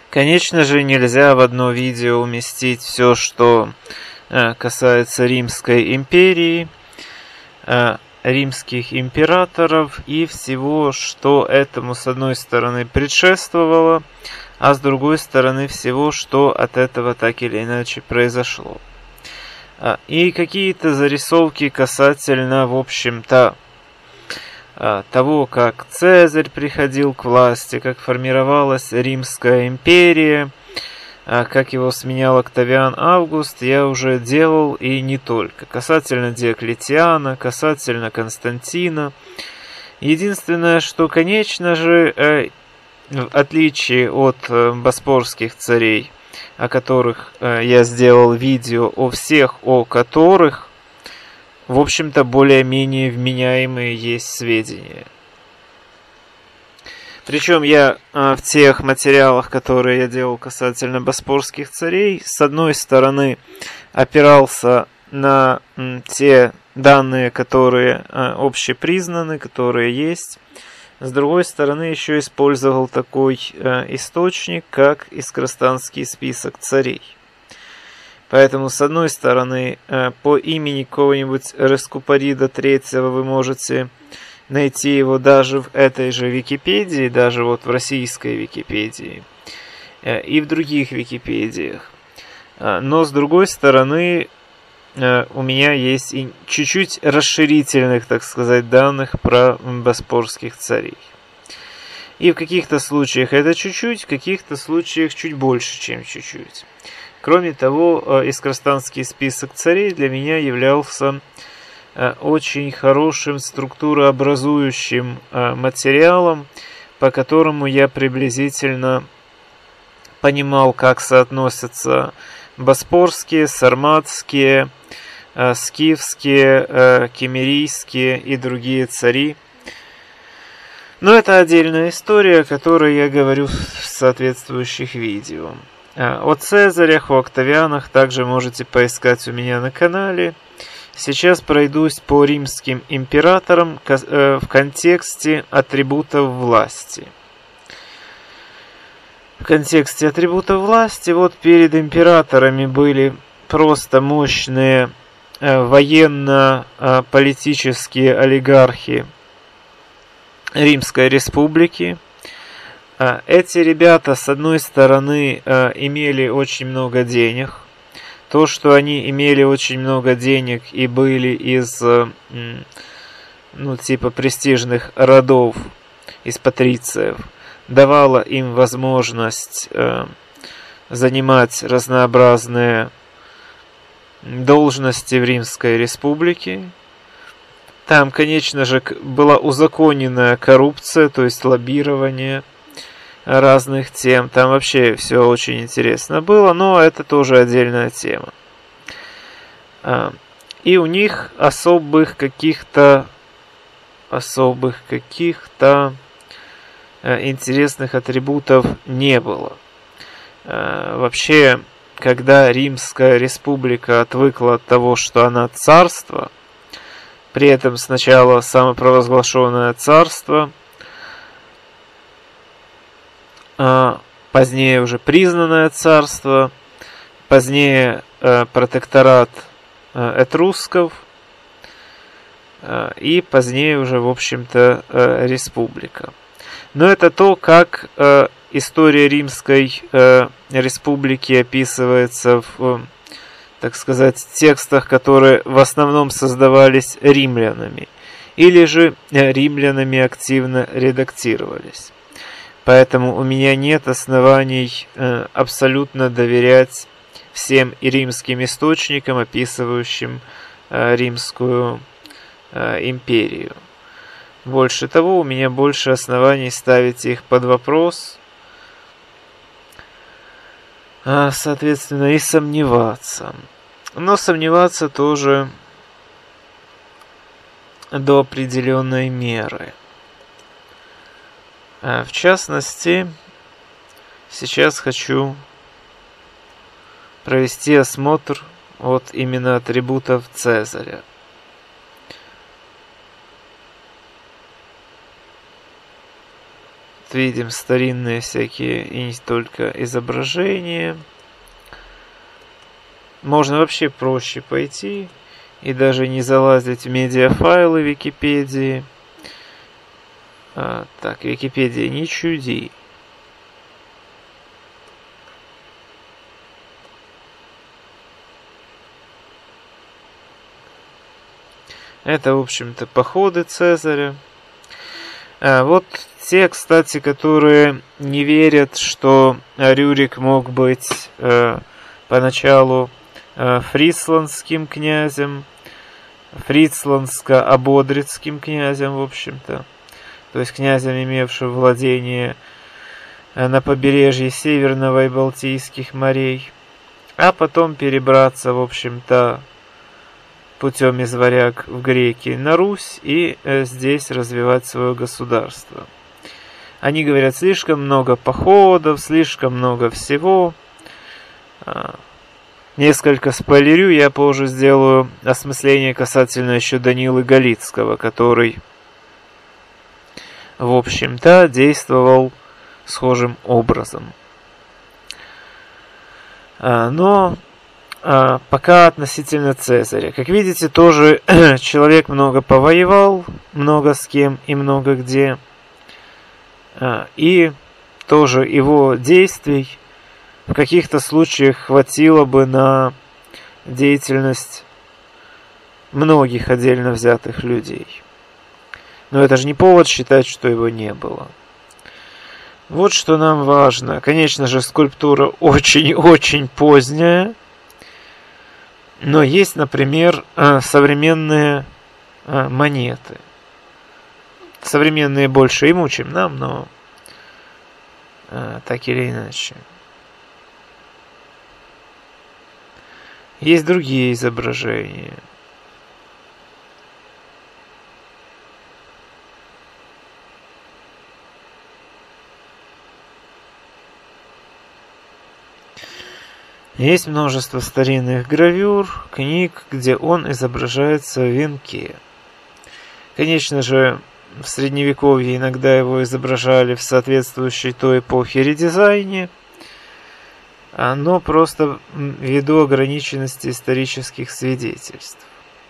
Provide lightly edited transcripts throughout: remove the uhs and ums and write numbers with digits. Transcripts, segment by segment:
Конечно же, нельзя в одно видео уместить все, что касается Римской империи, римских императоров и всего, что этому с одной стороны предшествовало, а с другой стороны всего, что от этого так или иначе произошло. И какие-то зарисовки касательно, в общем-то, того, как Цезарь приходил к власти, как формировалась Римская империя, как его сменял Октавиан Август, я уже делал и не только. Касательно Диоклетиана, касательно Константина. Единственное, что, конечно же, в отличие от боспорских царей, о которых я сделал видео, о всех, о которых, в общем-то, более-менее вменяемые есть сведения. Причем я в тех материалах, которые я делал касательно боспорских царей, с одной стороны опирался на те данные, которые общепризнаны, которые есть. С другой стороны, еще использовал такой источник, как Искрастанский список царей. Поэтому, с одной стороны, по имени какого-нибудь Рескупарида III вы можете найти его даже в этой же Википедии, даже вот в российской Википедии и в других Википедиях. Но, с другой стороны, у меня есть и чуть-чуть расширительных, так сказать, данных про боспорских царей. И в каких-то случаях это чуть-чуть, в каких-то случаях чуть больше, чем чуть-чуть. Кроме того, Искрастанский список царей для меня являлся очень хорошим структурообразующим материалом, по которому я приблизительно понимал, как соотносятся боспорские, сарматские, скифские, кемерийские и другие цари. Но это отдельная история, о которой я говорю в соответствующих видео. О Цезарях, о Октавианах также можете поискать у меня на канале. Сейчас пройдусь по римским императорам в контексте атрибутов власти. В контексте атрибутов власти, вот перед императорами были просто мощные военно-политические олигархи Римской Республики. Эти ребята, с одной стороны, имели очень много денег. То, что они имели очень много денег и были из, типа престижных родов, из патрициев, давало им возможность занимать разнообразные должности в Римской Республике. Там, конечно же, была узаконенная коррупция, то есть лоббирование разных тем. Там вообще все очень интересно было, но это тоже отдельная тема. И у них особых каких-то интересных атрибутов не было. Вообще, когда Римская Республика отвыкла от того, что она царство, при этом сначала самопровозглашенное царство, позднее уже признанное царство, позднее протекторат этрусков и позднее уже, в общем-то, республика. Но это то, как история Римской Республики описывается в, так сказать, текстах, которые в основном создавались римлянами, или же римлянами активно редактировались. Поэтому у меня нет оснований абсолютно доверять всем и римским источникам, описывающим Римскую империю. Больше того, у меня больше оснований ставить их под вопрос, соответственно, и сомневаться. Но сомневаться тоже до определенной меры. В частности, сейчас хочу провести осмотр от именно атрибутов Цезаря. видим старинные всякие и не только изображения. Можно вообще проще пойти и даже не залазить в медиафайлы Википедии. Так, Википедия, не чуди. Это, в общем-то, походы Цезаря. Вот те, кстати, которые не верят, что Рюрик мог быть поначалу фрисландским князем, фрисландско-ободрицким князем, в общем-то. То есть князем, имевшим владение на побережье Северного и Балтийских морей. А потом перебраться, в общем-то, путем из варяг в греки на Русь и здесь развивать свое государство. Они говорят, слишком много походов, слишком много всего. Несколько спойлерю, я позже сделаю осмысление касательно еще Данилы Галицкого, который, в общем-то, действовал схожим образом. Но пока относительно Цезаря. Как видите, тоже человек много повоевал, много с кем и много где. И тоже его действий в каких-то случаях хватило бы на деятельность многих отдельно взятых людей. Но это же не повод считать, что его не было. Вот что нам важно. Конечно же, скульптура очень-очень поздняя. Но есть, например, современные монеты. Современные больше ему, чем нам, но так или иначе. Есть другие изображения. Есть множество старинных гравюр, книг, где он изображается в венке. Конечно же, в Средневековье иногда его изображали в соответствующей той эпохе редизайне, но просто ввиду ограниченности исторических свидетельств.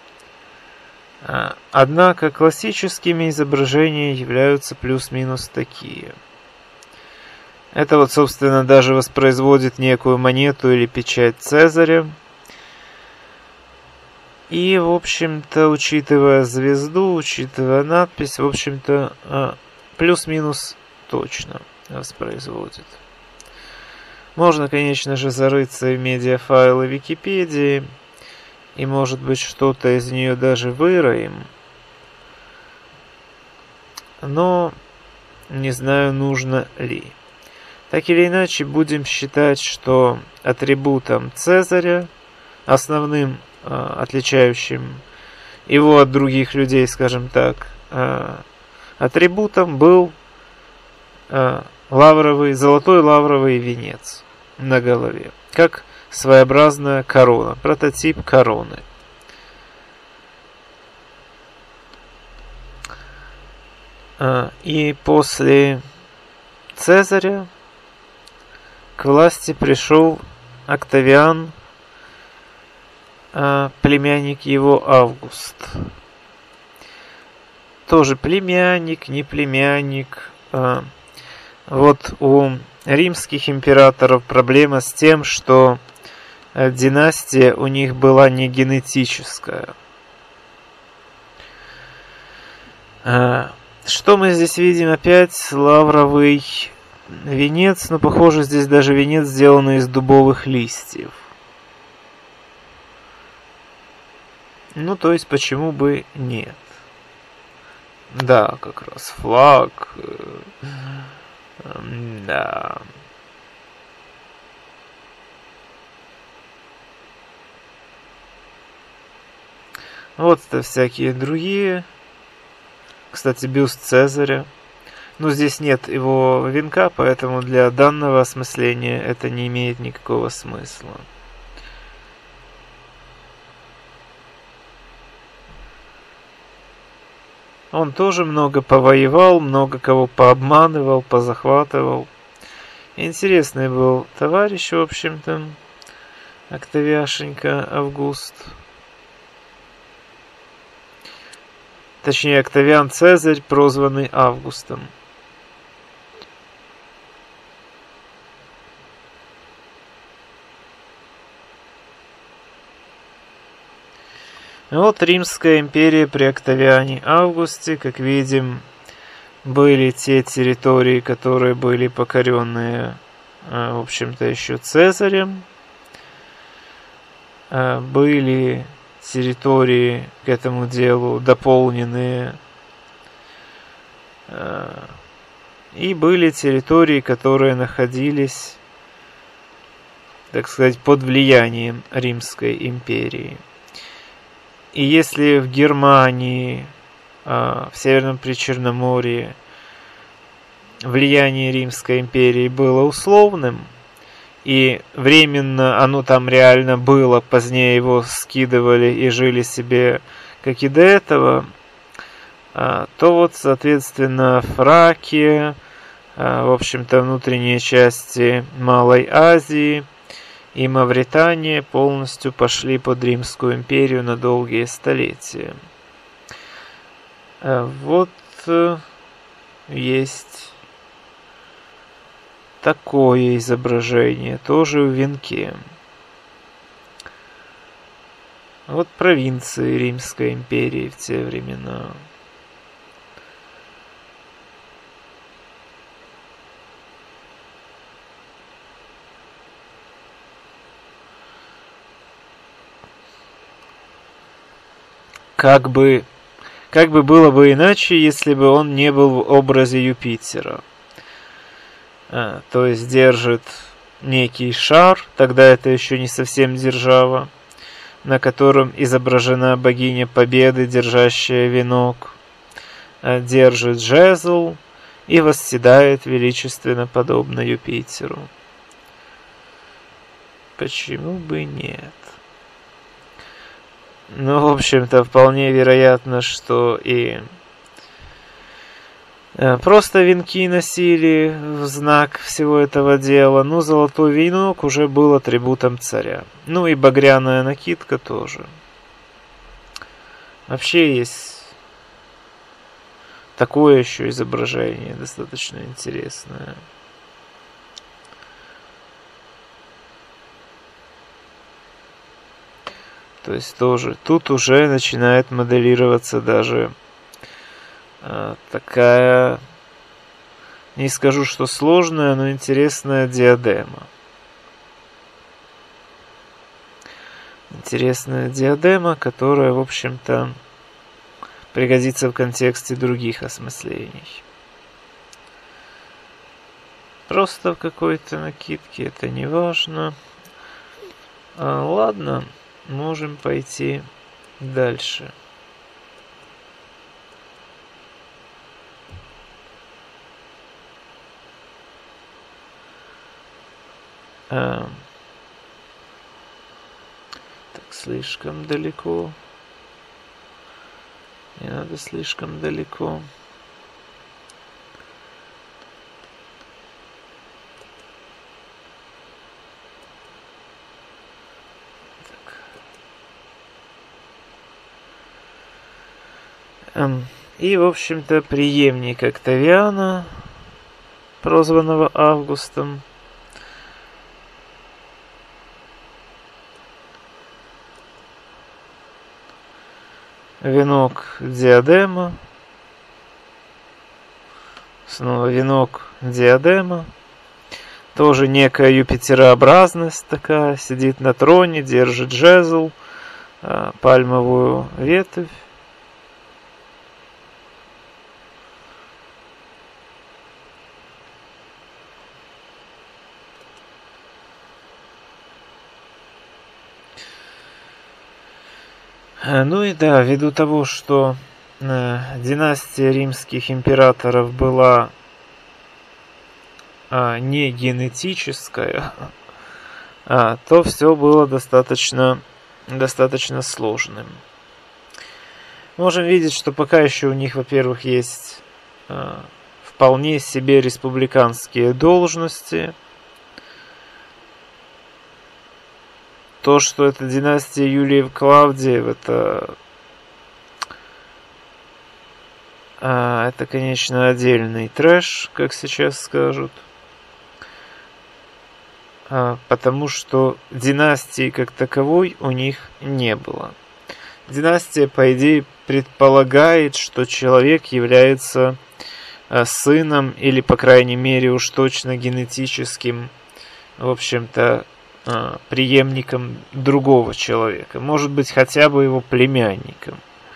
Однако классическими изображения являются плюс-минус такие. Это вот, собственно, даже воспроизводит некую монету или печать Цезаря. И, в общем-то, учитывая звезду, учитывая надпись, в общем-то, плюс-минус точно воспроизводит. Можно, конечно же, зарыться в медиафайлы Википедии, и, может быть, что-то из нее даже выроем. Но не знаю, нужно ли. Так или иначе, будем считать, что атрибутом Цезаря, основным отличающим его от других людей, скажем так, атрибутом был золотой лавровый венец на голове, как своеобразная корона, прототип короны. И после Цезаря к власти пришел Октавиан, племянник его Август. Тоже племянник, не племянник. Вот у римских императоров проблема с тем, что династия у них была не генетическая. Что мы здесь видим? Опять лавровый венец, но похоже здесь даже венец сделанный из дубовых листьев. Ну, то есть, почему бы нет? Да, как раз флаг. Да. Вот-то всякие другие. Кстати, бюст Цезаря. Но здесь нет его венка, поэтому для данного осмысления это не имеет никакого смысла. Он тоже много повоевал, много кого пообманывал, позахватывал. Интересный был товарищ, в общем-то, Октавиашенька Август. Точнее, Октавиан Цезарь, прозванный Августом. Вот Римская империя при Октавиане Августе, как видим, были те территории, которые были покоренные, в общем-то, еще Цезарем. Были территории к этому делу дополненные. И были территории, которые находились, так сказать, под влиянием Римской империи. И если в Германии, в Северном Причерноморье влияние Римской империи было условным, и временно оно там реально было, позднее его скидывали и жили себе, как и до этого, то вот, соответственно, Фракия, в общем-то, внутренние части Малой Азии и Мавритания полностью пошли под Римскую империю на долгие столетия. Вот есть такое изображение, тоже в венке. Вот провинции Римской империи в те времена. Как бы было бы иначе, если бы он не был в образе Юпитера. То есть держит некий шар, тогда это еще не совсем держава, на котором изображена богиня Победы, держащая венок, держит жезл и восседает величественно, подобно Юпитеру. Почему бы нет? Ну, в общем-то, вполне вероятно, что и просто венки носили в знак всего этого дела. Ну, золотой венок уже был атрибутом царя. Ну, и багряная накидка тоже. Вообще есть такое еще изображение, достаточно интересное. То есть тоже тут уже начинает моделироваться даже такая, не скажу, что сложная, но интересная диадема. Интересная диадема, которая, в общем-то, пригодится в контексте других осмыслений. Просто в какой-то накидке, это не важно. Ладно. Можем пойти дальше. Так, слишком далеко. Не надо слишком далеко. И, в общем-то, преемник Октавиана, прозванного Августом, венок диадема, снова венок диадема, тоже некая юпитерообразность такая, сидит на троне, держит жезл, пальмовую ветвь. Ну и да, ввиду того, что династия римских императоров была не генетическая, то все было достаточно сложным. Можем видеть, что пока еще у них, во-первых, есть вполне себе республиканские должности. То, что это династия Юлиев-Клавдиев, это, конечно, отдельный трэш, как сейчас скажут. Потому что династии как таковой у них не было. Династия, по идее, предполагает, что человек является сыном или, по крайней мере, уж точно генетическим, в общем-то, преемником другого человека. Может быть, хотя бы его племянником.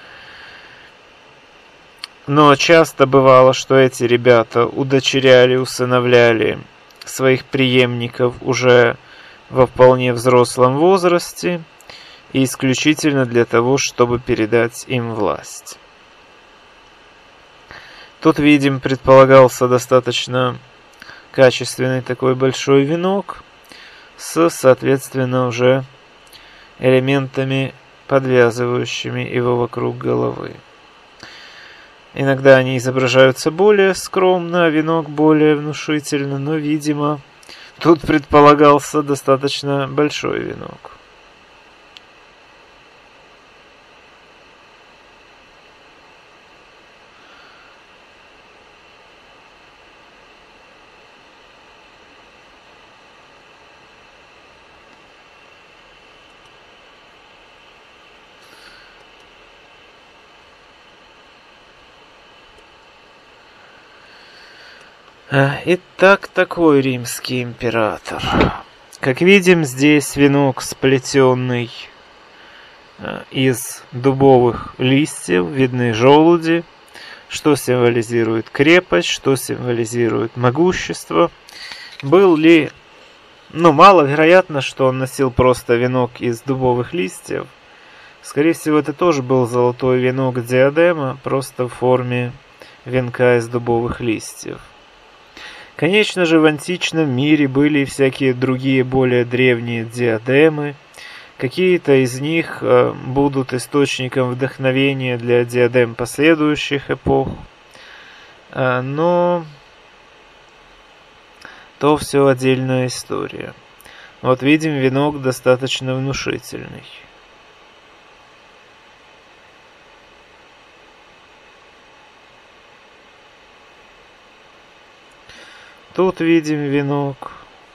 Но часто бывало, что эти ребята удочеряли, усыновляли своих преемников уже во вполне взрослом возрасте и исключительно для того, чтобы передать им власть. Тут, видим, предполагался достаточно качественный такой большой венок с, соответственно, уже элементами, подвязывающими его вокруг головы. Иногда они изображаются более скромно, а венок более внушительно, но, видимо, тут предполагался достаточно большой венок. Итак, такой римский император. Как видим, здесь венок сплетенный из дубовых листьев, видны желуди, что символизирует крепость, что символизирует могущество. Был ли, маловероятно, что он носил просто венок из дубовых листьев. Скорее всего, это тоже был золотой венок диадема, просто в форме венка из дубовых листьев. Конечно же, в античном мире были и всякие другие более древние диадемы. Какие-то из них будут источником вдохновения для диадем последующих эпох. Но то все отдельная история. Вот видим, венок достаточно внушительный. Тут видим венок.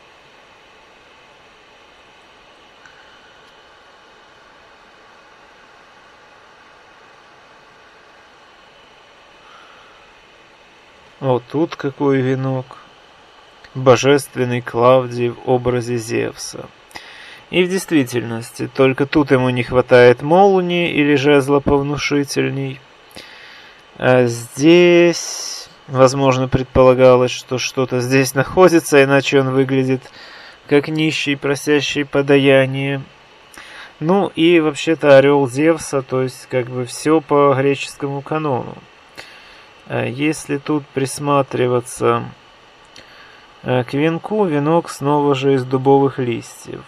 Вот тут какой венок. Божественный Клавдий в образе Зевса. И в действительности, только тут ему не хватает молнии или жезла повнушительней. А здесь... Возможно, предполагалось, что что-то здесь находится, иначе он выглядит как нищий, просящий подаяние. Ну и вообще-то орел Зевса, то есть как бы все по греческому канону. Если тут присматриваться к венку, венок снова же из дубовых листьев.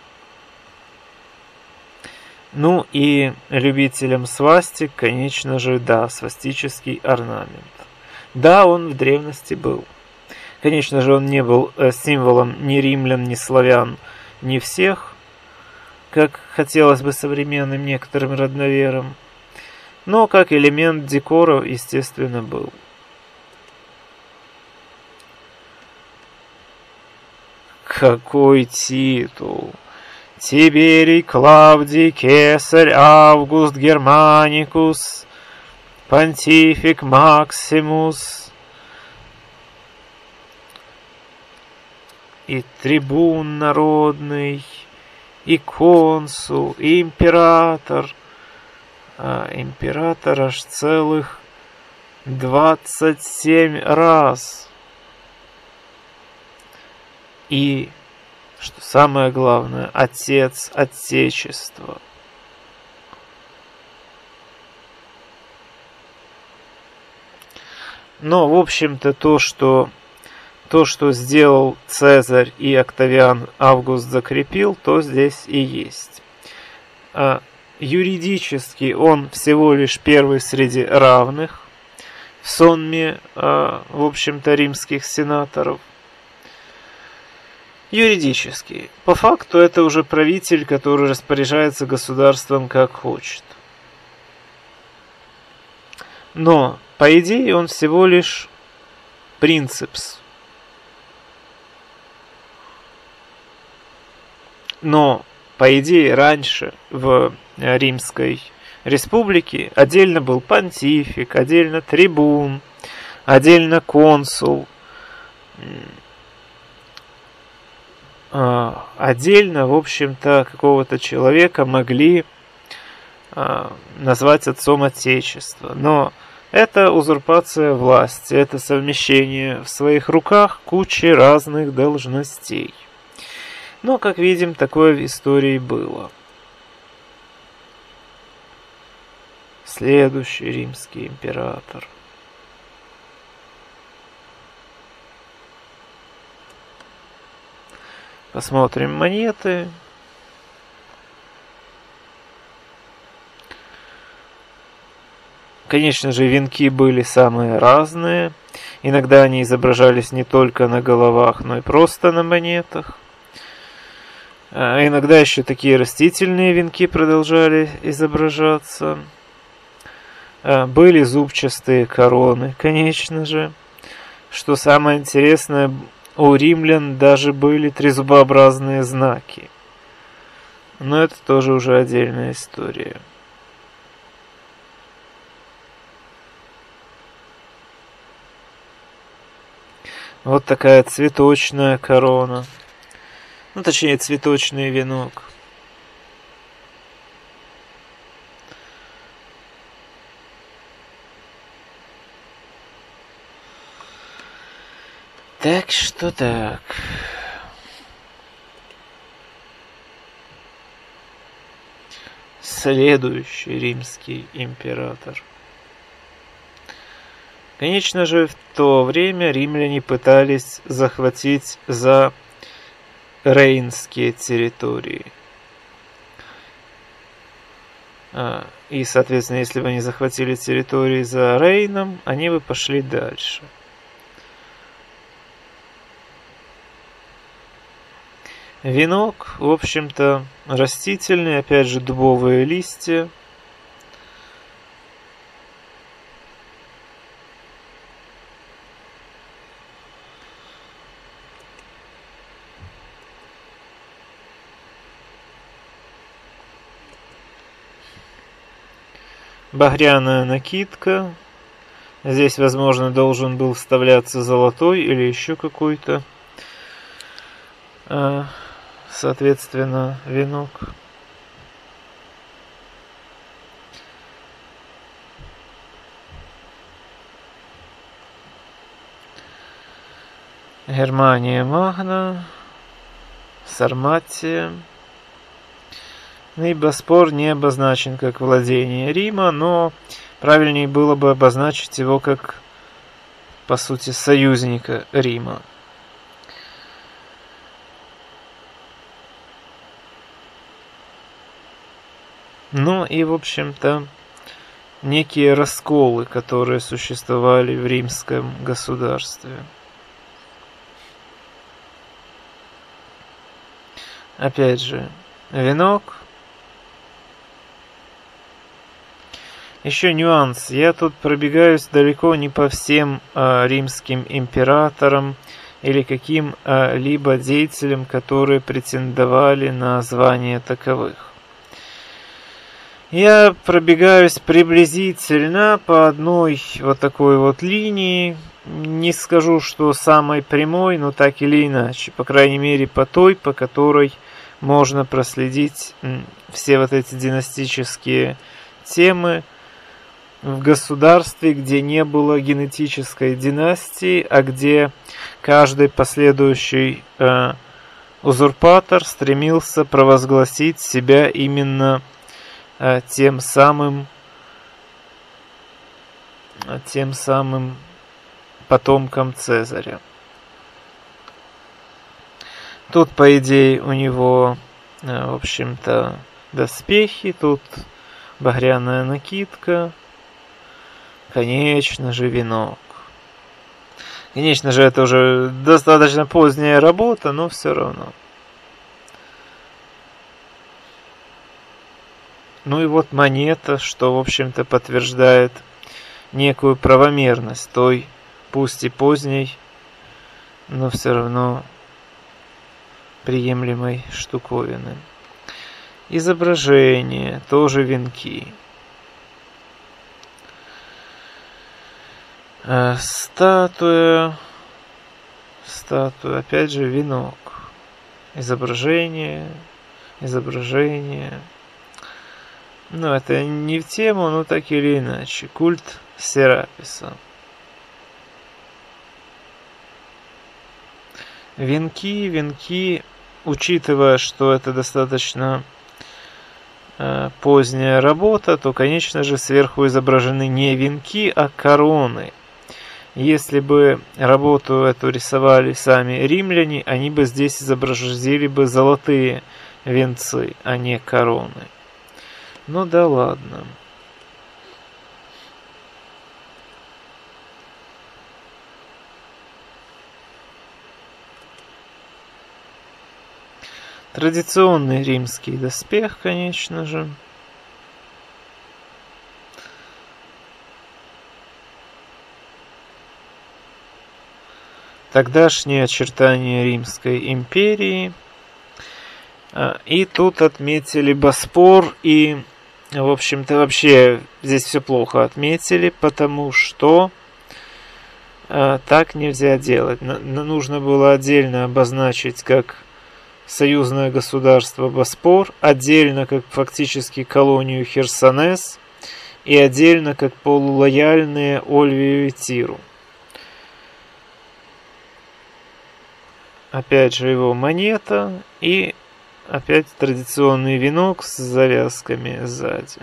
Ну и любителям свастик, конечно же, да, свастический орнамент. Да, он в древности был. Конечно же, он не был символом ни римлян, ни славян, ни всех, как хотелось бы современным некоторым родноверам, но как элемент декора, естественно, был. Какой титул! Тиберий, Клавдий, Кесарь, Август, Германикус... Понтифик Максимус и трибун народный, и консул, и император. Император аж целых 27 раз. И, что самое главное, отец Отечества. Но, в общем-то, то, что сделал Цезарь и Октавиан Август закрепил, то здесь и есть. юридически он всего лишь первый среди равных в сонме, в общем-то, римских сенаторов. Юридически. По факту это уже правитель, который распоряжается государством как хочет. Но, по идее, он всего лишь принципс. Но, по идее, раньше в Римской Республике отдельно был понтифик, отдельно трибун, отдельно консул, отдельно, в общем-то, какого-то человека могли назвать отцом Отечества. Но это узурпация власти, это совмещение в своих руках кучи разных должностей. Но, как видим, такое в истории было. Следующий римский император. Посмотрим монеты. Конечно же, венки были самые разные. Иногда они изображались не только на головах, но и просто на монетах. А иногда еще такие растительные венки продолжали изображаться. Были зубчатые короны, конечно же. Что самое интересное, у римлян даже были трезубообразные знаки. Но это тоже уже отдельная история. Вот такая цветочная корона. Ну, точнее, цветочный венок. Так что так. Следующий римский император. Конечно же, в то время римляне пытались захватить за рейнские территории. И, соответственно, если бы они захватили территории за Рейном, они бы пошли дальше. Венок, в общем-то, растительный, опять же, дубовые листья. Багряная накидка. Здесь, возможно, должен был вставляться золотой или еще какой-то, соответственно, венок. Германия Магна, Сарматия. И Боспор не обозначен как владение Рима, но правильнее было бы обозначить его как, по сути, союзника Рима. Ну и, в общем-то, некие расколы, которые существовали в римском государстве. Опять же, венок. Еще нюанс. Я тут пробегаюсь далеко не по всем римским императорам или каким-либо деятелям, которые претендовали на звание таковых. Я пробегаюсь приблизительно по одной вот такой вот линии. Не скажу, что самой прямой, но так или иначе. По крайней мере, по той, по которой можно проследить все вот эти династические темы в государстве, где не было генетической династии, а где каждый последующий узурпатор стремился провозгласить себя именно тем самым потомком Цезаря. Тут, по идее, у него, в общем-то, доспехи, тут багряная накидка, конечно же, венок. Конечно же, это уже достаточно поздняя работа, но все равно. Ну и вот монета, что, в общем-то, подтверждает некую правомерность той, пусть и поздней, но все равно приемлемой штуковины. Изображение, тоже венки. Статуя, опять же венок. Изображение. Ну, это не в тему, но так или иначе. Культ Сераписа. Венки, учитывая, что это достаточно поздняя работа, то, конечно же, сверху изображены не венки, а короны. Если бы работу эту рисовали сами римляне, они бы здесь изобразили бы золотые венцы, а не короны. Ну да ладно. Традиционный римский доспех, конечно же. Тогдашние очертания Римской империи. И тут отметили Боспор, и, в общем-то, вообще здесь все плохо отметили, потому что так нельзя делать. Нужно было отдельно обозначить как союзное государство Боспор, отдельно как фактически колонию Херсонес и отдельно как полулояльные Ольвию и Тиру. Опять же его монета и опять традиционный венок с завязками сзади.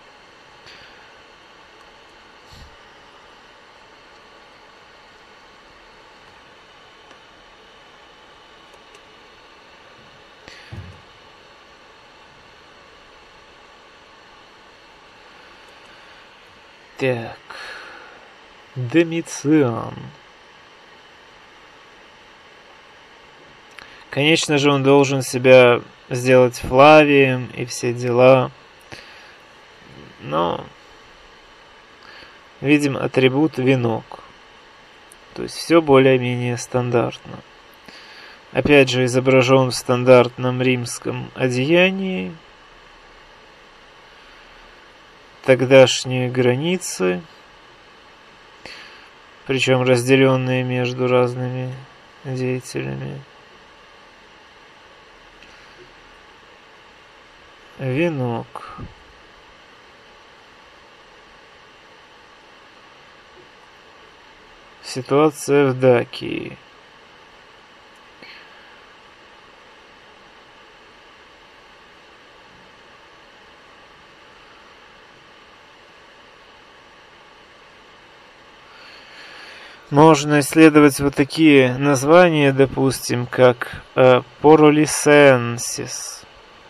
Так. Домициан. Конечно же, он должен себя сделать Флавием и все дела. Но, видим, атрибут венок. То есть все более-менее стандартно. Опять же, изображен в стандартном римском одеянии. Тогдашние границы, причем разделенные между разными деятелями. Венок. Ситуация в Дакии. Можно исследовать вот такие названия, допустим, как Поролисенсис.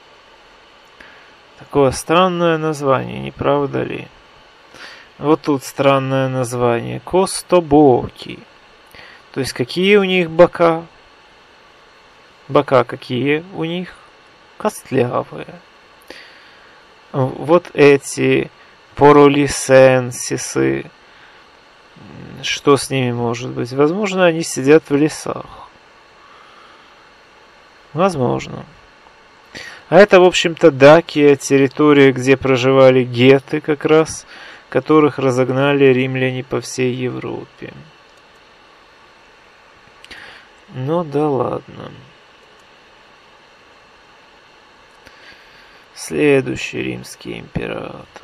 Такое странное название, не правда ли? Вот тут странное название. Костобоки. То есть какие у них бока? Бока какие у них? Костлявые. Вот эти Поролисенсисы. Что с ними может быть? Возможно, они сидят в лесах. Возможно. А это, в общем-то, Дакия, территория, где проживали гетты как раз, которых разогнали римляне по всей Европе. Ну да ладно. Следующий римский император.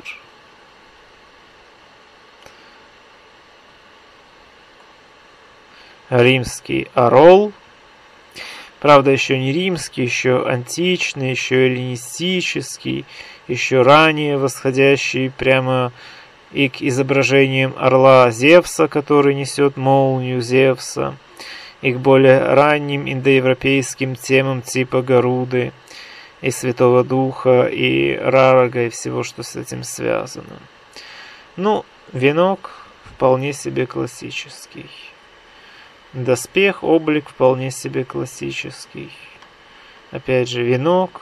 Римский орел. Правда, еще не римский, еще античный, еще эллинистический, еще ранее восходящий прямо и к изображениям орла Зевса, который несет молнию Зевса, и к более ранним индоевропейским темам типа Горуды, и Святого Духа, и Рарага, и всего, что с этим связано. Ну, венок вполне себе классический. Доспех, облик вполне себе классический. Опять же, венок.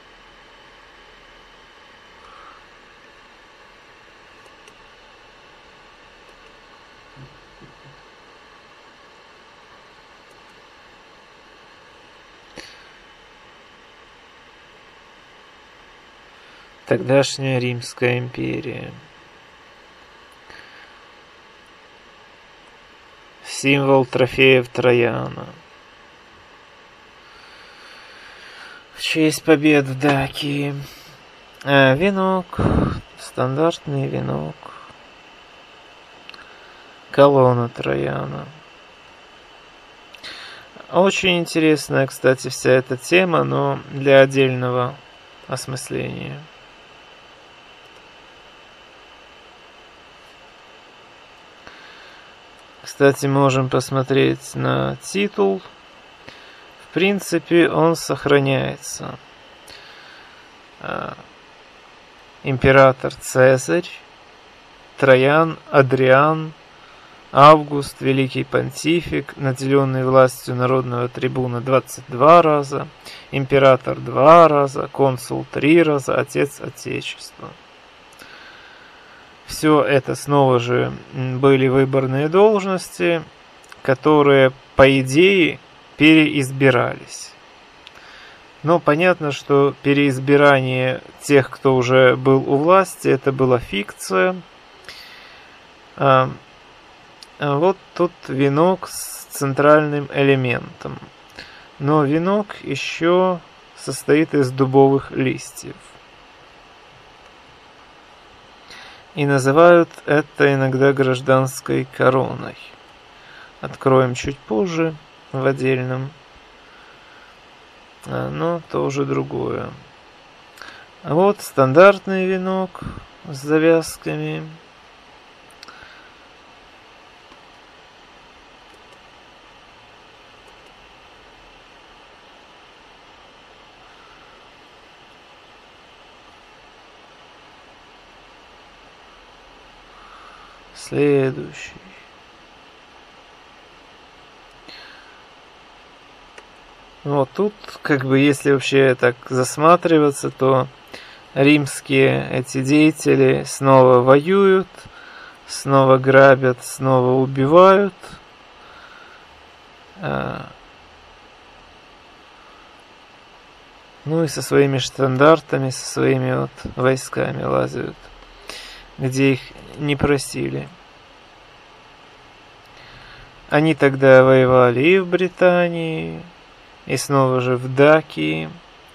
Тогдашняя Римская империя. Символ трофеев Трояна. В честь побед в Дакии. Венок. Стандартный венок. Колонна Трояна. Очень интересная, кстати, вся эта тема, но для отдельного осмысления. Кстати, можем посмотреть на титул. В принципе, он сохраняется. Император Цезарь, Троян, Адриан, Август, Великий Понтифик, наделенный властью народного трибуна 22 раза, император 2 раза, консул 3 раза, отец Отечества. Все это снова же были выборные должности, которые, по идее, переизбирались. Но понятно, что переизбирание тех, кто уже был у власти, это была фикция. Вот тут венок с центральным элементом. Но венок еще состоит из дубовых листьев. И называют это иногда гражданской короной. Откроем чуть позже в отдельном. Но то уже другое. А вот стандартный венок с завязками. Следующий. Вот тут, как бы, если вообще так засматриваться, то римские эти деятели снова воюют, снова грабят, снова убивают. Ну и со своими штандартами, со своими вот войсками лазят, где их не просили. Они тогда воевали и в Британии, и снова же в Дакии.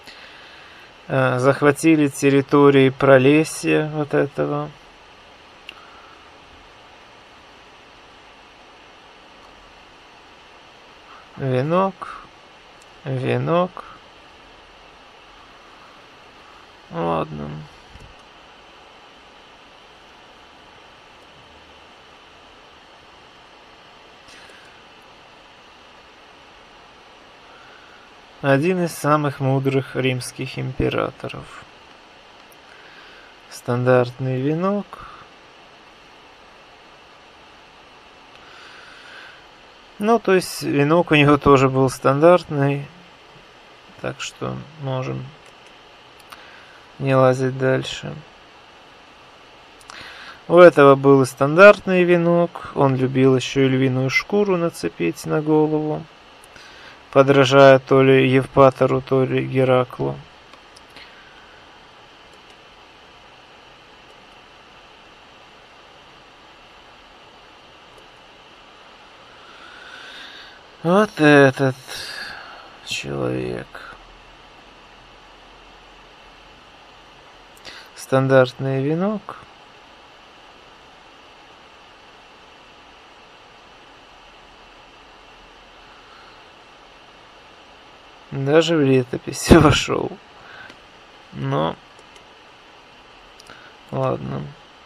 Захватили территории Пролесья вот этого. Венок. Венок. Ладно. Один из самых мудрых римских императоров. Стандартный венок. Ну, то есть венок у него тоже был стандартный. Так что можем не лазить дальше. У этого был и стандартный венок. Он любил еще и львиную шкуру нацепить на голову, подражая то ли Евпатору, то ли Гераклу. Вот этот человек. Стандартный венок. Даже в летопись вошел. Но ладно.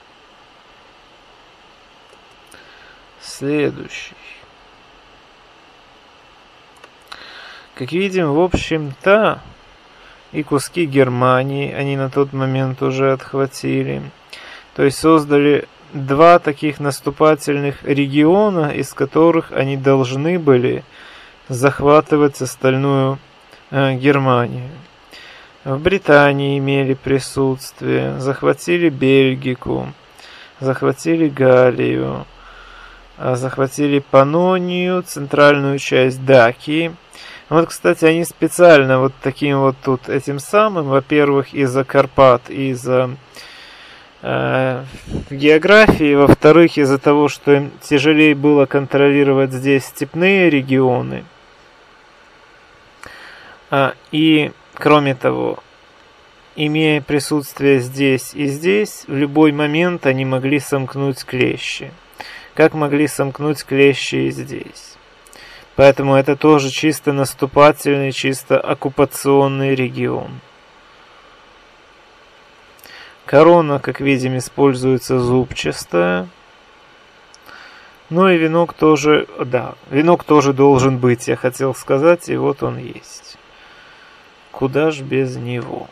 Следующий. Как видим, в общем-то, и куски Германии они на тот момент уже отхватили. То есть создали два таких наступательных региона, из которых они должны были захватывать остальную Германию. В Британии имели присутствие, захватили Бельгику, захватили Галлию, захватили Паннонию, центральную часть Дакии. Вот, кстати, они специально вот таким вот тут этим самым, во-первых, из-за Карпат, из-за географии, во-вторых, из-за того, что им тяжелее было контролировать здесь степные регионы. И, кроме того, имея присутствие здесь и здесь, в любой момент они могли сомкнуть клещи. Как могли сомкнуть клещи и здесь. Поэтому это тоже чисто наступательный, чисто оккупационный регион. Корона, как видим, используется зубчатая. Ну и венок тоже, да, венок тоже должен быть, я хотел сказать, и вот он есть. Куда ж без него?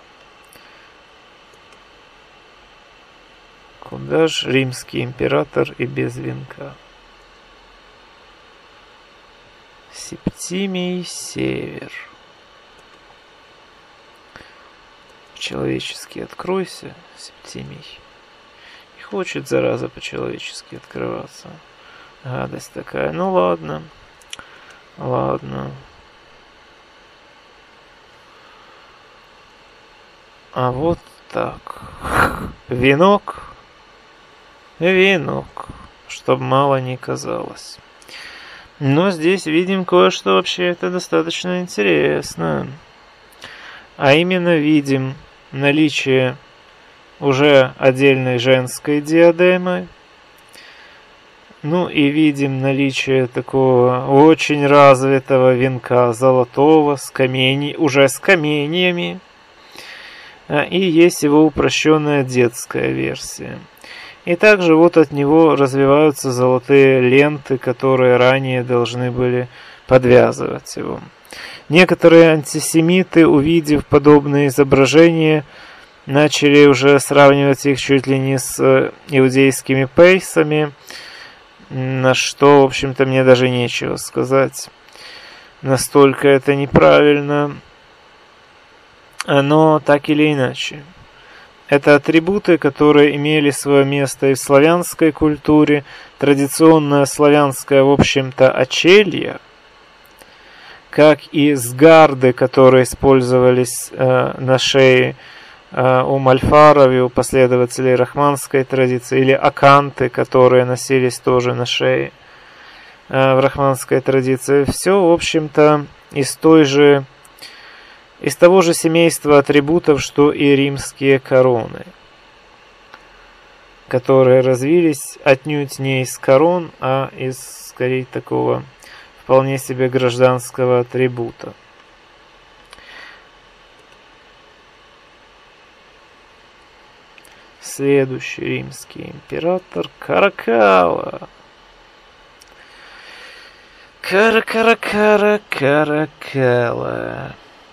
Куда ж римский император и без венка? Септимий Север. По-человечески откройся, Септимий. Не хочет, зараза, по-человечески открываться. Гадость такая. Ну ладно. Ладно. А вот так. Венок. Венок. Чтоб мало не казалось. Но здесь видим кое-что вообще это достаточно интересно. А именно видим наличие уже отдельной женской диадемы. Ну и видим наличие такого очень развитого венка золотого с уже с каменьями. И есть его упрощенная детская версия. И также вот от него развиваются золотые ленты, которые ранее должны были подвязывать его. Некоторые антисемиты, увидев подобные изображения, начали уже сравнивать их чуть ли не с иудейскими пейсами, на что, в общем-то, мне даже нечего сказать. Настолько это неправильно. Но так или иначе. Это атрибуты, которые имели свое место и в славянской культуре. Традиционное славянское, в общем-то, очелье, как и сгарды, которые использовались на шее у мальфаров и у последователей рахманской традиции, или аканты, которые носились тоже на шее в рахманской традиции. Все, в общем-то, из того же семейства атрибутов, что и римские короны, которые развились отнюдь не из корон, а из, скорее, такого вполне себе гражданского атрибута. Следующий римский император Каракalla. Каракalla.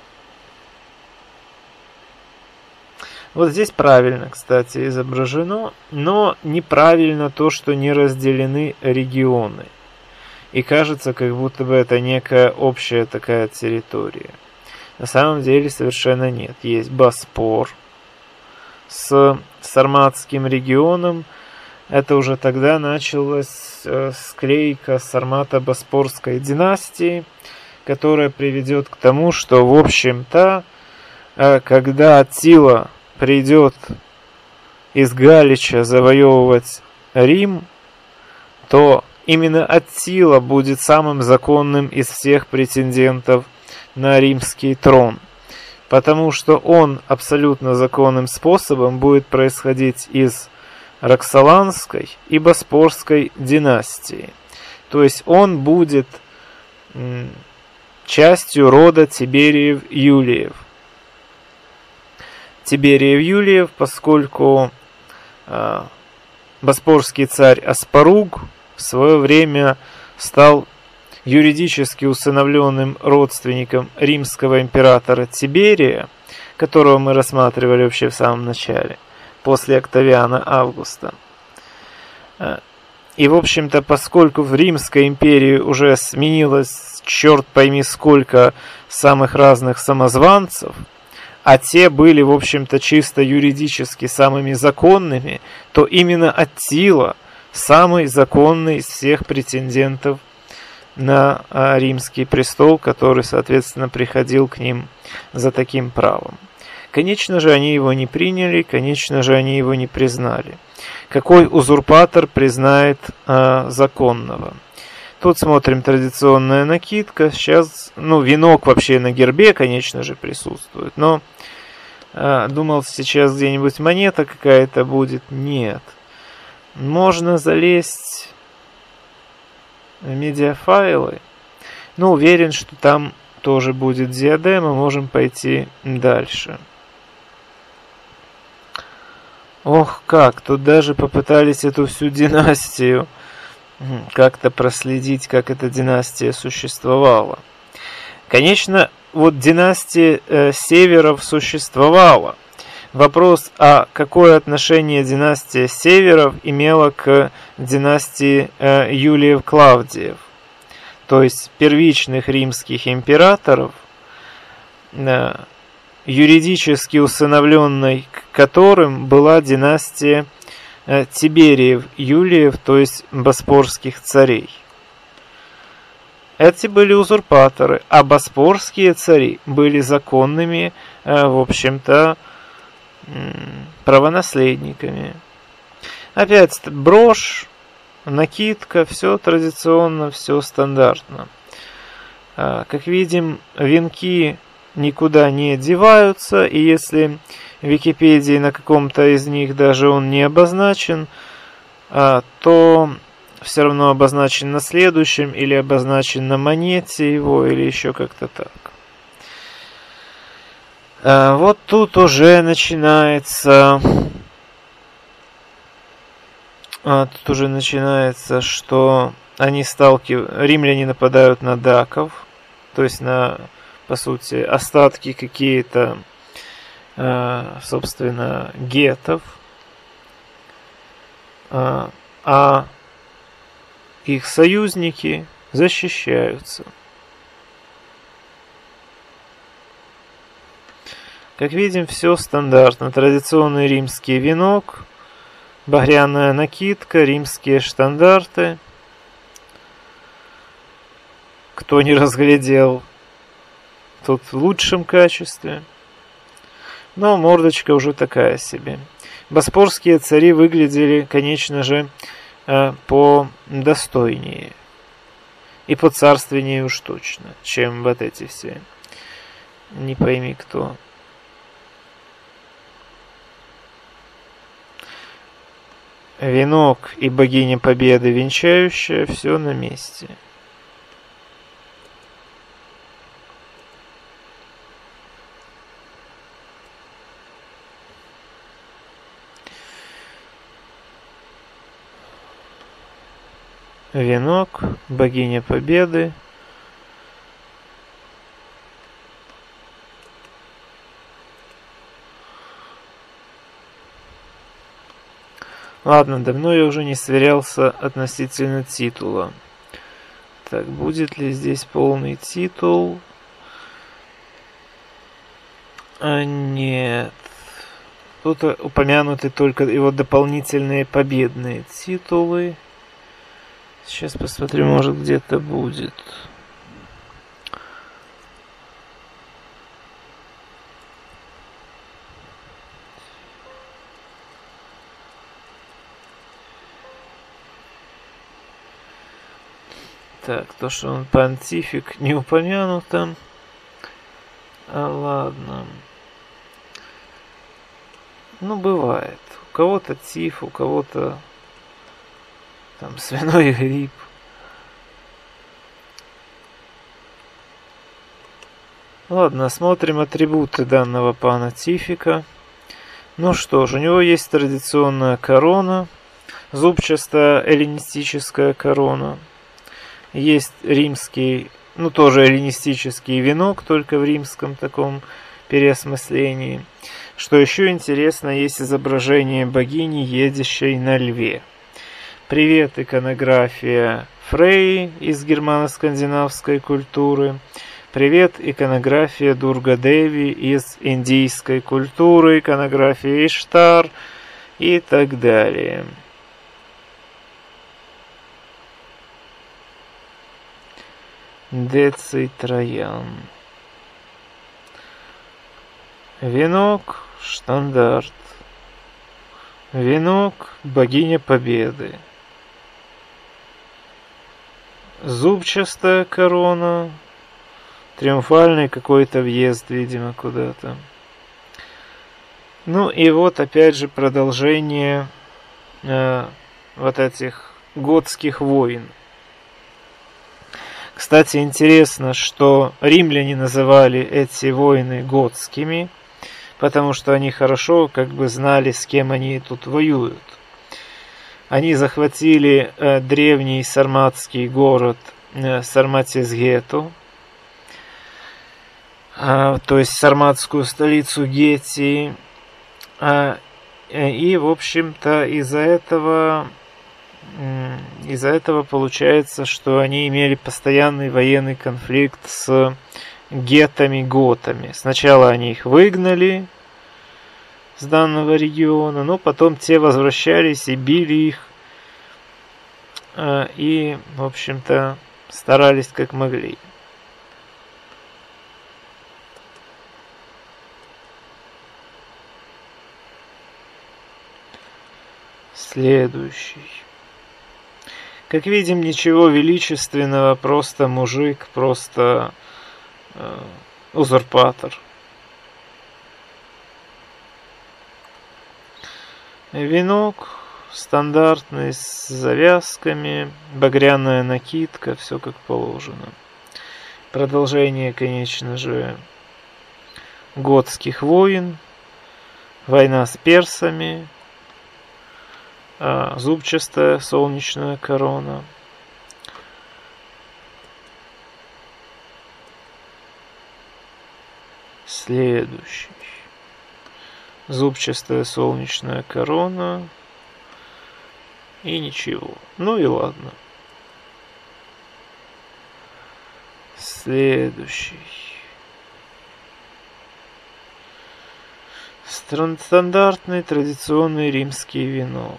Вот здесь правильно, кстати, изображено, но неправильно то, что не разделены регионы. И кажется, как будто бы это некая общая такая территория. На самом деле совершенно нет. Есть Боспор с сарматским регионом. Это уже тогда началась склейка сармато-боспорской династии, которая приведет к тому, что, в общем-то, когда Аттила придет из Галича завоевывать Рим, то именно Аттила будет самым законным из всех претендентов на римский трон, потому что он абсолютно законным способом будет происходить из Роксоланской и Боспорской династии. То есть он будет частью рода Тибериев-Юлиев. Тибериев-Юлиев, поскольку боспорский царь Аспаруг в свое время стал юридически усыновленным родственником римского императора Тиберия, которого мы рассматривали вообще в самом начале, после Октавиана Августа. И, в общем-то, поскольку в Римской империи уже сменилось, черт пойми, сколько самых разных самозванцев, а те были, в общем-то, чисто юридически самыми законными, то именно Аттила самый законный из всех претендентов на римский престол, который, соответственно, приходил к ним за таким правом. Конечно же, они его не приняли, конечно же, они его не признали. Какой узурпатор признает законного? Тут смотрим традиционная накидка. Сейчас, венок вообще на гербе, конечно же, присутствует. Но думал, сейчас где-нибудь монета какая-то будет. Нет. Можно залезть в медиафайлы. Уверен, что там тоже будет диадема. Можем пойти дальше. Ох, как! Тут даже попытались эту всю династию как-то проследить, как эта династия существовала. Конечно, вот династия Северов существовала. Вопрос, а какое отношение династия Северов имела к династии Юлиев-Клавдиев? То есть первичных римских императоров, юридически усыновленной к которым была династия Тибериев-Юлиев, то есть боспорских царей. Эти были узурпаторы, а боспорские цари были законными, в общем-то, правонаследниками. Опять брошь, накидка, все традиционно, все стандартно. Как видим, венки никуда не деваются, и если в Википедии на каком-то из них даже он не обозначен, то все равно обозначен на следующем, или обозначен на монете его, или еще как-то так. Вот тут уже начинается... что римляне нападают на даков, то есть на, по сути, остатки какие-то, собственно, гетов, а их союзники защищаются. Как видим, все стандартно. Традиционный римский венок, багряная накидка, римские штандарты. Кто не разглядел, тут в лучшем качестве. Но мордочка уже такая себе. Боспорские цари выглядели, конечно же, подостойнее. И поцарственнее уж точно, чем вот эти все. Не пойми кто. Венок и богиня Победы венчающая, все на месте. Венок, богиня Победы. Ладно, давно я уже не сверялся относительно титула. Так, будет ли здесь полный титул? Нет. Тут упомянуты только его дополнительные победные титулы. Сейчас посмотрю, может где-то будет. Так, то, что он понтифик, не упомянуто. Ладно. Бывает. У кого-то тиф, у кого-то там свиной грипп. Ладно, смотрим атрибуты данного пана Тифика. Ну что ж, у него есть традиционная корона, зубчастая эллинистическая корона. Есть римский, тоже эллинистический венок, только в римском таком переосмыслении. Что еще интересно, есть изображение богини, едущей на льве. Привет, иконография Фрей из германо-скандинавской культуры. Привет, иконография Дурга-Деви из индийской культуры, иконография Иштар и так далее. Деций Троян. Венок – штандарт. Венок – богиня победы. Зубчатая корона. Триумфальный какой-то въезд, видимо, куда-то. Ну и вот опять же продолжение вот этих готских войн. Кстати, интересно, что римляне называли эти войны готскими, потому что они хорошо как бы знали, с кем они тут воюют. Они захватили древний сарматский город Сарматисгету, то есть сарматскую столицу Гетии. И, в общем-то, из-за этого получается, что они имели постоянный военный конфликт с гетами-готами. Сначала они их выгнали с данного региона, но потом те возвращались и били их. И, в общем-то, старались как могли. Следующий. Как видим, ничего величественного, просто мужик, просто узурпатор. Венок стандартный, с завязками, багряная накидка, все как положено. Продолжение, конечно же, готских войн, война с персами, зубчатая солнечная корона. Следующий. Зубчатая солнечная корона. И ничего. Ну и ладно. Следующий. Стандартный традиционный римский венок.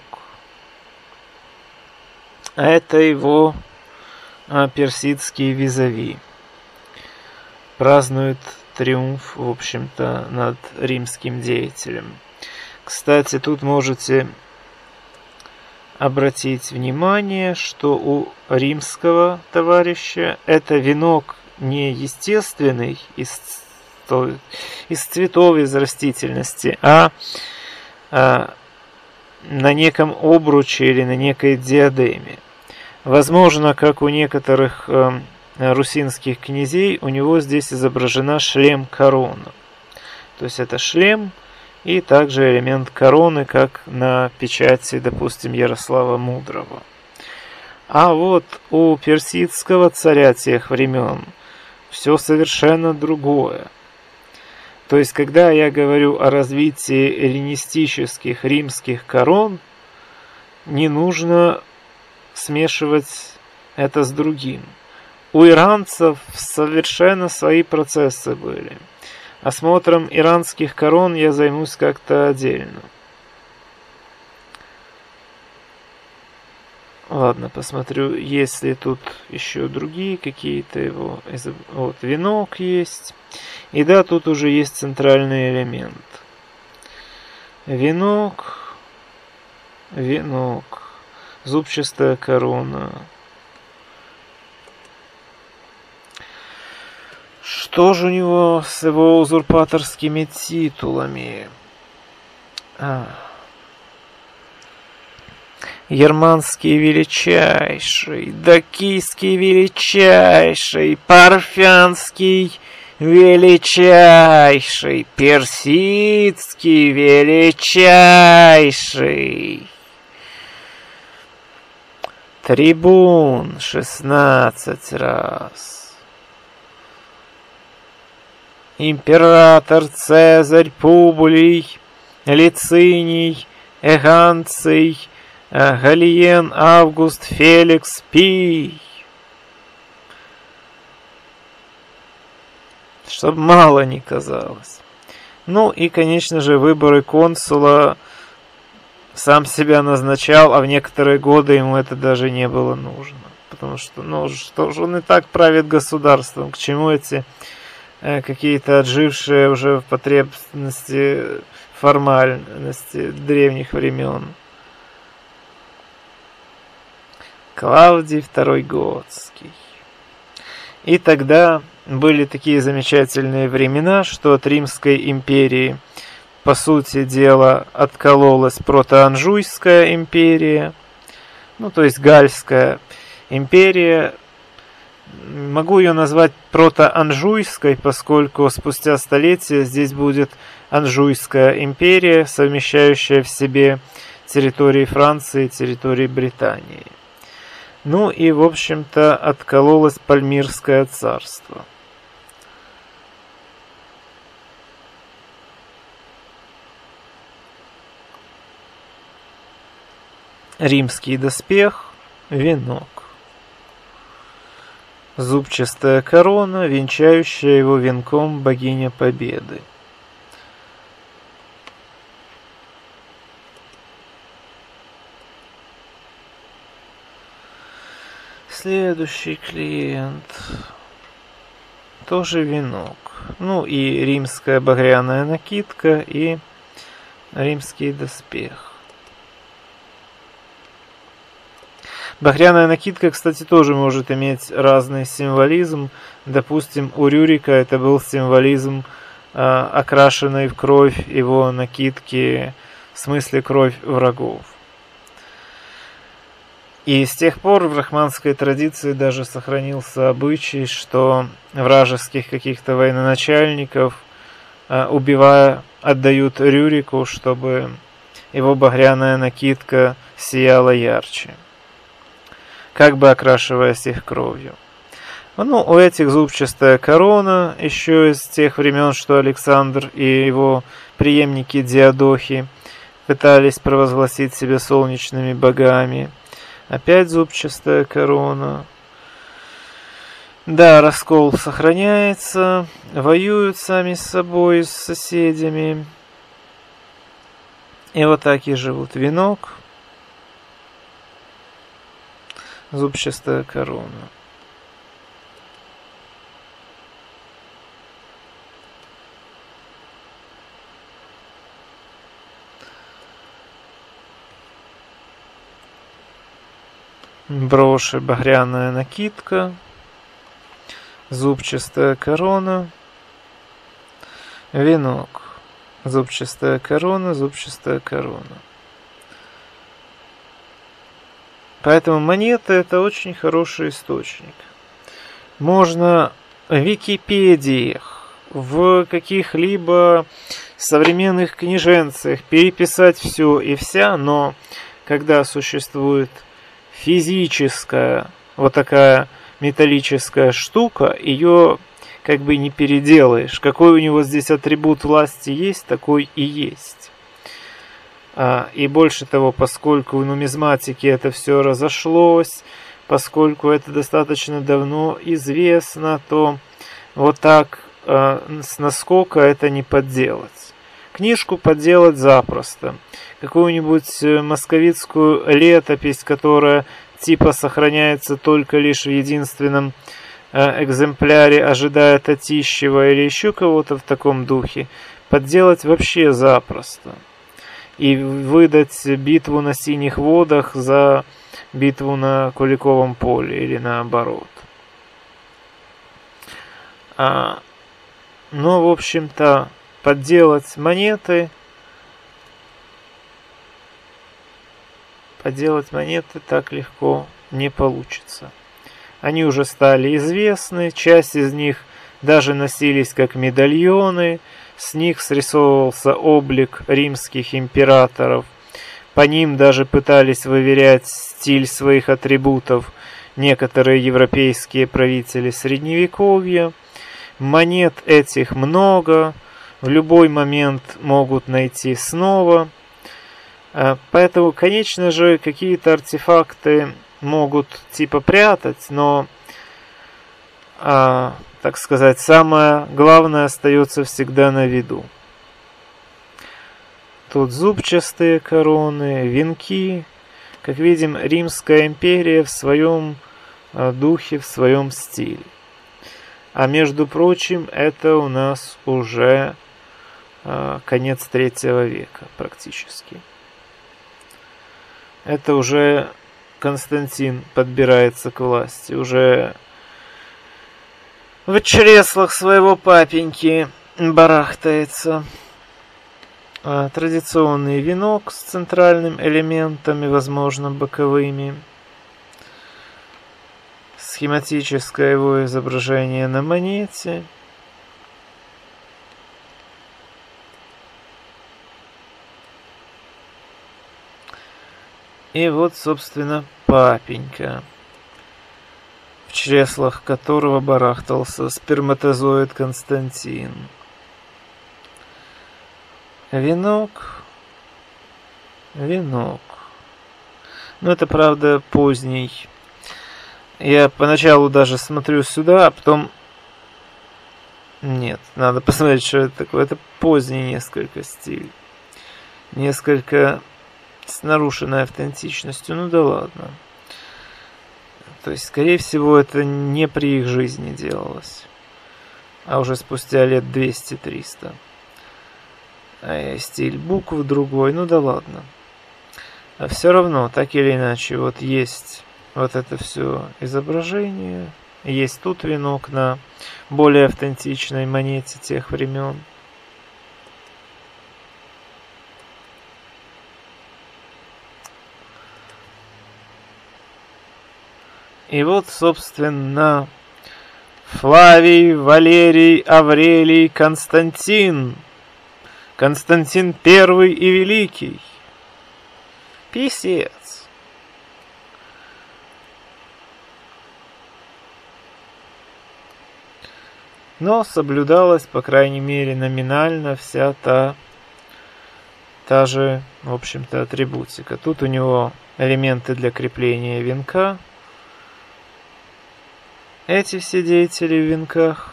А это его персидские визави. Празднует триумф, в общем-то, над римским деятелем. Кстати, тут можете обратить внимание, что у римского товарища это венок не естественный из цветов, из растительности, а на неком обруче или на некой диадеме. Возможно, как у некоторых русинских князей, у него здесь изображена шлем-корона. То есть это шлем и также элемент короны, как на печати, допустим, Ярослава Мудрого. А вот у персидского царя тех времен все совершенно другое. То есть, когда я говорю о развитии эллинистических римских корон, не нужно смешивать это с другим. У иранцев совершенно свои процессы были. Осмотром иранских корон я займусь как-то отдельно. Ладно, посмотрю, есть ли тут еще другие какие-то его... Вот, венок есть. И да, тут уже есть центральный элемент. Венок. Венок. Зубчатая корона. Что же у него с его узурпаторскими титулами? Германский величайший, дакийский величайший, парфянский величайший, персидский величайший. Трибун 16 раз. император, Цезарь, Публий, Лициний, Эганций, Галиен, Август, Феликс, Пий. Чтоб мало не казалось. Ну и, конечно же, выборы консула сам себя назначал, а в некоторые годы ему это даже не было нужно. Потому что, ну, что же он и так правит государством, к чему эти какие-то отжившие уже в потребности формальности древних времен. Клавдий II Готский. И тогда были такие замечательные времена, что от Римской империи, по сути дела, откололась протоанжуйская империя, ну, то есть Гальская империя. Могу ее назвать протоанжуйской, поскольку спустя столетия здесь будет Анжуйская империя, совмещающая в себе территории Франции и территории Британии. Ну и, в общем-то, откололось Пальмирское царство. Римский доспех, венок. Зубчатая корона, венчающая его венком богиня Победы. Следующий клиент. Тоже венок. Ну и римская багряная накидка, и римский доспех. Багряная накидка, кстати, тоже может иметь разный символизм. Допустим, у Рюрика это был символизм окрашенной в кровь его накидки, в смысле кровь врагов. И с тех пор в рахманской традиции даже сохранился обычай, что вражеских каких-то военачальников, убивая, отдают Рюрику, чтобы его багряная накидка сияла ярче, как бы окрашиваясь их кровью. Ну, у этих зубчатая корона, еще из тех времен, что Александр и его преемники Диадохи пытались провозгласить себя солнечными богами. Опять зубчатая корона. Да, раскол сохраняется, воюют сами с собой, с соседями. И вот так и живут. Венок, зубчатая корона. Броши, багряная накидка, зубчатая корона, венок, зубчатая корона, зубчатая корона. Поэтому монеты — это очень хороший источник. Можно в Википедиях, в каких-либо современных книженцах переписать все и вся, но когда существует физическая вот такая металлическая штука, ее как бы не переделаешь. Какой у него здесь атрибут власти есть, такой и есть. И больше того, поскольку в нумизматике это все разошлось, поскольку это достаточно давно известно, то вот так с наскока это не подделать. Книжку подделать запросто. Какую-нибудь московицкую летопись, которая типа сохраняется только лишь в единственном экземпляре, ожидая Татищева или еще кого-то в таком духе, подделать вообще запросто. И выдать битву на Синих водах за битву на Куликовом поле или наоборот. Но, в общем-то, подделать монеты так легко не получится. Они уже стали известны, часть из них даже носились как медальоны, с них срисовывался облик римских императоров, по ним даже пытались выверять стиль своих атрибутов некоторые европейские правители Средневековья. монет этих много, в любой момент могут найти снова. Поэтому, конечно же, какие-то артефакты могут типа прятать, но, так сказать, самое главное остается всегда на виду. Тут зубчатые короны, венки. Как видим, Римская империя в своем духе, в своем стиле. А между прочим, это у нас уже конец 3 века практически. Это уже Константин подбирается к власти, уже в чреслах своего папеньки барахтается. Традиционный венок с центральными элементами, возможно, боковыми. Схематическое его изображение на монете. И вот, собственно, папенька, в чреслах которого барахтался сперматозоид Константин. Венок. Ну, это, правда, поздний. Я поначалу даже смотрю сюда, а потом... Нет, надо посмотреть, что это такое. Это поздний несколько стиль. Несколько с нарушенной автентичностью. Ну да ладно. То есть, скорее всего, это не при их жизни делалось. А уже спустя лет 200-300. Стиль букв другой. Ну да ладно. А все равно, так или иначе, вот есть вот это все изображение. Есть тут венок на более автентичной монете тех времен. И вот, собственно, Флавий, Валерий, Аврелий, Константин. Константин I и Великий. Писец. Но соблюдалась, по крайней мере, номинально вся та же, в общем-то, атрибутика. Тут у него элементы для крепления венка. Эти все деятели в венках.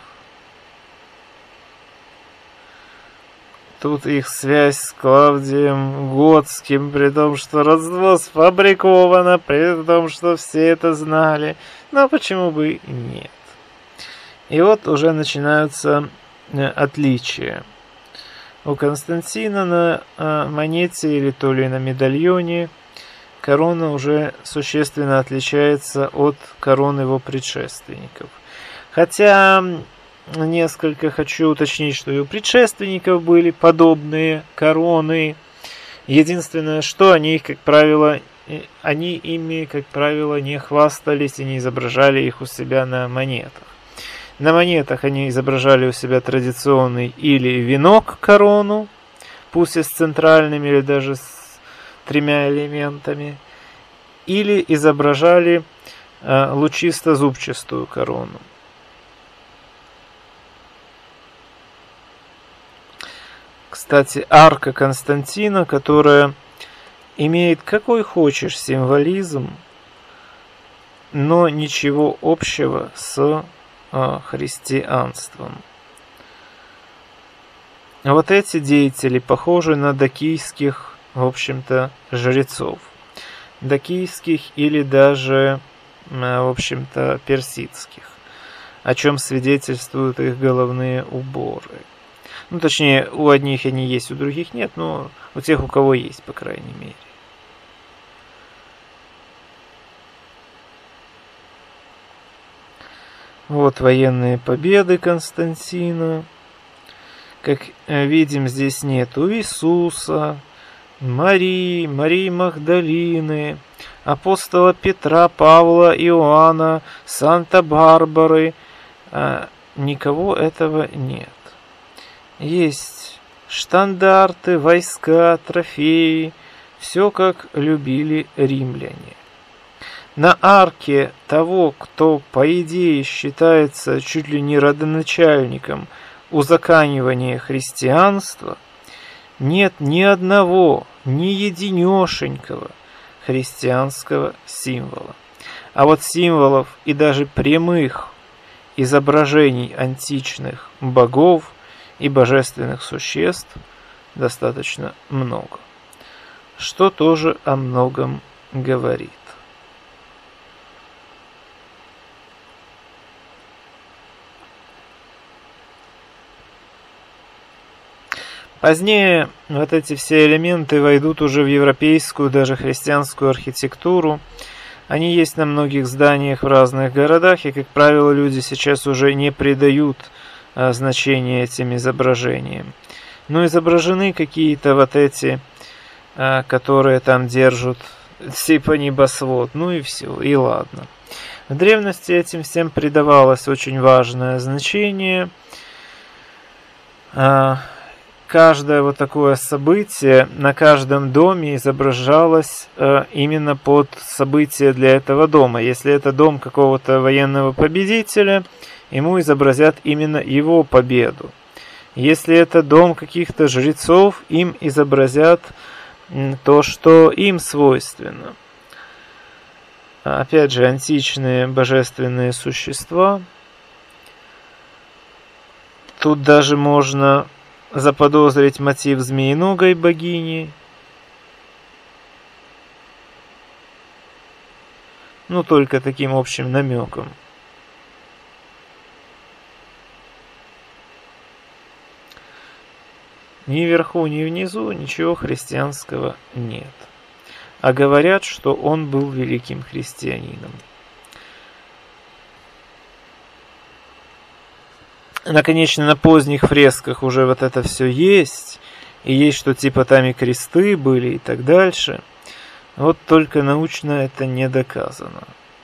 Тут их связь с Клавдием Готским, при том, что родство сфабриковано, при том, что все это знали. Но почему бы и нет? И вот уже начинаются отличия. У Константина на монете или то ли на медальоне корона уже существенно отличается от корон его предшественников. Хотя несколько хочу уточнить, что и у предшественников были подобные короны. Единственное, что они ими, как правило, не хвастались и не изображали их у себя на монетах. На монетах они изображали у себя традиционный или венок-корону, пусть и с центральными, или даже с 3 элементами, или изображали лучисто-зубчастую корону. Кстати, арка Константина, которая имеет какой хочешь символизм, но ничего общего с христианством. Вот эти деятели похожи на дакийских, в общем-то, жрецов. Дакийских или даже, в общем-то, персидских, о чем свидетельствуют их головные уборы. Ну, точнее, у одних они есть, у других нет, но у тех, у кого есть, по крайней мере. Вот военные победы Константина. Как видим, здесь нету Иисуса, Марии Магдалины, апостола Петра, Павла, Иоанна, Санта-Барбары. Никого этого нет. Есть штандарты, войска, трофеи. Все как любили римляне. на арке того, кто, по идее, считается чуть ли не родоначальником узаконивания христианства, нет ни одного, ни единешенького христианского символа. А вот символов и даже прямых изображений античных богов и божественных существ достаточно много, что тоже о многом говорит. Позднее вот эти все элементы войдут уже в европейскую, даже христианскую архитектуру. Они есть на многих зданиях в разных городах, и, как правило, люди сейчас уже не придают значения этим изображениям. Но изображены какие-то вот эти, которые там держат типа небосвод, ну и все, и ладно. В древности этим всем придавалось очень важное значение. Каждое вот такое событие на каждом доме изображалось именно под событие для этого дома. Если это дом какого-то военного победителя, ему изобразят именно его победу. Если это дом каких-то жрецов, им изобразят то, что им свойственно. Опять же, античные божественные существа. Тут даже можно заподозрить мотив змеиногой богини. Ну, только таким общим намеком. Ни вверху, ни внизу ничего христианского нет. А говорят, что он был великим христианином. Наконечно, на поздних фресках уже вот это все есть. И есть, что типа там и кресты были и так дальше. Вот только научно это не доказано.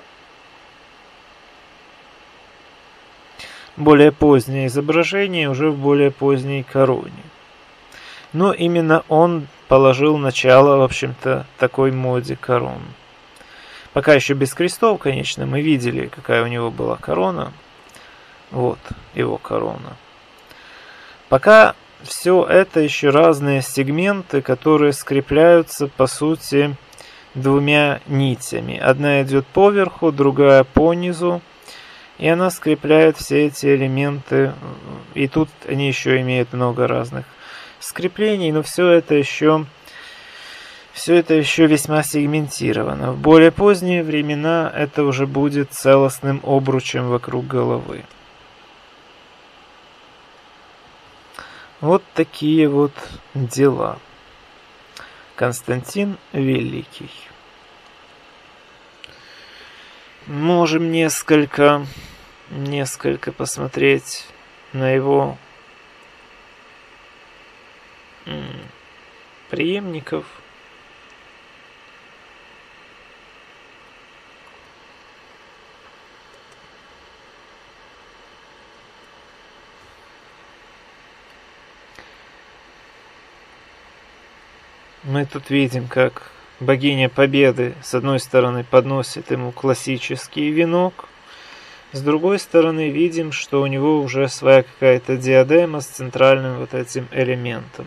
Более позднее изображение уже в более поздней короне. Но именно он положил начало, в общем-то, такой моде корон. Пока еще без крестов, конечно, мы видели, какая у него была корона. Вот его корона. Пока все это еще разные сегменты, которые скрепляются, по сути, двумя нитями. Одна идет поверху, другая по низу. И она скрепляет все эти элементы. И тут они еще имеют много разных скреплений, но все это еще весьма сегментировано. В более поздние времена это уже будет целостным обручем вокруг головы. Вот такие вот дела. Константин Великий. Можем несколько посмотреть на его преемников. Мы тут видим, как богиня Победы с одной стороны подносит ему классический венок, с другой стороны видим, что у него уже своя какая-то диадема с центральным вот этим элементом.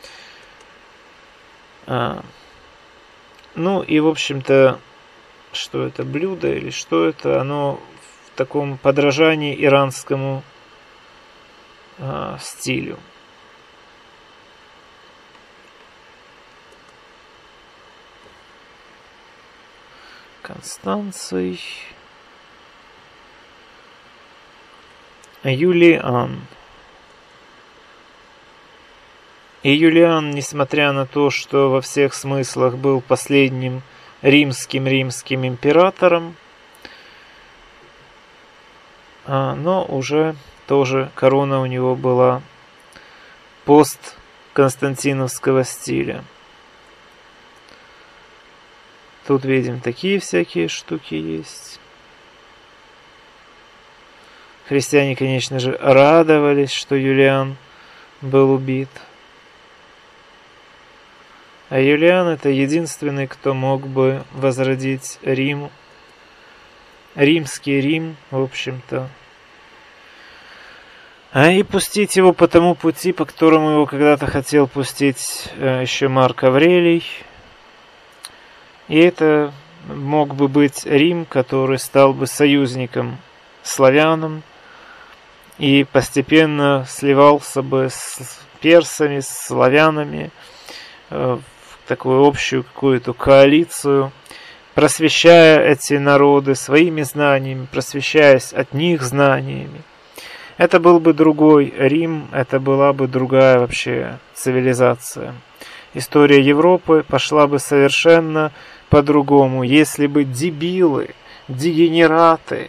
Ну и в общем-то, что это, блюдо или что это, оно в таком подражании иранскому стилю. Констанций. Юлиан. И Юлиан, несмотря на то, что во всех смыслах был последним римским императором, но уже тоже корона у него была постконстантиновского стиля. Тут видим такие всякие штуки есть. Христиане, конечно же, радовались, что Юлиан был убит. А Юлиан — это единственный, кто мог бы возродить Рим римский Рим, в общем-то, и пустить его по тому пути, по которому его когда-то хотел пустить еще Марк Аврелий. И это мог бы быть Рим, который стал бы союзником славянам и постепенно сливался бы с персами, с славянами в такую общую какую-то коалицию, просвещая эти народы своими знаниями, просвещаясь от них знаниями. Это был бы другой Рим, это была бы другая вообще цивилизация. История Европы пошла бы совершенно по-другому, если бы дебилы, дегенераты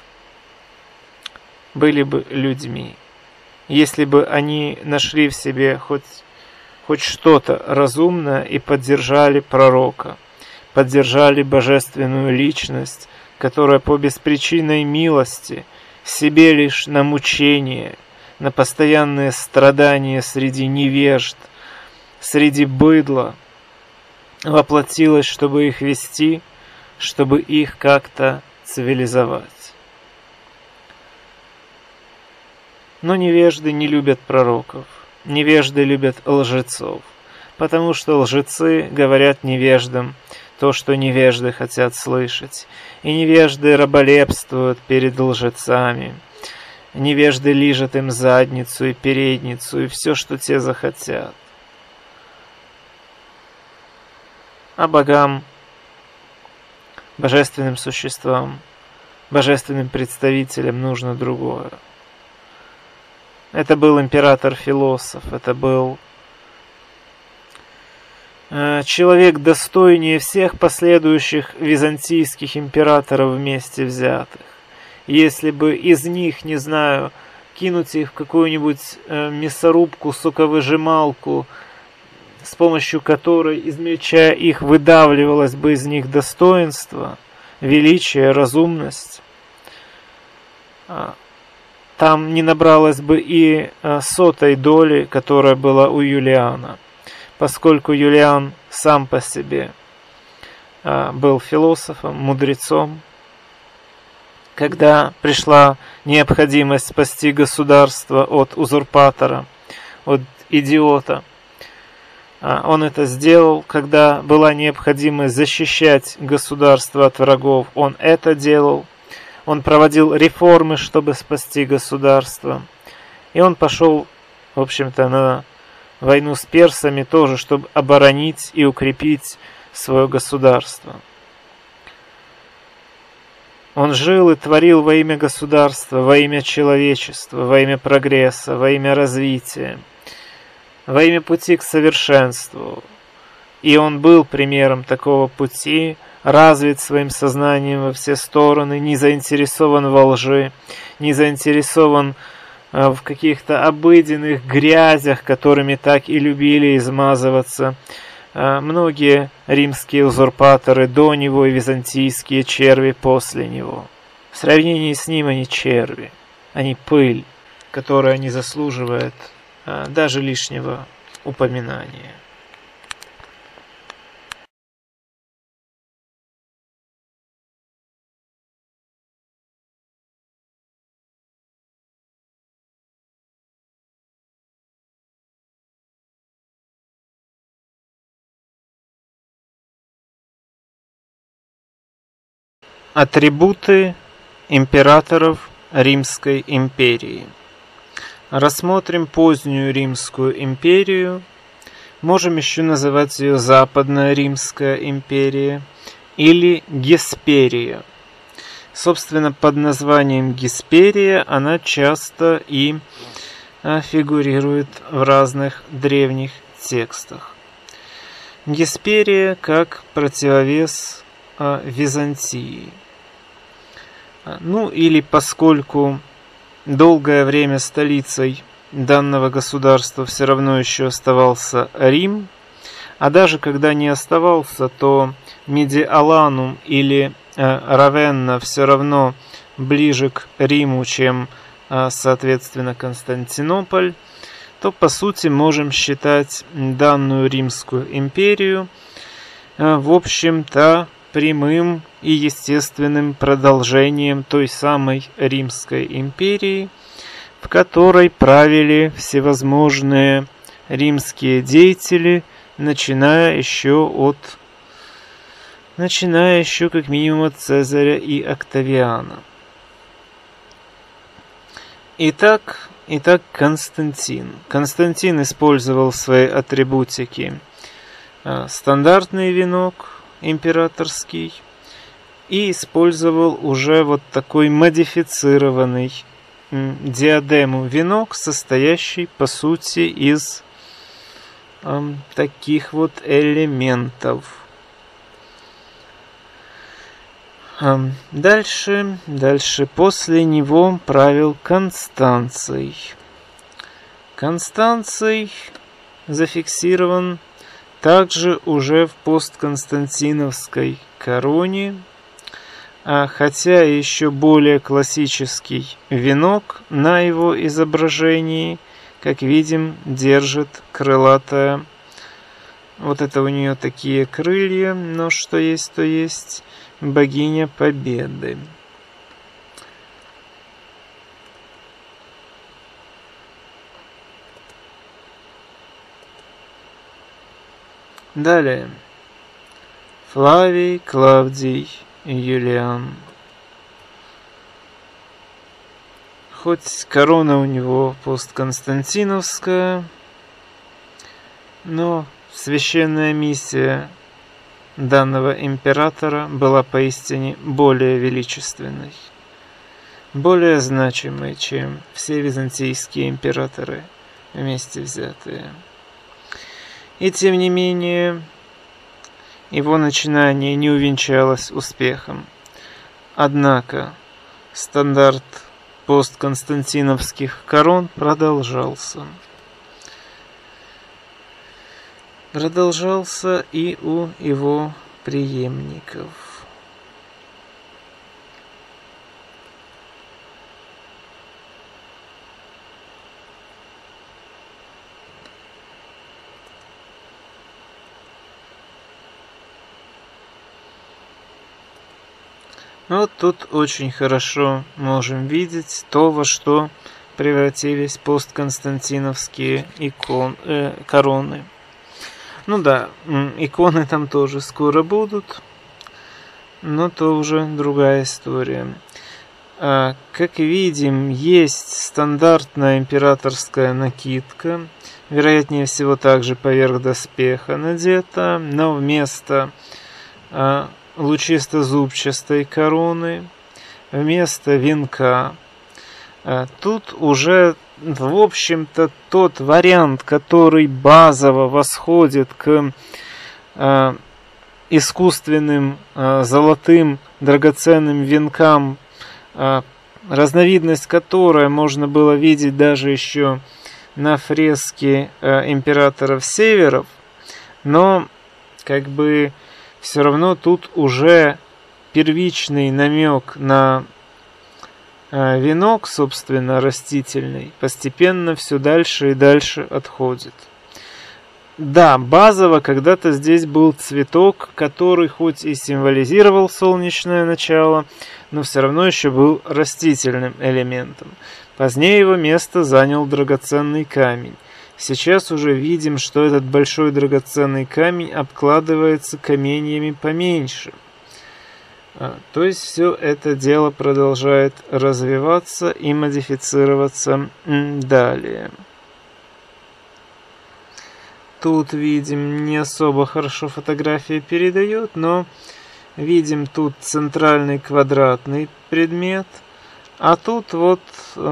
были бы людьми. Если бы они нашли в себе хоть что-то разумное и поддержали пророка, поддержали божественную личность, которая по беспричинной милости себе лишь на мучение, на постоянные страдания среди невежд, среди быдла, воплотилась, чтобы их вести, чтобы их как-то цивилизовать. Но невежды не любят пророков, невежды любят лжецов, потому что лжецы говорят невеждам то, что невежды хотят слышать, и невежды раболепствуют перед лжецами. Невежды лижут им задницу и передницу, и все, что те захотят. А богам, божественным существам, божественным представителям нужно другое. Это был император-философ, это был человек достойнее всех последующих византийских императоров вместе взятых. Если бы из них, не знаю, кинуть их в какую-нибудь мясорубку, соковыжималку, с помощью которой, измельчая их, выдавливалось бы из них достоинство, величие, разумность, там не набралось бы и сотой доли, которая была у Юлиана, поскольку Юлиан сам по себе был философом, мудрецом. Когда пришла необходимость спасти государство от узурпатора, от идиота, он это сделал. Когда была необходимость защищать государство от врагов, он это делал. Он проводил реформы, чтобы спасти государство. И он пошел, в общем-то, на войну с персами тоже, чтобы оборонить и укрепить свое государство. Он жил и творил во имя государства, во имя человечества, во имя прогресса, во имя развития, во имя пути к совершенству. И он был примером такого пути, развит своим сознанием во все стороны, не заинтересован во лжи, не заинтересован в каких-то обыденных грязях, которыми так и любили измазываться многие римские узурпаторы до него и византийские черви после него. В сравнении с ним они черви, они пыль, которая не заслуживает даже лишнего упоминания. Атрибуты императоров Римской империи. Рассмотрим позднюю Римскую империю. Можем еще называть ее Западная Римская империя или Гесперия. Собственно, под названием Гесперия она часто и фигурирует в разных древних текстах. Гесперия как противовес Византии. Ну или поскольку долгое время столицей данного государства все равно еще оставался Рим, а даже когда не оставался, то Медиаланум или Равенна все равно ближе к Риму, чем, соответственно, Константинополь, то по сути можем считать данную Римскую империю, в общем-то, прямым и естественным продолжением той самой Римской империи, в которой правили всевозможные римские деятели, начиная еще как минимум от Цезаря и Октавиана. Итак, Константин. Константин использовал в своей атрибутике стандартный венок императорский и использовал уже вот такой модифицированный диадему венок, состоящий по сути из таких вот элементов. Дальше после него правил Констанций. Констанций зафиксирован также уже в постконстантиновской короне, хотя еще более классический венок на его изображении, как видим, держит крылатая. Вот это у нее такие крылья, но что есть, то есть. Богиня Победы. Далее. Флавий, Клавдий, Юлиан. Хоть корона у него постконстантиновская, но священная миссия данного императора была поистине более величественной, более значимой, чем все византийские императоры вместе взятые. И тем не менее, его начинание не увенчалось успехом. Однако, стандарт постконстантиновских корон продолжался. Продолжался и у его преемников. Вот тут очень хорошо можем видеть то, во что превратились постконстантиновские короны. Ну да, иконы там тоже скоро будут, но то уже другая история. Как видим, есть стандартная императорская накидка, вероятнее всего также поверх доспеха надета, но вместо лучисто-зубчатой короны, вместо венка. Тут уже, в общем-то, тот вариант, который базово восходит к искусственным золотым драгоценным венкам, разновидность которой можно было видеть даже еще на фреске императоров Северов, но как бы все равно тут уже первичный намек на венок, собственно, растительный, постепенно все дальше и дальше отходит. Да, базово когда-то здесь был цветок, который хоть и символизировал солнечное начало, но все равно еще был растительным элементом. Позднее его место занял драгоценный камень. Сейчас уже видим, что этот большой драгоценный камень обкладывается каменьями поменьше. То есть все это дело продолжает развиваться и модифицироваться далее. Тут видим, не особо хорошо фотография передает, но видим тут центральный квадратный предмет, а тут вот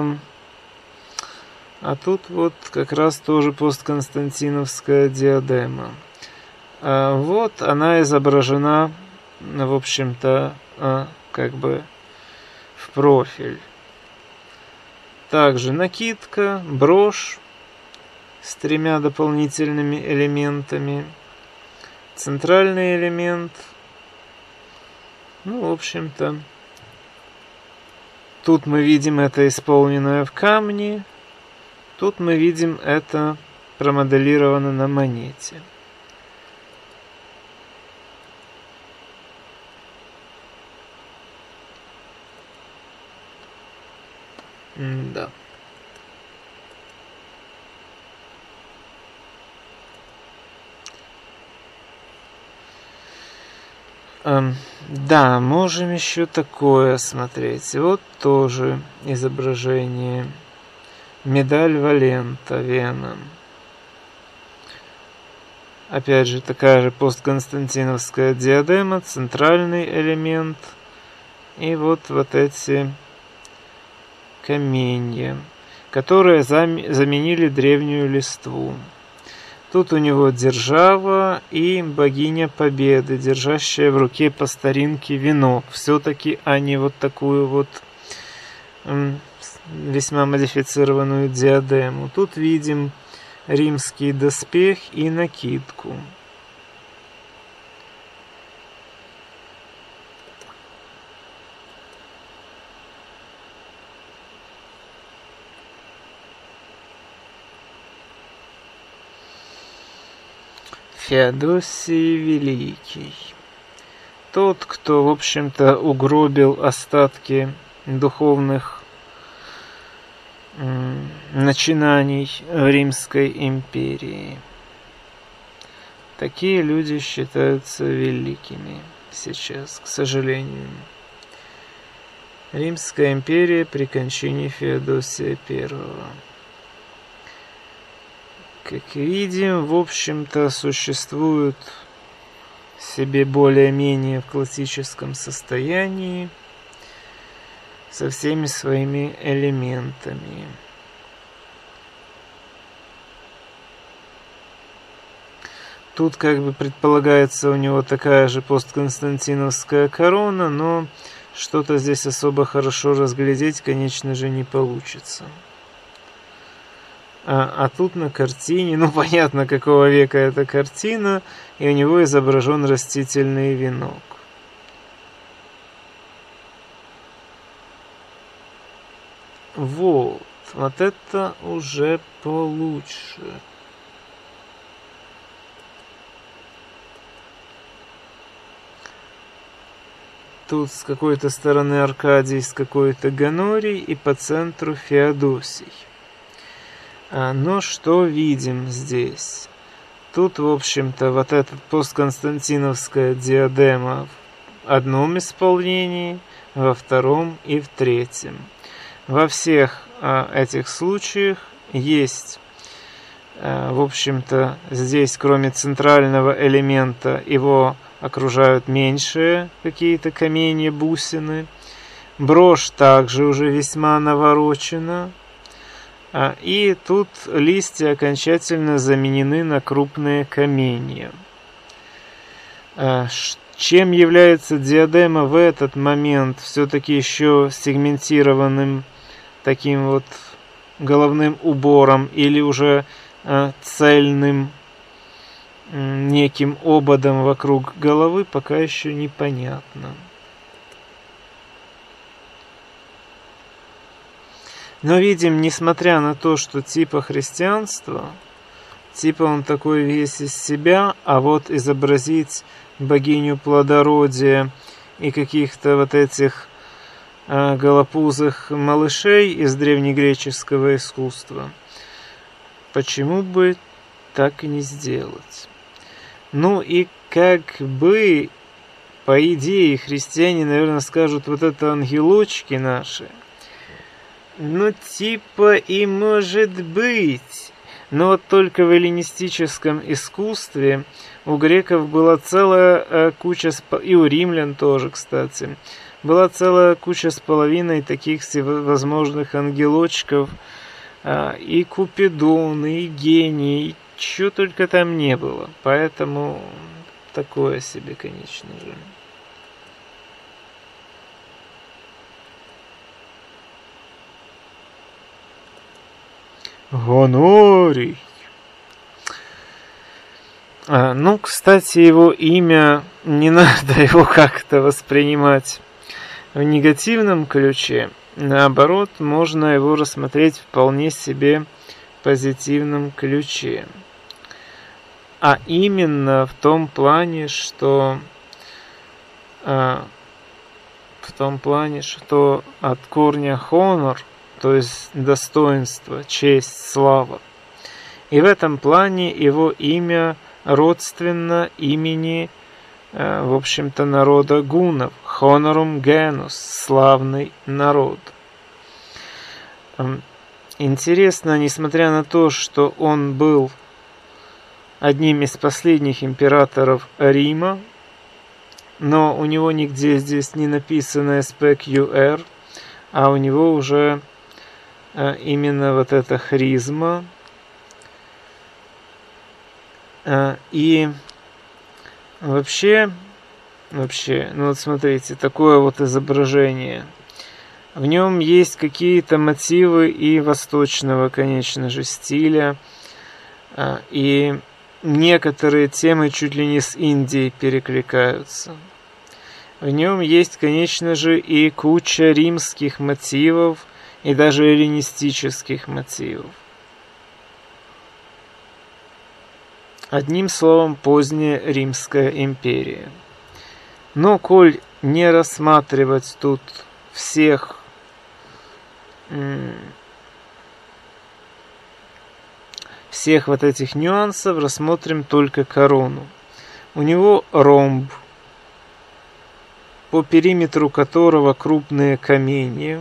как раз тоже постконстантиновская диадема. Вот она изображена, в общем-то, как бы в профиль. Также накидка, брошь с 3 дополнительными элементами, центральный элемент. Ну, в общем-то, тут мы видим это исполненное в камне, тут мы видим это промоделировано на монете. Да. Да, можем еще такое смотреть. Вот тоже изображение. Медаль Валента, Вена. Опять же, такая же постконстантиновская диадема, центральный элемент. И вот эти каменья, которые заменили древнюю листву. Тут у него держава и богиня Победы, держащая в руке по старинке венок. Все-таки, а не вот такую вот весьма модифицированную диадему. Тут видим римский доспех и накидку. Феодосий Великий. Тот, кто, в общем-то, угробил остатки духовных начинаний Римской империи. Такие люди считаются великими сейчас, к сожалению. Римская империя при кончине Феодосия I. Как видим, в общем-то, существуют себе более-менее в классическом состоянии со всеми своими элементами. Тут как бы предполагается у него такая же постконстантиновская корона, но что-то здесь особо хорошо разглядеть, конечно же, не получится. А тут на картине, ну понятно, какого века эта картина, и у него изображен растительный венок. Вот это уже получше. Тут с какой-то стороны Аркадий, с какой-то Гонорий, и по центру Феодосий. Но что видим здесь? Тут, в общем-то, вот эта постконстантиновская диадема в одном исполнении, во втором и в третьем. Во всех этих случаях есть, в общем-то, здесь, кроме центрального элемента, его окружают меньшие какие-то каменья, бусины. Брошь также уже весьма наворочена. И тут листья окончательно заменены на крупные каменья. Чем является диадема в этот момент все-таки еще сегментированным таким вот головным убором или уже цельным неким ободом вокруг головы, пока еще непонятно. Но видим, несмотря на то, что типа христианства, типа он такой весь из себя, а вот изобразить богиню плодородия и каких-то вот этих голопузых малышей из древнегреческого искусства, почему бы так и не сделать? Ну и как бы, по идее, христиане, наверное, скажут, вот это ангелочки наши. Ну, типа и может быть. Но вот только в эллинистическом искусстве у греков была целая куча, и у римлян тоже, кстати, была целая куча с половиной таких всевозможных ангелочков, и Купидон, и гений, чего только там не было. Поэтому такое себе, конечно же. Гонорий. Ну, кстати, его имя, не надо его как-то воспринимать в негативном ключе. Наоборот, можно его рассмотреть вполне себе в позитивном ключе. А именно в том плане, что от корня honor, то есть достоинство, честь, слава. И в этом плане его имя родственно имени, в общем-то, народа гуннов. Honorum genus, славный народ. Интересно, несмотря на то, что он был одним из последних императоров Рима, но у него нигде здесь не написано SPQR, а у него уже именно вот эта хризма. И вообще, ну вот смотрите, такое вот изображение. В нем есть какие-то мотивы и восточного, конечно же, стиля, и некоторые темы чуть ли не с Индией перекликаются. В нем есть, конечно же, и куча римских мотивов, и даже эллинистических мотивов. Одним словом, поздняя Римская империя. Но, коль не рассматривать тут всех вот этих нюансов, рассмотрим только корону. У него ромб, по периметру которого крупные каменья.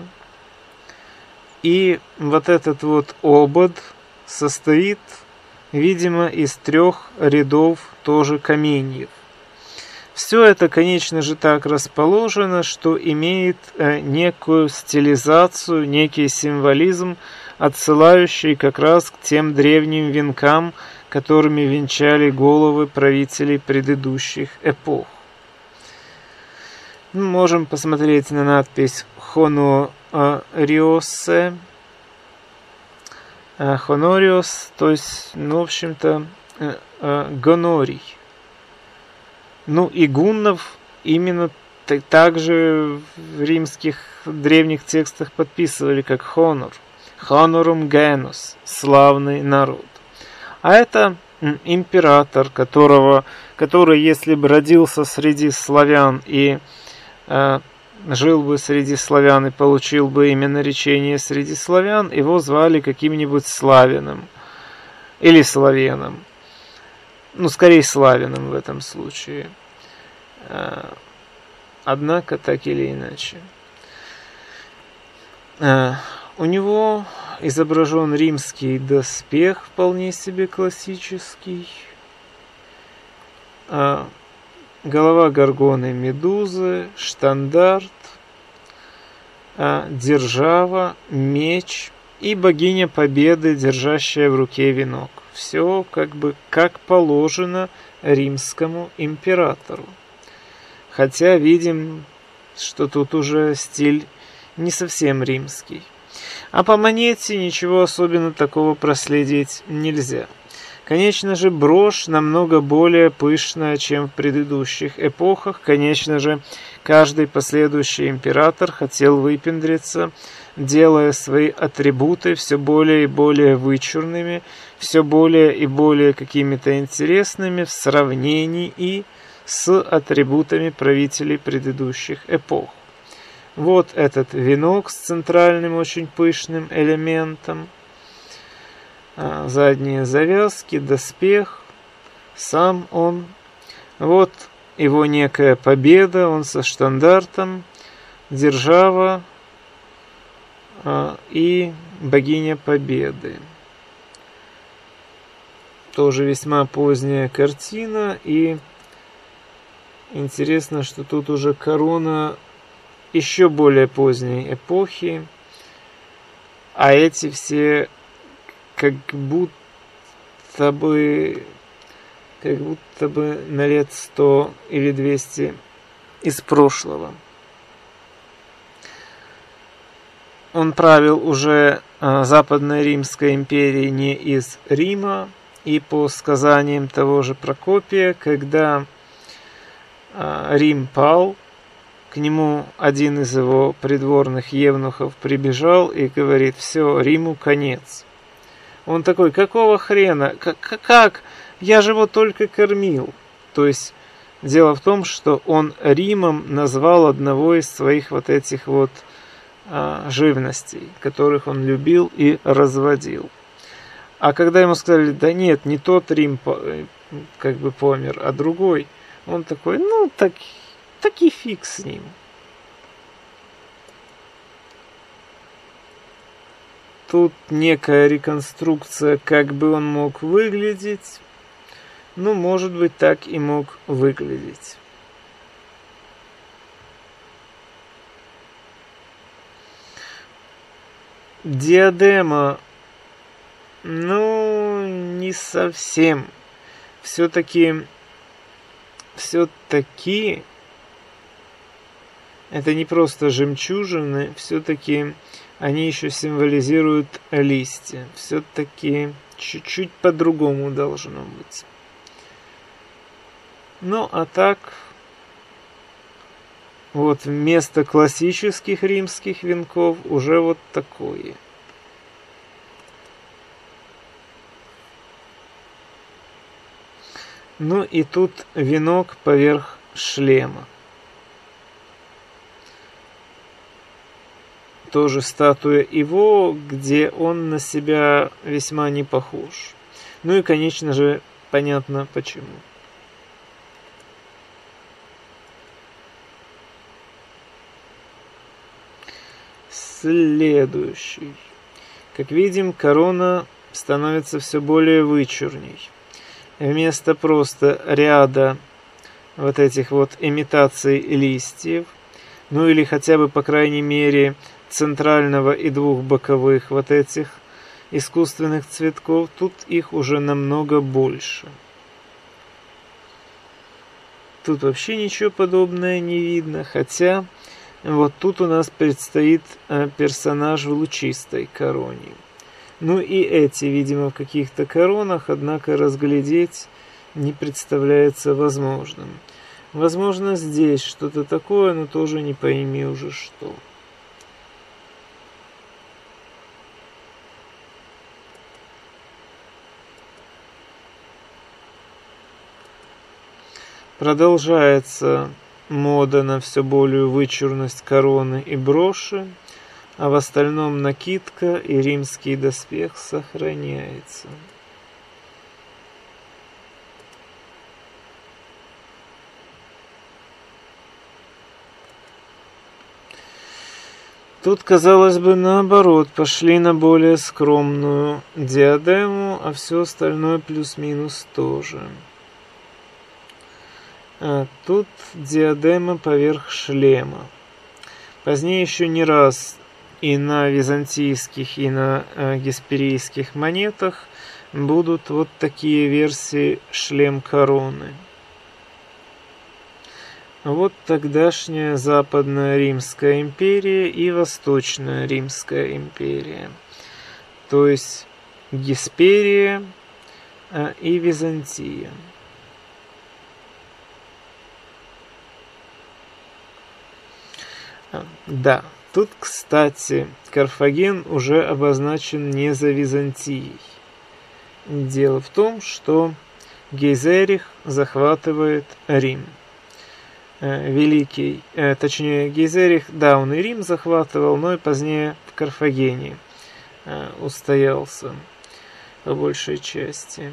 И вот этот вот обод состоит, видимо, из 3 рядов тоже каменьев. Все это, конечно же, так расположено, что имеет некую стилизацию, некий символизм, отсылающий как раз к тем древним венкам, которыми венчали головы правителей предыдущих эпох. Мы можем посмотреть на надпись «Хонориосе». Хонориос, то есть, ну, в общем-то, гонорий. Ну и гуннов именно также в римских древних текстах подписывали как хонор. Honorum genus, славный народ. А это император, который, если бы родился среди славян и жил бы среди славян и получил бы имя наречение среди славян, его звали каким-нибудь Славиным или Славеном. Ну, скорее Славиным в этом случае. Однако, так или иначе. У него изображен римский доспех, вполне себе классический. Голова горгоны Медузы, штандарт, держава, меч и богиня Победы, держащая в руке венок. Все как бы как положено римскому императору. Хотя видим, что тут уже стиль не совсем римский. А по монете ничего особенно такого проследить нельзя. Конечно же, брошь намного более пышная, чем в предыдущих эпохах. Конечно же, каждый последующий император хотел выпендриться, делая свои атрибуты все более и более вычурными, все более и более какими-то интересными в сравнении и с атрибутами правителей предыдущих эпох. Вот этот венок с центральным очень пышным элементом. Задние завязки, доспех, сам он. Вот его некая победа, он со штандартом, держава и богиня Победы. Тоже весьма поздняя картина, и интересно, что тут уже корона еще более поздней эпохи, а эти все как будто бы на лет 100 или 200 из прошлого. Он правил уже Западной Римской империей не из Рима, и по сказаниям того же Прокопия, когда Рим пал, к нему один из его придворных евнухов прибежал и говорит: все, Риму конец. Он такой: какого хрена? Как? Я же его только кормил. То есть дело в том, что он Римом назвал одного из своих вот этих вот живностей, которых он любил и разводил. А когда ему сказали, да нет, не тот Рим как бы помер, а другой, он такой, ну так и фиг с ним. Тут некая реконструкция, как бы он мог выглядеть. Ну, может быть, так и мог выглядеть. Диадема, ну, не совсем. Все-таки это не просто жемчужины, все-таки они еще символизируют листья. Все-таки чуть-чуть по-другому должно быть. Ну, а так, вот вместо классических римских венков уже вот такое. Ну и тут венок поверх шлема. Тоже статуя Иво, где он на себя весьма не похож. Ну и, конечно же, понятно почему. Следующий. Как видим, корона становится все более вычурней. Вместо просто ряда вот этих вот имитаций листьев, ну или хотя бы, по крайней мере, центрального и двух боковых вот этих искусственных цветков, тут их уже намного больше. Тут вообще ничего подобного не видно, хотя вот тут у нас предстоит персонаж в лучистой короне. Ну и эти, видимо, в каких-то коронах, однако разглядеть не представляется возможным. Возможно, здесь что-то такое, но тоже не пойми уже что. Продолжается мода на все более вычурность короны и броши, а в остальном накидка и римский доспех сохраняется. Тут, казалось бы, наоборот, пошли на более скромную диадему, а все остальное плюс-минус тоже. А тут диадема поверх шлема. Позднее еще не раз и на византийских, и на гесперийских монетах будут вот такие версии шлем-короны. Вот тогдашняя Западная Римская империя и Восточная Римская империя. То есть Гесперия и Византия. Да, тут, кстати, Карфаген уже обозначен не за Византией. Дело в том, что Гейзерих захватывает Рим. Великий, точнее Гейзерих, да, он и Рим захватывал, но и позднее в Карфагене устоялся по большей части.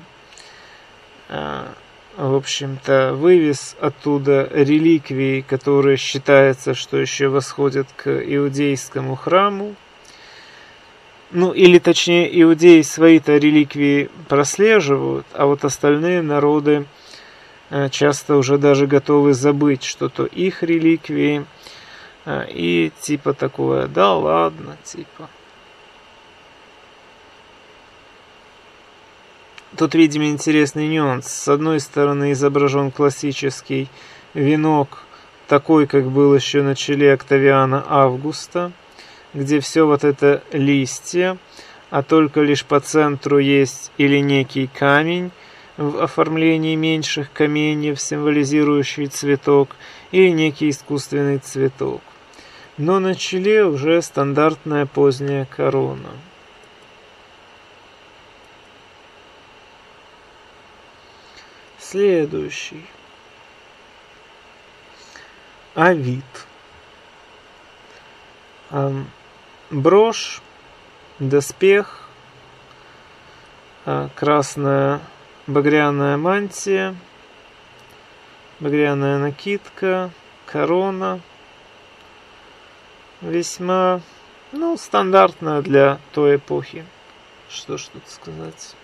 В общем-то, вывез оттуда реликвии, которые считается, что еще восходят к иудейскому храму. Ну, или точнее, иудеи свои-то реликвии прослеживают, а вот остальные народы часто уже даже готовы забыть, что то их реликвии. И типа такое, да ладно, типа. Тут, видимо, интересный нюанс. С одной стороны изображен классический венок, такой, как был еще на челе Октавиана Августа, где все вот это листья, а только лишь по центру есть или некий камень в оформлении меньших каменьев, символизирующий цветок, или некий искусственный цветок. Но на челе уже стандартная поздняя корона. Следующий. Авид. брошь, доспех, красная багряная мантия, багряная накидка, корона. Весьма, стандартная для той эпохи. Что ж тут сказать.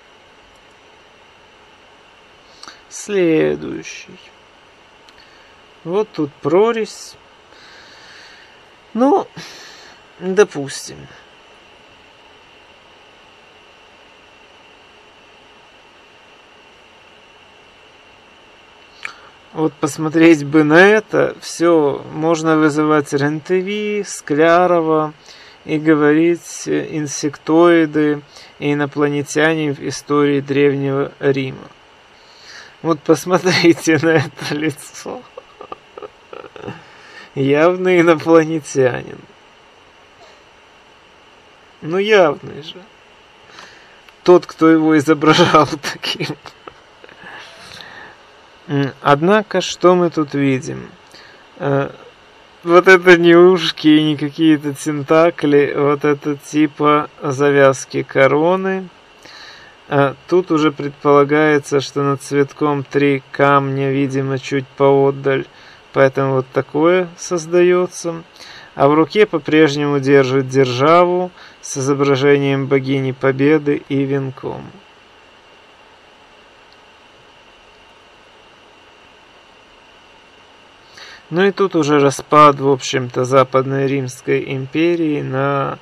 Следующий. Вот тут прорезь. Допустим. Вот посмотреть бы на это, все, можно вызывать Рентеви, Склярова и говорить инсектоиды и инопланетяне в истории Древнего Рима. Вот посмотрите на это лицо. Явный инопланетянин. Явный же. Тот, кто его изображал таким. Однако, что мы тут видим? Вот это не ушки и не какие-то тентакли, вот это типа завязки короны. Тут уже предполагается, что над цветком 3 камня, видимо, чуть поотдаль, поэтому вот такое создается. А в руке по-прежнему держит державу с изображением богини Победы и венком. И тут уже распад, в общем-то, Западной Римской империи на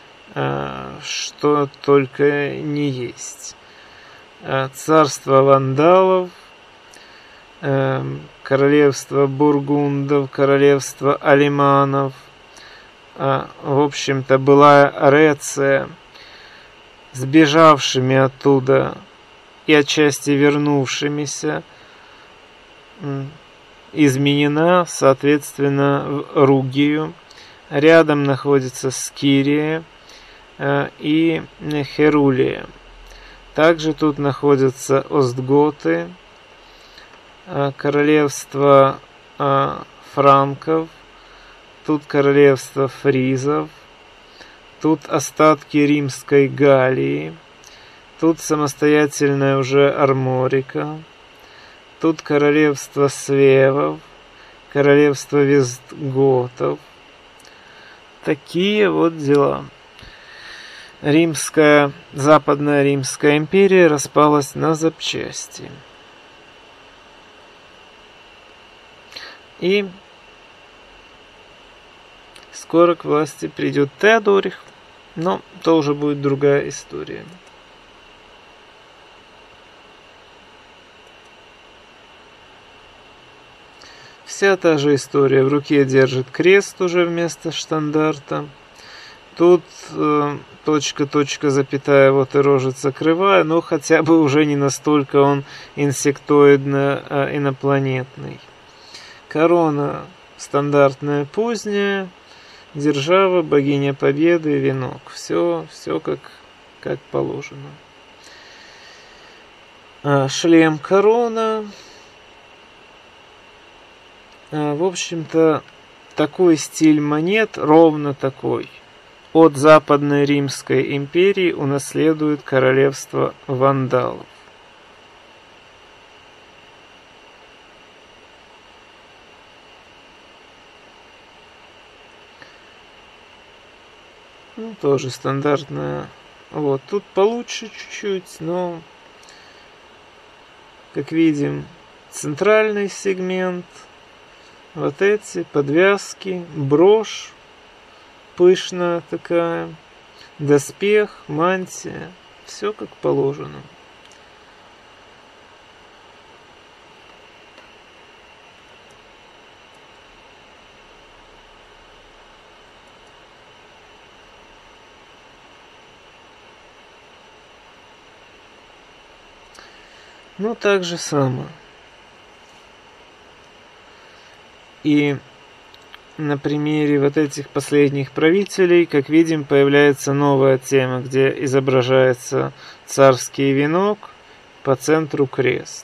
что только не есть. Царство вандалов, королевство бургундов, королевство алиманов, в общем-то, была Реция, сбежавшими оттуда и отчасти вернувшимися, изменена, соответственно, в Ругию. Рядом находится Скирия и Херулия. Также тут находятся остготы, королевство франков, тут королевство фризов, тут остатки римской Галлии, тут самостоятельная уже Арморика, тут королевство свевов, королевство вестготов. Такие вот дела. Западная Римская империя распалась на запчасти. И скоро к власти придет Теодорих, но то уже будет другая история. Вся та же история. В руке держит крест уже вместо штандарта. Тут точка, точка, запятая, вот и рожица кривая, но хотя бы уже не настолько он инсектоидно-инопланетный. Корона стандартная поздняя, держава, богиня Победы, венок. Все как положено. Шлем, корона. В общем-то, такой стиль монет, ровно такой, от Западной Римской империи унаследует королевство вандалов. Тоже стандартная. Вот, тут получше чуть-чуть, но, как видим, центральный сегмент, вот эти подвязки, брошь пышная такая, доспех, мантия, все как положено. Так же само. И на примере вот этих последних правителей, как видим, появляется новая тема, где изображается царский венок, по центру крест.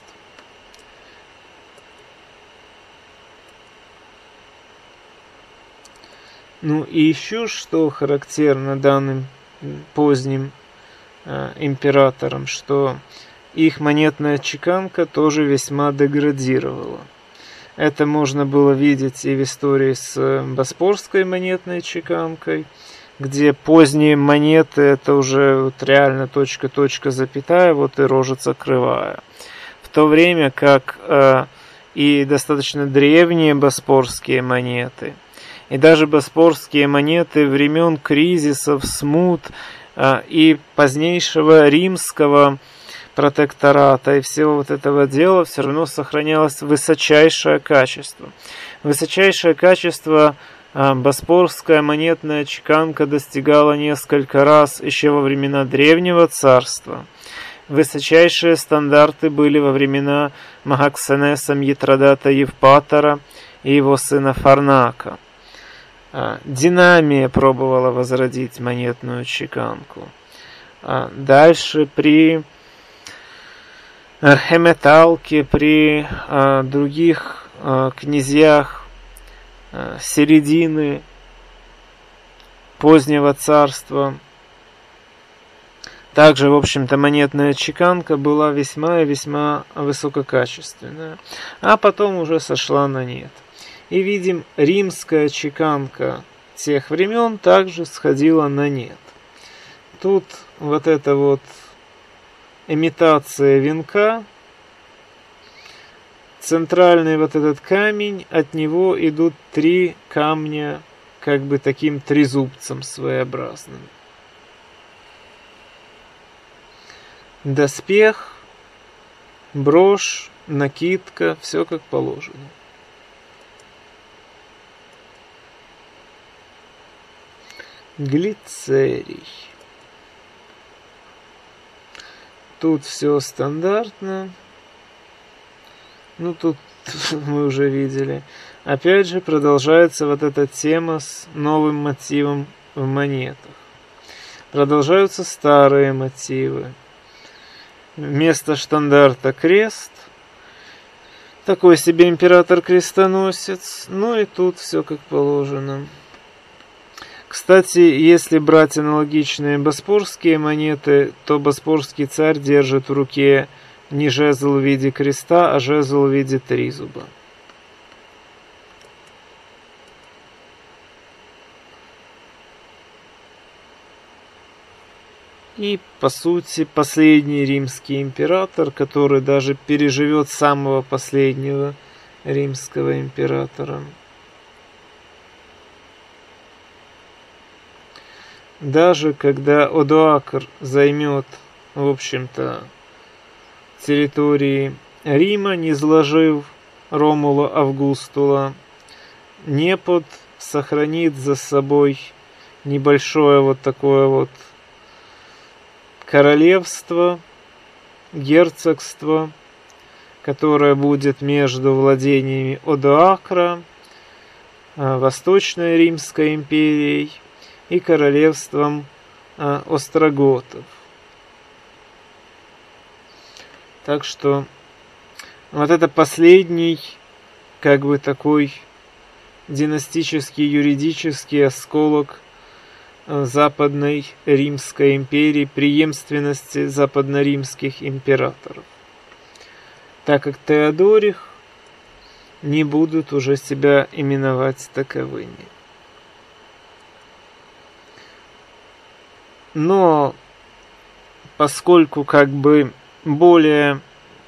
Ну и еще что характерно данным поздним императорам, что их монетная чеканка тоже весьма деградировала. Это можно было видеть и в истории с боспорской монетной чеканкой, где поздние монеты это уже вот реально точка, запятая, вот и рожица кривая. В то время как и достаточно древние боспорские монеты, и даже боспорские монеты времен кризисов, смут и позднейшего римского протектората и всего вот этого дела все равно сохранялось высочайшее качество. Высочайшее качество боспорская монетная чеканка достигала несколько раз еще во времена Древнего Царства. Высочайшие стандарты были во времена Магаксенеса Митродата Евпатора и его сына Фарнака. Динамия пробовала возродить монетную чеканку. Дальше при Археметалке, при других князьях середины позднего царства также, в общем-то, монетная чеканка была весьма и весьма высококачественная, а потом уже сошла на нет. И видим, римская чеканка тех времен также сходила на нет. Тут вот эта вот имитация венка, центральный вот этот камень, от него идут 3 камня, как бы таким трезубцем своеобразным. Доспех, брошь, накидка, все как положено. Глицерий. Тут все стандартно. Ну, тут мы уже видели. Опять же, продолжается вот эта тема с новым мотивом в монетах. Продолжаются старые мотивы. Вместо штандарта крест. Такой себе император-крестоносец. Ну и тут все как положено. Кстати, если брать аналогичные боспорские монеты, то боспорский царь держит в руке не жезл в виде креста, а жезл в виде тризуба. И, по сути, последний римский император, который даже переживет самого последнего римского императора. Даже когда Одоакр займет, в общем-то, территории Рима, не изложив Ромула Августула, Непод сохранит за собой небольшое вот такое вот королевство, герцогство, которое будет между владениями Одоакра, Восточной Римской империей и королевством остроготов. Так что вот это последний, как бы такой династический, юридический осколок Западной Римской империи, преемственности западноримских императоров. Так как Теодорих не будут уже себя именовать таковыми. Но поскольку как бы более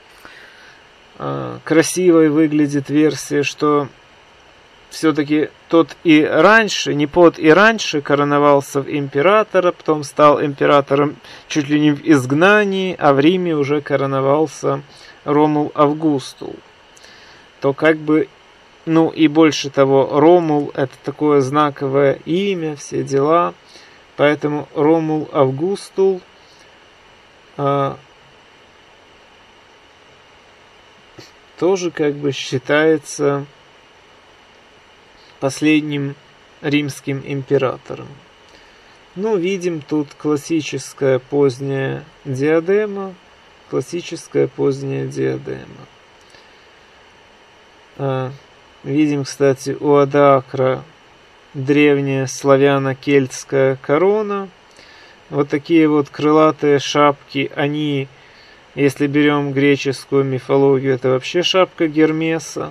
красивой выглядит версия, что все-таки тот и раньше, Непод и раньше короновался в императора, потом стал императором чуть ли не в изгнании, а в Риме уже короновался Ромул Августул, то как бы, ну и больше того, Ромул это такое знаковое имя, все дела, поэтому Ромул Августул тоже как бы считается последним римским императором. Ну, видим тут классическая поздняя диадема. Классическая поздняя диадема. Видим, кстати, у Одоакра древняя славяно-кельтская корона. Вот такие вот крылатые шапки, они, если берем греческую мифологию, это вообще шапка Гермеса.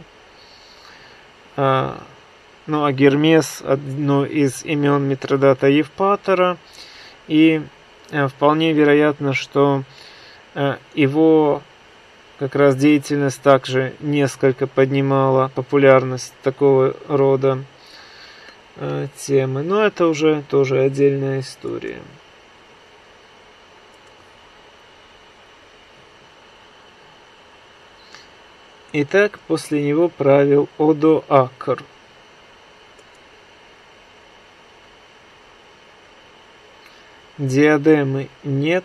Ну, а Гермес – одно из имен Митридата Евпатора, и вполне вероятно, что его как раз деятельность также несколько поднимала популярность такого рода темы, но это уже тоже отдельная история. Итак, после него правил Одоакр. Диадемы нет,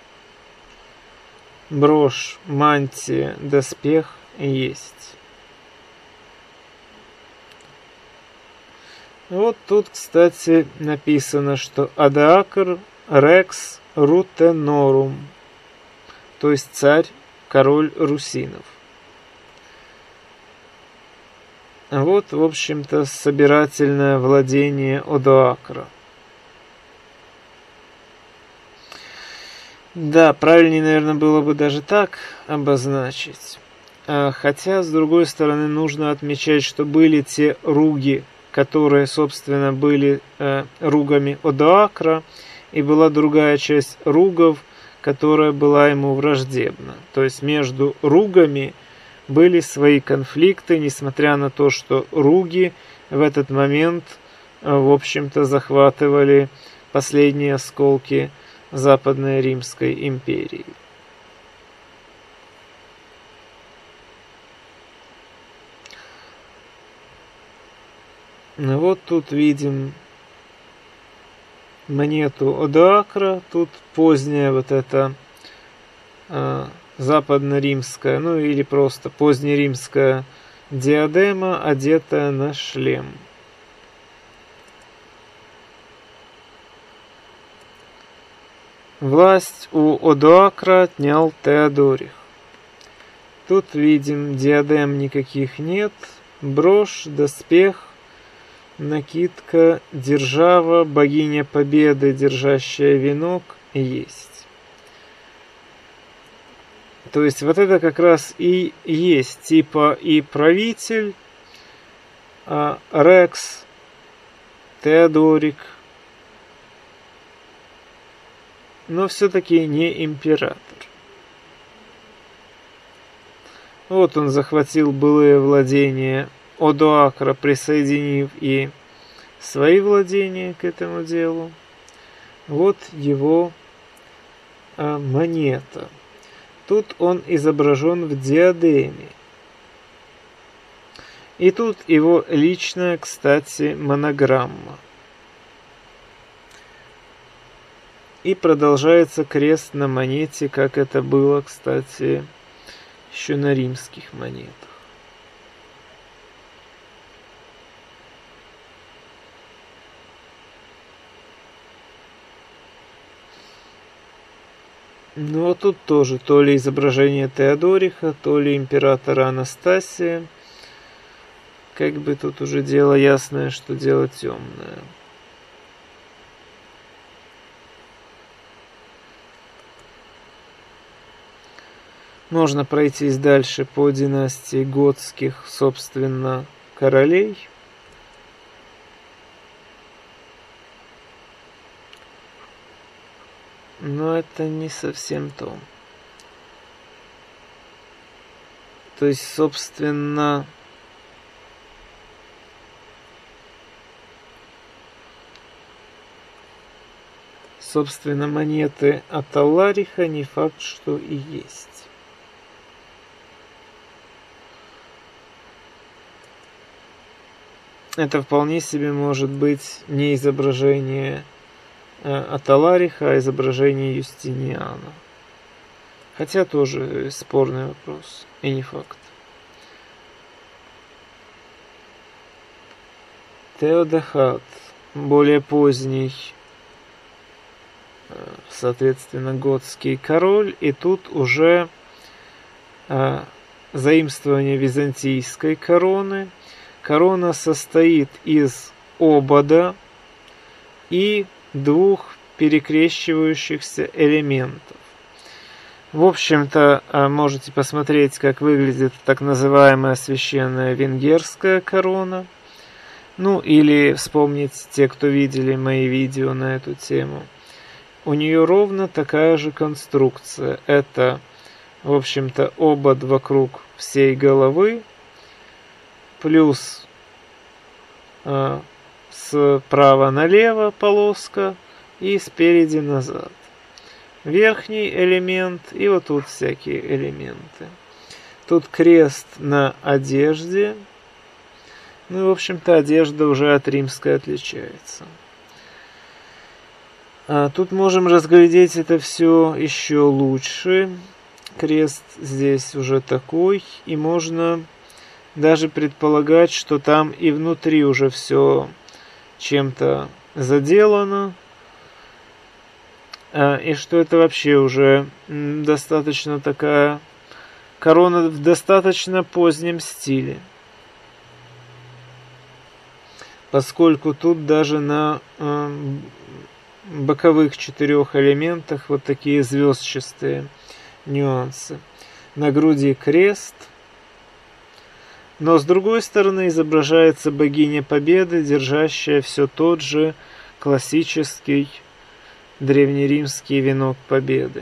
брошь, мантия, доспех есть. Вот тут, кстати, написано, что Одоакр рекс рутенорум, то есть царь, король русинов. Вот, в общем-то, собирательное владение Одоакра. Да, правильнее, наверное, было бы даже так обозначить. Хотя, с другой стороны, нужно отмечать, что были те руги, которые, собственно, были ругами Одоакра, и была другая часть ругов, которая была ему враждебна. То есть между ругами были свои конфликты, несмотря на то, что руги в этот момент, в общем-то, захватывали последние осколки Западной Римской империи. Ну вот тут видим монету Одоакра, тут поздняя вот эта западно-римская, ну или просто позднеримская диадема, одетая на шлем. Власть у Одоакра отнял Теодорих. Тут видим, диадем никаких нет, брошь, доспех, накидка, держава, богиня победы, держащая венок, есть. То есть вот это как раз и есть типа и правитель, Рекс, Теодорик, но все-таки не император. Вот он захватил былые владения Одоакра, присоединив и свои владения к этому делу. Вот его монета. Тут он изображен в диадеме. И тут его личная, кстати, монограмма. И продолжается крест на монете, как это было, кстати, еще на римских монетах. Ну а тут тоже то ли изображение Теодориха, то ли императора Анастасия. Как бы тут уже дело ясное, что дело темное. Можно пройтись дальше по династии готских, собственно, королей. Но это не совсем то. То есть, собственно, монеты от Аллариха не факт, что и есть. Это вполне себе может быть не изображение от Аллариха, а изображение Юстиниана. Хотя тоже спорный вопрос, и не факт. Теодахат, более поздний, соответственно, готский король, и тут уже заимствование византийской короны. Корона состоит из обода и двух перекрещивающихся элементов. В общем-то, можете посмотреть, как выглядит так называемая священная венгерская корона. Ну, или вспомнить те, кто видели мои видео на эту тему. У нее ровно такая же конструкция. Это, в общем-то, обод вокруг всей головы, плюс справа налево полоска и спереди назад. Верхний элемент и вот тут всякие элементы. Тут крест на одежде. Ну и, в общем-то, одежда уже от римской отличается. Тут можем разглядеть это все еще лучше. Крест здесь уже такой. И можно даже предполагать, что там и внутри уже все чем-то заделано. И что это вообще уже достаточно такая корона в достаточно позднем стиле. Поскольку тут даже на боковых 4 элементах вот такие звездчатые нюансы. На груди крест. Но с другой стороны изображается богиня Победы, держащая все тот же классический древнеримский венок победы.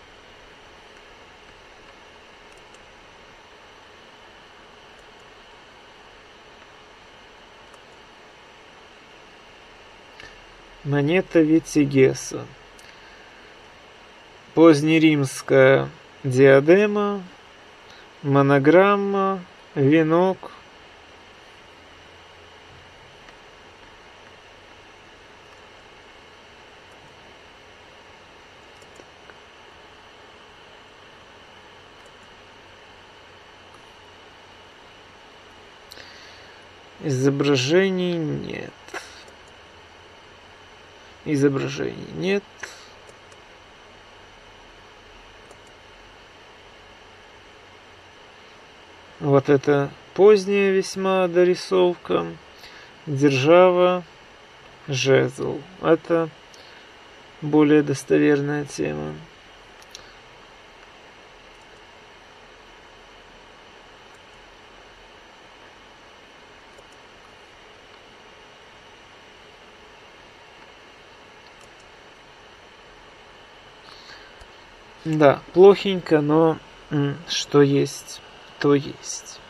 Монета Витигеса. Позднеримская диадема, монограмма, венок. Изображений нет. Изображений нет. Вот это поздняя весьма дорисовка. Держава, жезл. Это более достоверная тема. Да, плохенько, но что есть, то есть.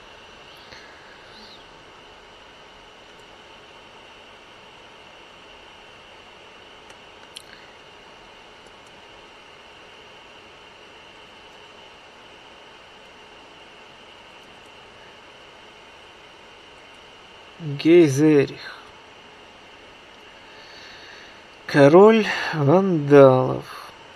Гейзерих. Король вандалов.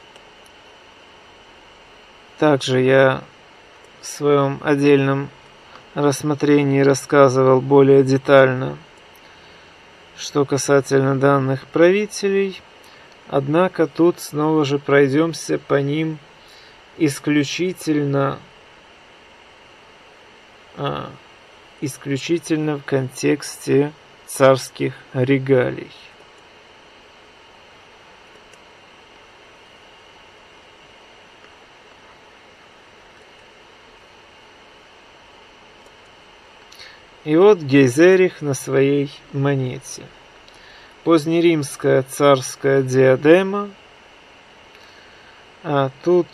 Также я в своем отдельном рассмотрении рассказывал более детально, что касательно данных правителей. Однако тут снова же пройдемся по ним исключительно в контексте царских регалий. И вот Гейзерих на своей монете. Позднеримская царская диадема. А тут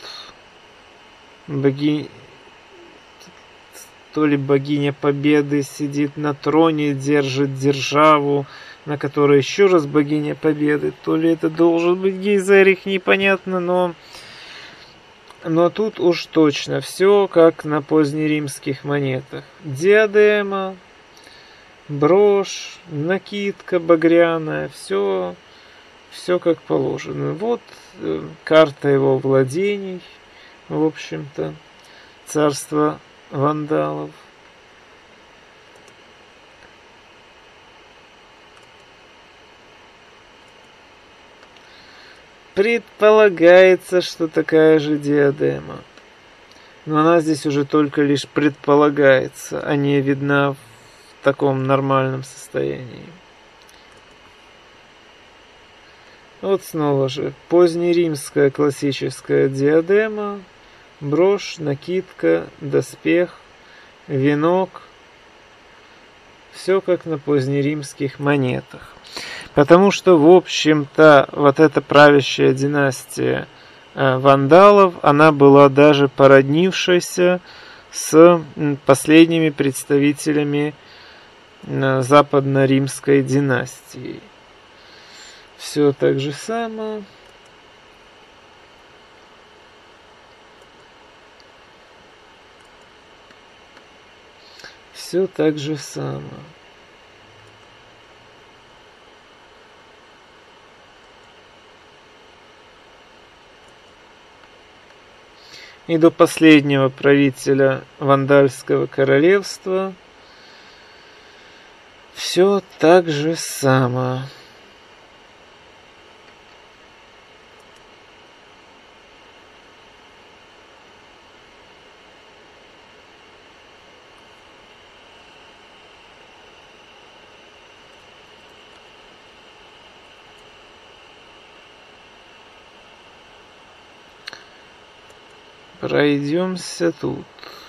то ли богиня Победы сидит на троне, держит державу, на которой еще раз богиня Победы. То ли это должен быть Гейзерих, непонятно, но тут уж точно все как на позднеримских монетах. Диадема, брошь, накидка багряная, все как положено. Вот карта его владений, в общем-то, царство вандалов. Предполагается, что такая же диадема. Но она здесь уже только лишь предполагается, а не видна в таком нормальном состоянии. Вот снова же позднеримская классическая диадема, брошь, накидка, доспех, венок. Все как на позднеримских монетах. Потому что, в общем-то, вот эта правящая династия вандалов, она была даже породнившейся с последними представителями западно-римской династии. Все так же само. Все так же само. И до последнего правителя Вандальского королевства все так же само. Пройдемся тут.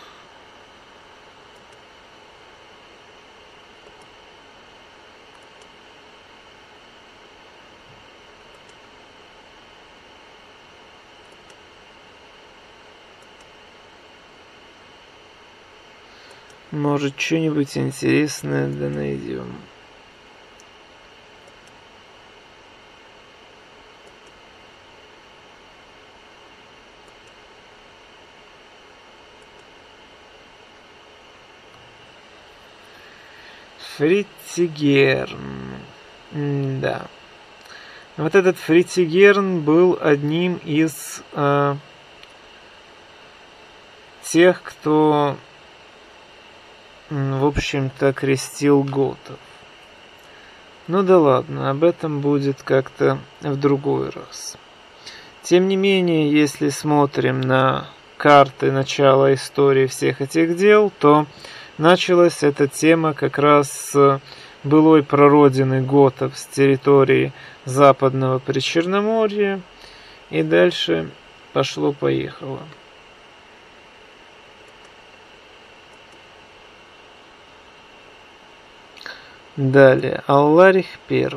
Может, что-нибудь интересное да найдем. Фритигерн. Да. Вот этот Фритигерн был одним из тех, кто, в общем-то, крестил готов. Ну да ладно, об этом будет как-то в другой раз. Тем не менее, если смотрим на карты начала истории всех этих дел, то началась эта тема как раз с былой прародины готов с территории западного Причерноморья, и дальше пошло-поехало. Далее, Алларих I.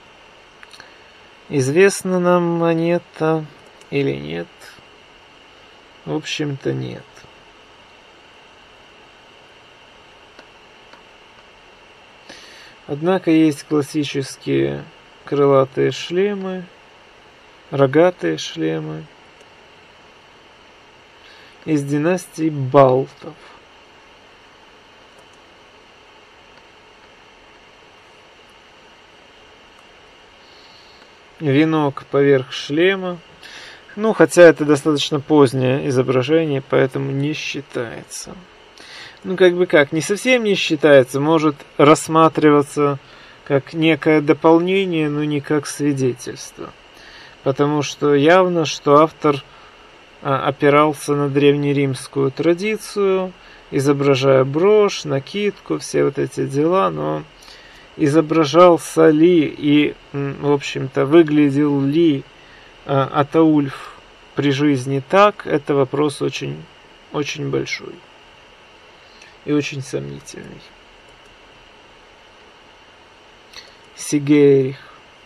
Известна нам монета или нет? В общем-то, нет. Однако есть классические крылатые шлемы, рогатые шлемы из династии Балтов. Венок поверх шлема. Ну, хотя это достаточно позднее изображение, поэтому не считается. Ну, не совсем не считается, может рассматриваться как некое дополнение, но не как свидетельство. Потому что явно, что автор опирался на древнеримскую традицию, изображая брошь, накидку, все вот эти дела, но изображался ли и, в общем-то, выглядел ли Атаульф при жизни так, это вопрос очень, очень большой и очень сомнительный. Сигерих.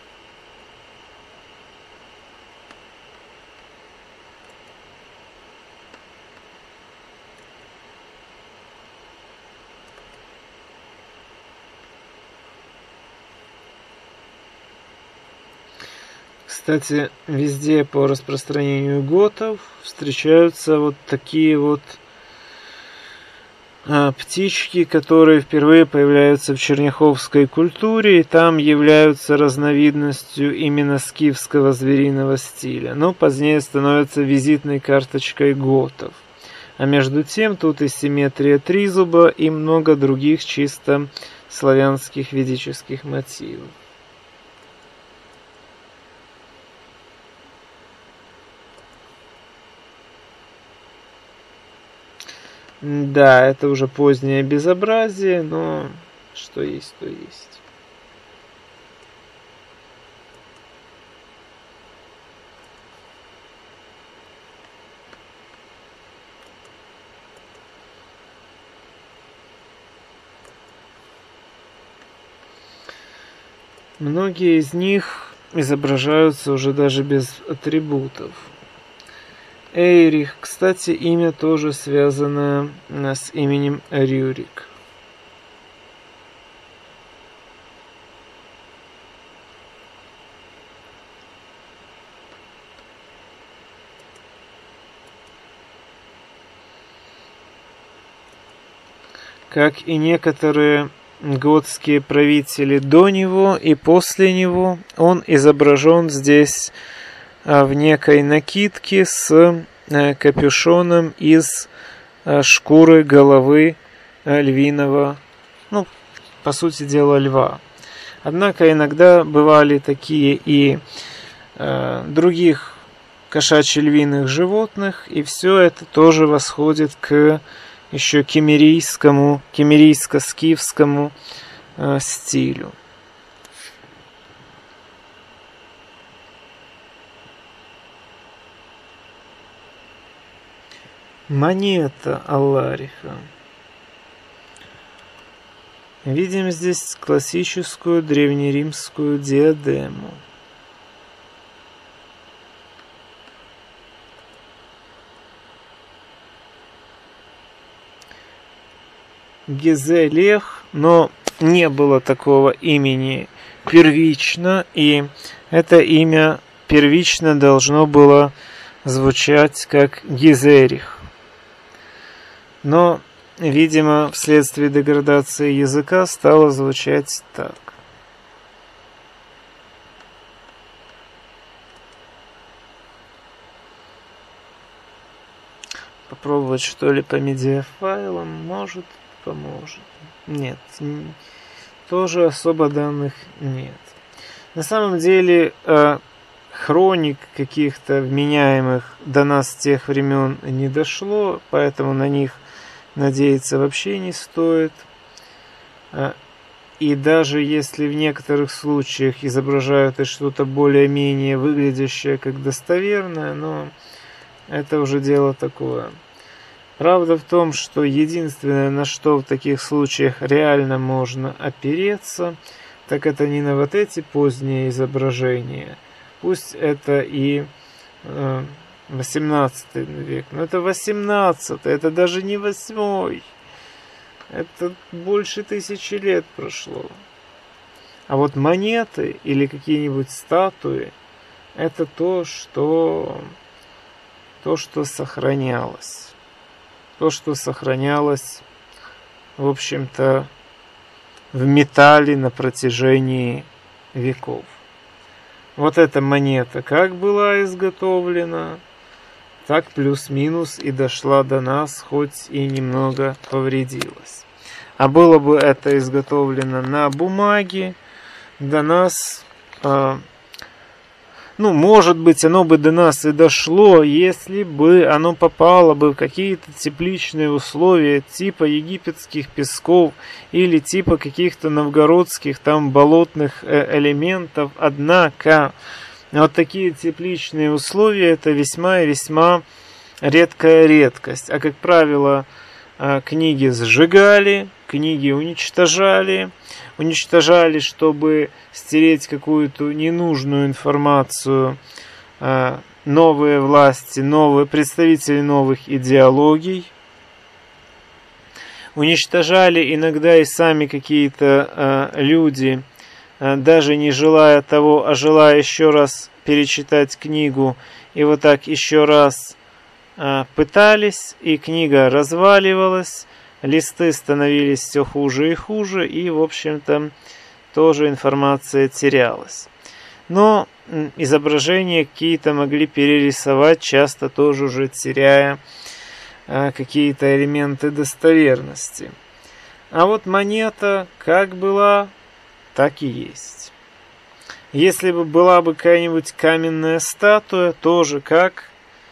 Кстати, везде по распространению готов встречаются вот такие вот птички, которые впервые появляются в черняховской культуре и там являются разновидностью именно скифского звериного стиля, но позднее становятся визитной карточкой готов. А между тем тут и симметрия тризуба и много других чисто славянских ведических мотивов. Да, это уже позднее безобразие, но что есть, то есть. Многие из них изображаются уже даже без атрибутов. Эйрих, кстати, имя тоже связано с именем Рюрик. Как и некоторые готские правители до него и после него, он изображен здесь в некой накидке с капюшоном из шкуры головы львиного, ну, по сути дела, льва. Однако иногда бывали такие и других кошачьи-львиных животных, и все это тоже восходит к еще кемерийско-скифскому стилю. Монета Аллариха. Видим здесь классическую древнеримскую диадему. Гизелех, но не было такого имени первично, и это имя первично должно было звучать как Гизерих. Но, видимо, вследствие деградации языка стало звучать так. Попробовать, что ли, по медиафайлам, может, поможет. Нет, тоже особо данных нет. На самом деле, хроник каких-то вменяемых до нас с тех времен не дошло, поэтому на них надеяться вообще не стоит. И даже если в некоторых случаях изображают и что-то более-менее выглядящее как достоверное, но это уже дело такое. Правда в том, что единственное, на что в таких случаях реально можно опереться, так это не на вот эти поздние изображения. Пусть это и 18 век, но это 18, это даже не 8. Это больше 1000 лет прошло. А вот монеты или какие-нибудь статуи, это то, что сохранялось. То, что сохранялось, в общем-то, в металле на протяжении веков. Вот эта монета как была изготовлена, так плюс-минус и дошла до нас, хоть и немного повредилась. А было бы это изготовлено на бумаге, до нас, может быть, оно бы до нас и дошло, если бы оно попало бы в какие-то тепличные условия типа египетских песков или типа каких-то новгородских там болотных элементов. Однако вот такие тепличные условия — это весьма и весьма редкая редкость. А как правило, книги сжигали, книги уничтожали, чтобы стереть какую-то ненужную информацию, новые власти, представители новых идеологий. Уничтожали иногда и сами какие-то люди, даже не желая того, а желая еще раз перечитать книгу, и вот так еще раз пытались, и книга разваливалась, листы становились все хуже и хуже, и, в общем-то, тоже информация терялась. Но изображения какие-то могли перерисовать, часто тоже уже теряя какие-то элементы достоверности. А вот монета как была, так и есть. Если бы была бы какая-нибудь каменная статуя, тоже как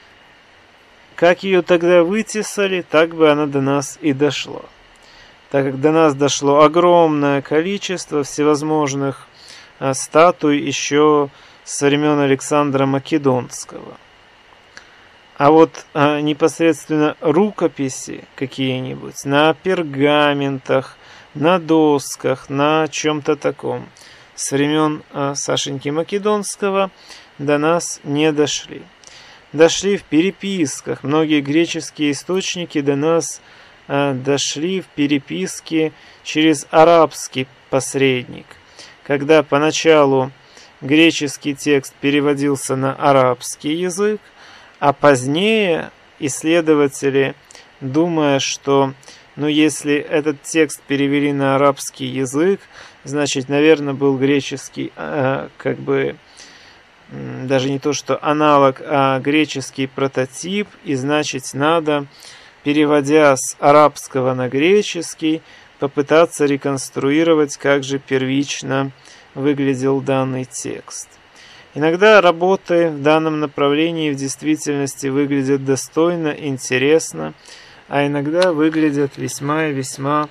ее тогда вытесали, так бы она до нас и дошла. Так как до нас дошло огромное количество всевозможных статуй еще со времен Александра Македонского. А вот непосредственно рукописи какие-нибудь на пергаментах, на досках, на чем-то таком, с времен Сашеньки Македонского до нас не дошли. Дошли в переписках. Многие греческие источники до нас дошли в переписке через арабский посредник. Когда поначалу греческий текст переводился на арабский язык, а позднее исследователи, думая, что если этот текст перевели на арабский язык, значит, наверное, был греческий, даже не то что аналог, а греческий прототип, и значит, надо, переводя с арабского на греческий, попытаться реконструировать, как же первично выглядел данный текст. Иногда работы в данном направлении в действительности выглядят достойно, интересно, а иногда выглядят весьма и весьма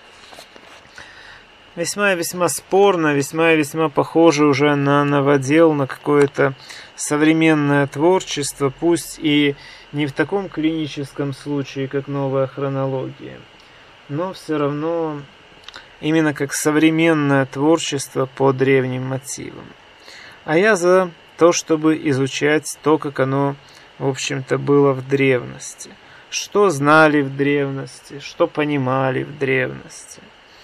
спорно, весьма и весьма похоже уже на новодел, на какое-то современное творчество, пусть и не в таком клиническом случае, как новая хронология, но все равно именно как современное творчество по древним мотивам. А я за то, чтобы изучать то, как оно, в общем-то, было в древности. Что знали в древности, что понимали в древности.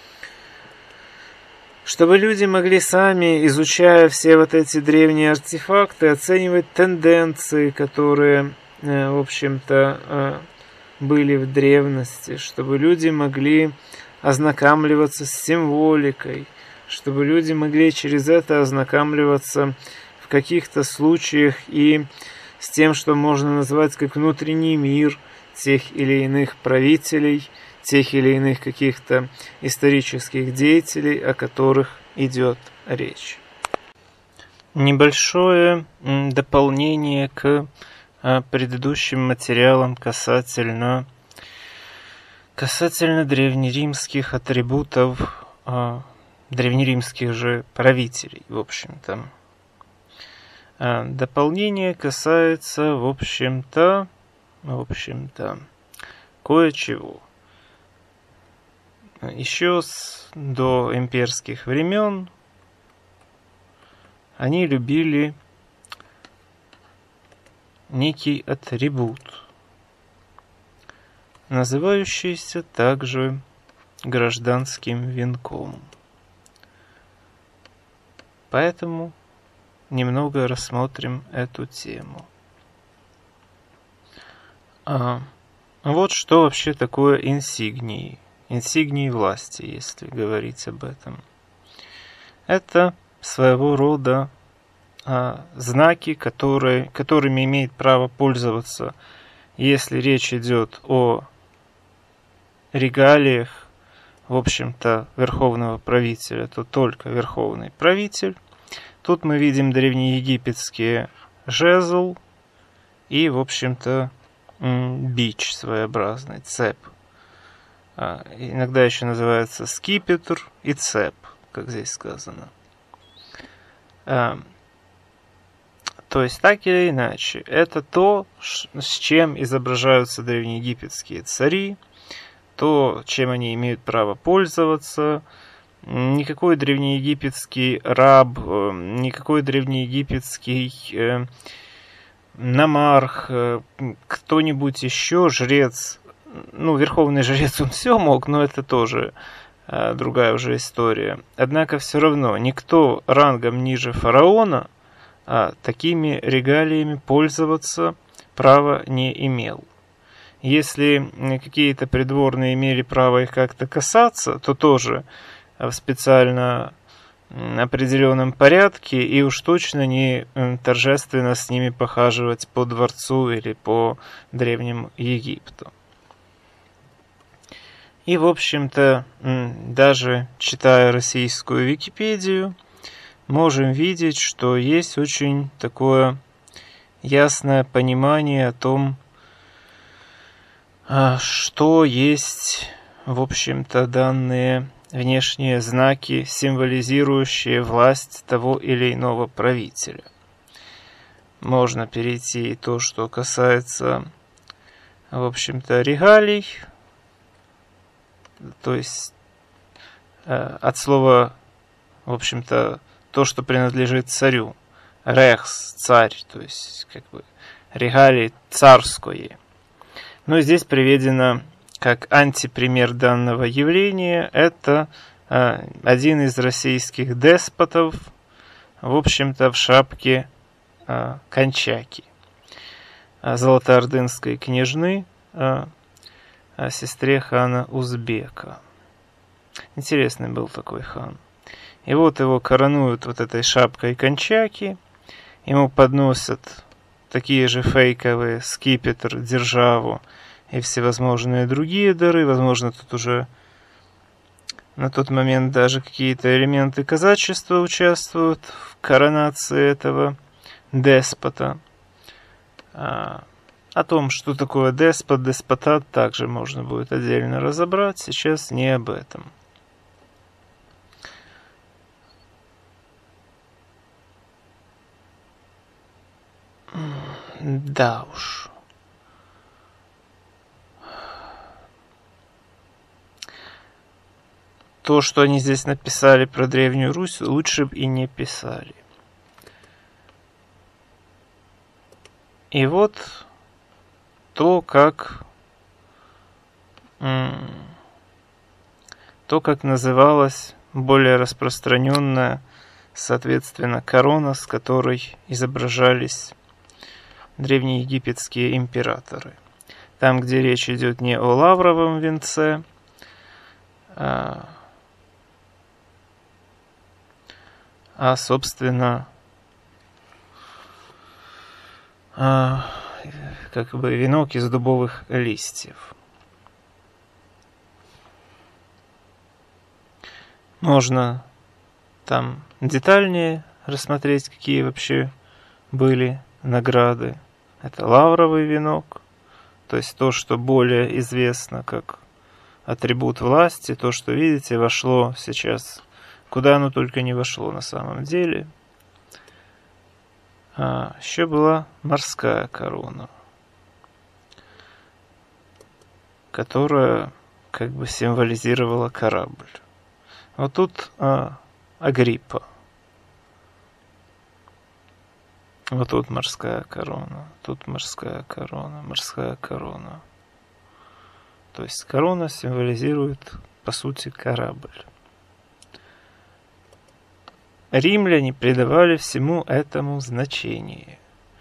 Чтобы люди могли сами, изучая все вот эти древние артефакты, оценивать тенденции, которые, в общем-то, были в древности. Чтобы люди могли ознакомливаться с символикой. Чтобы люди могли через это ознакомливаться в каких-то случаях и с тем, что можно назвать как внутренний мир тех или иных правителей, тех или иных каких-то исторических деятелей, о которых идет речь. Небольшое дополнение к предыдущим материалам касательно древнеримских атрибутов, древнеримских же правителей, в общем-то. Дополнение касается, в общем-то, кое-чего. Еще до имперских времен они любили некий атрибут, называющийся также гражданским венком. Поэтому немного рассмотрим эту тему. Вот что вообще такое инсигнии. Инсигнии власти, если говорить об этом. Это своего рода знаки, которыми имеет право пользоваться, если речь идет о регалиях, в общем-то, верховного правителя, то только верховный правитель. Тут мы видим древнеегипетские жезл и, в общем-то, бич своеобразный, цеп. Иногда еще называется скипетр и цеп, как здесь сказано. То есть, так или иначе, это то, с чем изображаются древнеегипетские цари, то, чем они имеют право пользоваться. Никакой древнеегипетский раб, никакой древнеегипетский намарх, кто-нибудь еще, жрец, верховный жрец он все мог, но это тоже другая уже история. Однако все равно никто рангом ниже фараона такими регалиями пользоваться права не имел. Если какие-то придворные имели право их как-то касаться, то тоже в специально определенном порядке, и уж точно не торжественно с ними похаживать по дворцу или по Древнему Египту. И, в общем-то, даже читая российскую Википедию, можем видеть, что есть очень такое ясное понимание о том, что есть, в общем-то, данные внешние знаки, символизирующие власть того или иного правителя. Можно перейти и то, что касается, в общем-то, регалий, то есть от слова, в общем-то, то, что принадлежит царю. Рехс, царь, то есть как бы регалии царское. Но здесь приведено как антипример данного явления. Это один из российских деспотов, в общем-то, в шапке кончаки, золотоордынской княжны, сестре хана Узбека. Интересный был такой хан. И вот его коронуют вот этой шапкой кончаки, ему подносят такие же фейковые скипетр, державу и всевозможные другие дары. Возможно, тут уже на тот момент даже какие-то элементы казачества участвуют в коронации этого деспота. О том, что такое деспот, деспотат, также можно будет отдельно разобрать. Сейчас не об этом. Да уж. То, что они здесь написали про Древнюю Русь, лучше бы и не писали. И вот то, как называлась более распространенная, соответственно, корона, с которой изображались древнеегипетские императоры. Там, где речь идет не о лавровом венце, а собственно, как бы венок из дубовых листьев. Можно там детальнее рассмотреть, какие вообще были награды. Это лавровый венок, то есть то, что более известно как атрибут власти, то, что, видите, вошло сейчас, куда оно только не вошло на самом деле. Еще была морская корона, которая как бы символизировала корабль. Вот тут Агриппа. Вот тут морская корона, тут морская корона, морская корона. То есть корона символизирует, по сути, корабль. Римляне придавали всему этому значение.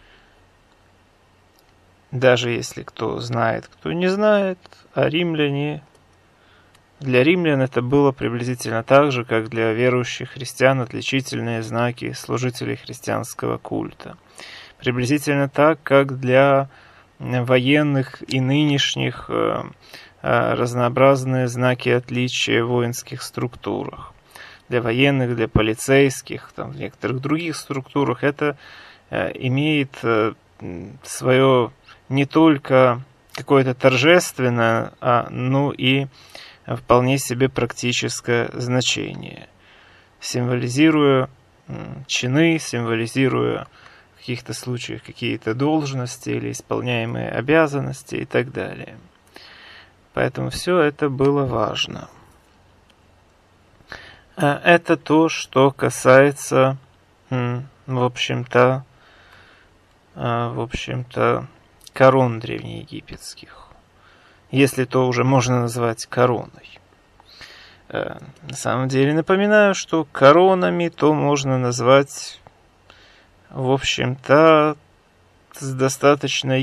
Даже если кто знает, кто не знает, а римляне... Для римлян это было приблизительно так же, как для верующих христиан отличительные знаки служителей христианского культа. Приблизительно так, как для военных и нынешних разнообразные знаки отличия в воинских структурах. Для военных, для полицейских, там, в некоторых других структурах это имеет свое не только какое-то торжественное, но и вполне себе практическое значение, символизируя чины, символизируя в каких-то случаях какие-то должности или исполняемые обязанности и так далее. Поэтому все это было важно. Это то, что касается, в общем-то, корон древнеегипетских. Если то уже можно назвать короной. На самом деле напоминаю, что коронами то можно назвать, в общем-то, с достаточной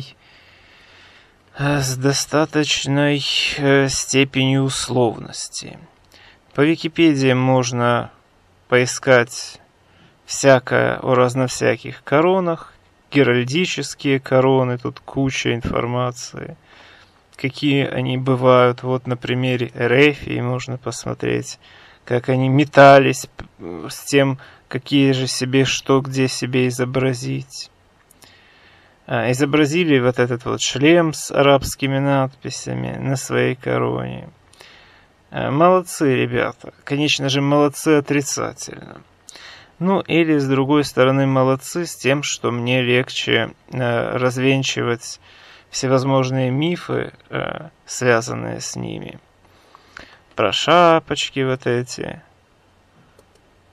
степенью условности. По Википедии можно поискать всякое о разновсяких коронах, геральдические короны, тут куча информации. Какие они бывают. Вот на примере Эрефии можно посмотреть, как они метались с тем, какие же себе, что где себе изобразить. Изобразили вот этот вот шлем с арабскими надписями на своей короне. Молодцы, ребята. Конечно же, молодцы отрицательно. Ну, или, с другой стороны, молодцы с тем, что мне легче развенчивать всевозможные мифы, связанные с ними. Про шапочки вот эти.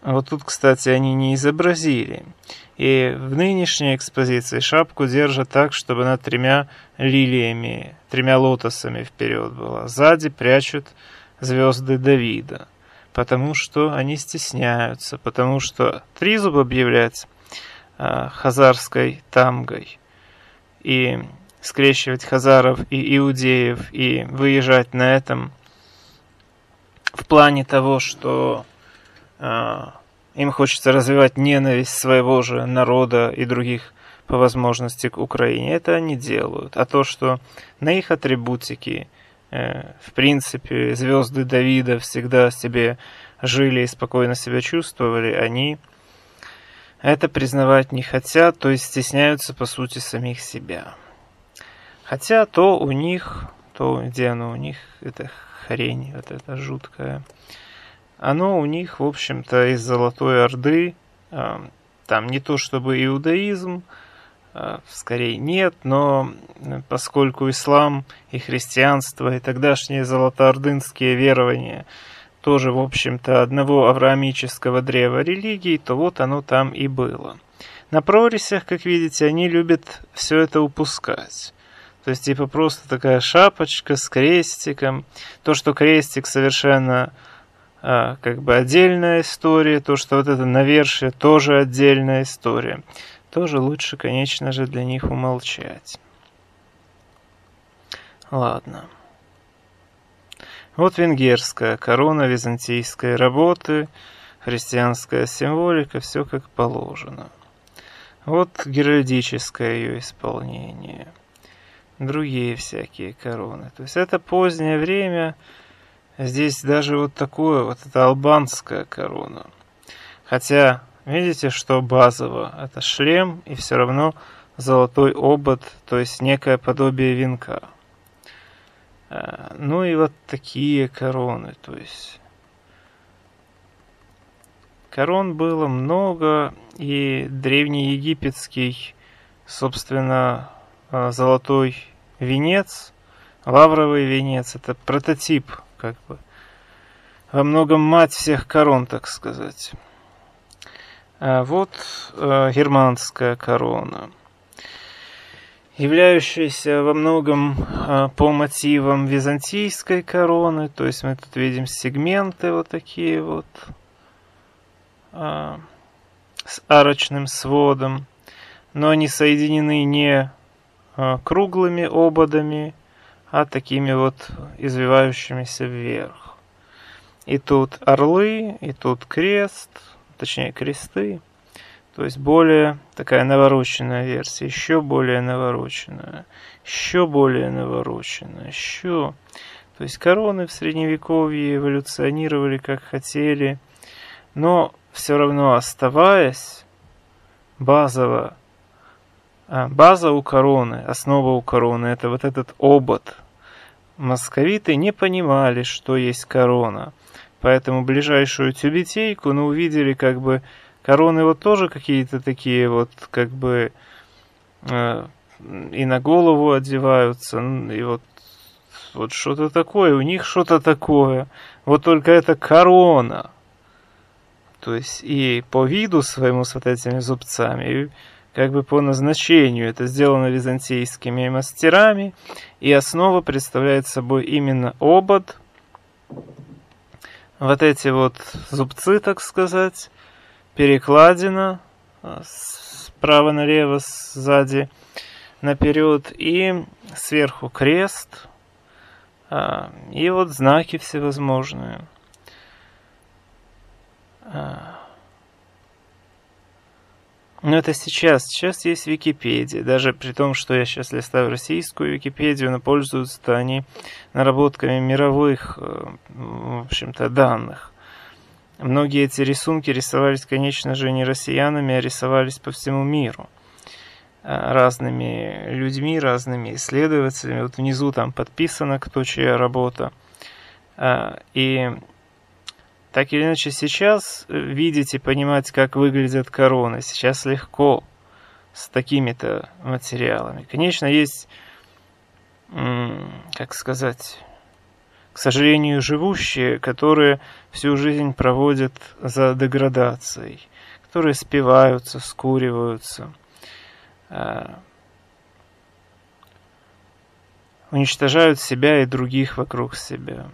Вот тут, кстати, они не изобразили. И в нынешней экспозиции шапку держат так, чтобы она 3 лилиями, 3 лотосами вперед была. Сзади прячут звезды Давида, потому что они стесняются, потому что тризуб объявлять хазарской тамгой и скрещивать хазаров и иудеев и выезжать на этом в плане того, что им хочется развивать ненависть своего же народа и других по возможности к Украине. Это они делают. А то, что на их атрибутике, в принципе, звезды Давида всегда себе жили и спокойно себя чувствовали, они это признавать не хотят, то есть стесняются, по сути, самих себя. Хотя то у них, то где оно у них, это хрень, вот это жуткая. Оно у них, в общем-то, из Золотой Орды, там не то чтобы иудаизм, скорее нет, но поскольку ислам и христианство и тогдашние золотоордынские верования тоже, в общем-то, одного авраамического древа религий, то вот оно там и было. На прорисях, как видите, они любят все это упускать. То есть, типа, просто такая шапочка с крестиком. То, что крестик совершенно как бы отдельная история, то, что вот это навершие тоже отдельная история. Тоже лучше, конечно же, для них умолчать. Ладно. Вот венгерская корона византийской работы, христианская символика, все как положено. Вот геральдическое ее исполнение. Другие всякие короны. То есть это позднее время. Здесь даже вот такое, вот это албанская корона. Хотя, видите, что базово? Это шлем и все равно золотой обод, то есть некое подобие венка. Ну и вот такие короны, то есть корон было много, и древнеегипетский, собственно, золотой венец, лавровый венец, это прототип, как бы, во многом мать всех корон, так сказать. Вот германская корона, являющаяся во многом по мотивам византийской короны, то есть мы тут видим сегменты вот такие вот с арочным сводом, но они соединены не круглыми ободами, а такими вот извивающимися вверх. И тут орлы, и тут крест, точнее кресты. То есть более такая навороченная версия, еще более навороченная, еще более навороченная, еще. То есть короны в Средневековье эволюционировали как хотели, но все равно оставаясь базово, база у короны, основа у короны, это вот этот обод. Московиты не понимали, что есть корона, поэтому ближайшую тюбетейку, ну, увидели как бы короны вот тоже какие-то такие вот, как бы, и на голову одеваются, и вот что-то такое, у них что-то такое, вот только это корона. То есть и по виду своему с вот этими зубцами, и как бы по назначению это сделано византийскими мастерами, и основа представляет собой именно обод. Вот эти вот зубцы, так сказать, перекладина справа налево, сзади наперед, и сверху крест, и вот знаки всевозможные. Но это сейчас есть Википедия, даже при том, что я сейчас листаю российскую Википедию, но пользуются-то они наработками мировых, в общем-то, данных. Многие эти рисунки рисовались, конечно же, не россиянами, а рисовались по всему миру. Разными людьми, разными исследователями. Вот внизу там подписано, кто чья работа. И так или иначе сейчас видеть и понимать, как выглядят короны, сейчас легко с такими-то материалами. Конечно, есть, как сказать, к сожалению, живущие, которые всю жизнь проводят за деградацией, которые спиваются, скуриваются, уничтожают себя и других вокруг себя.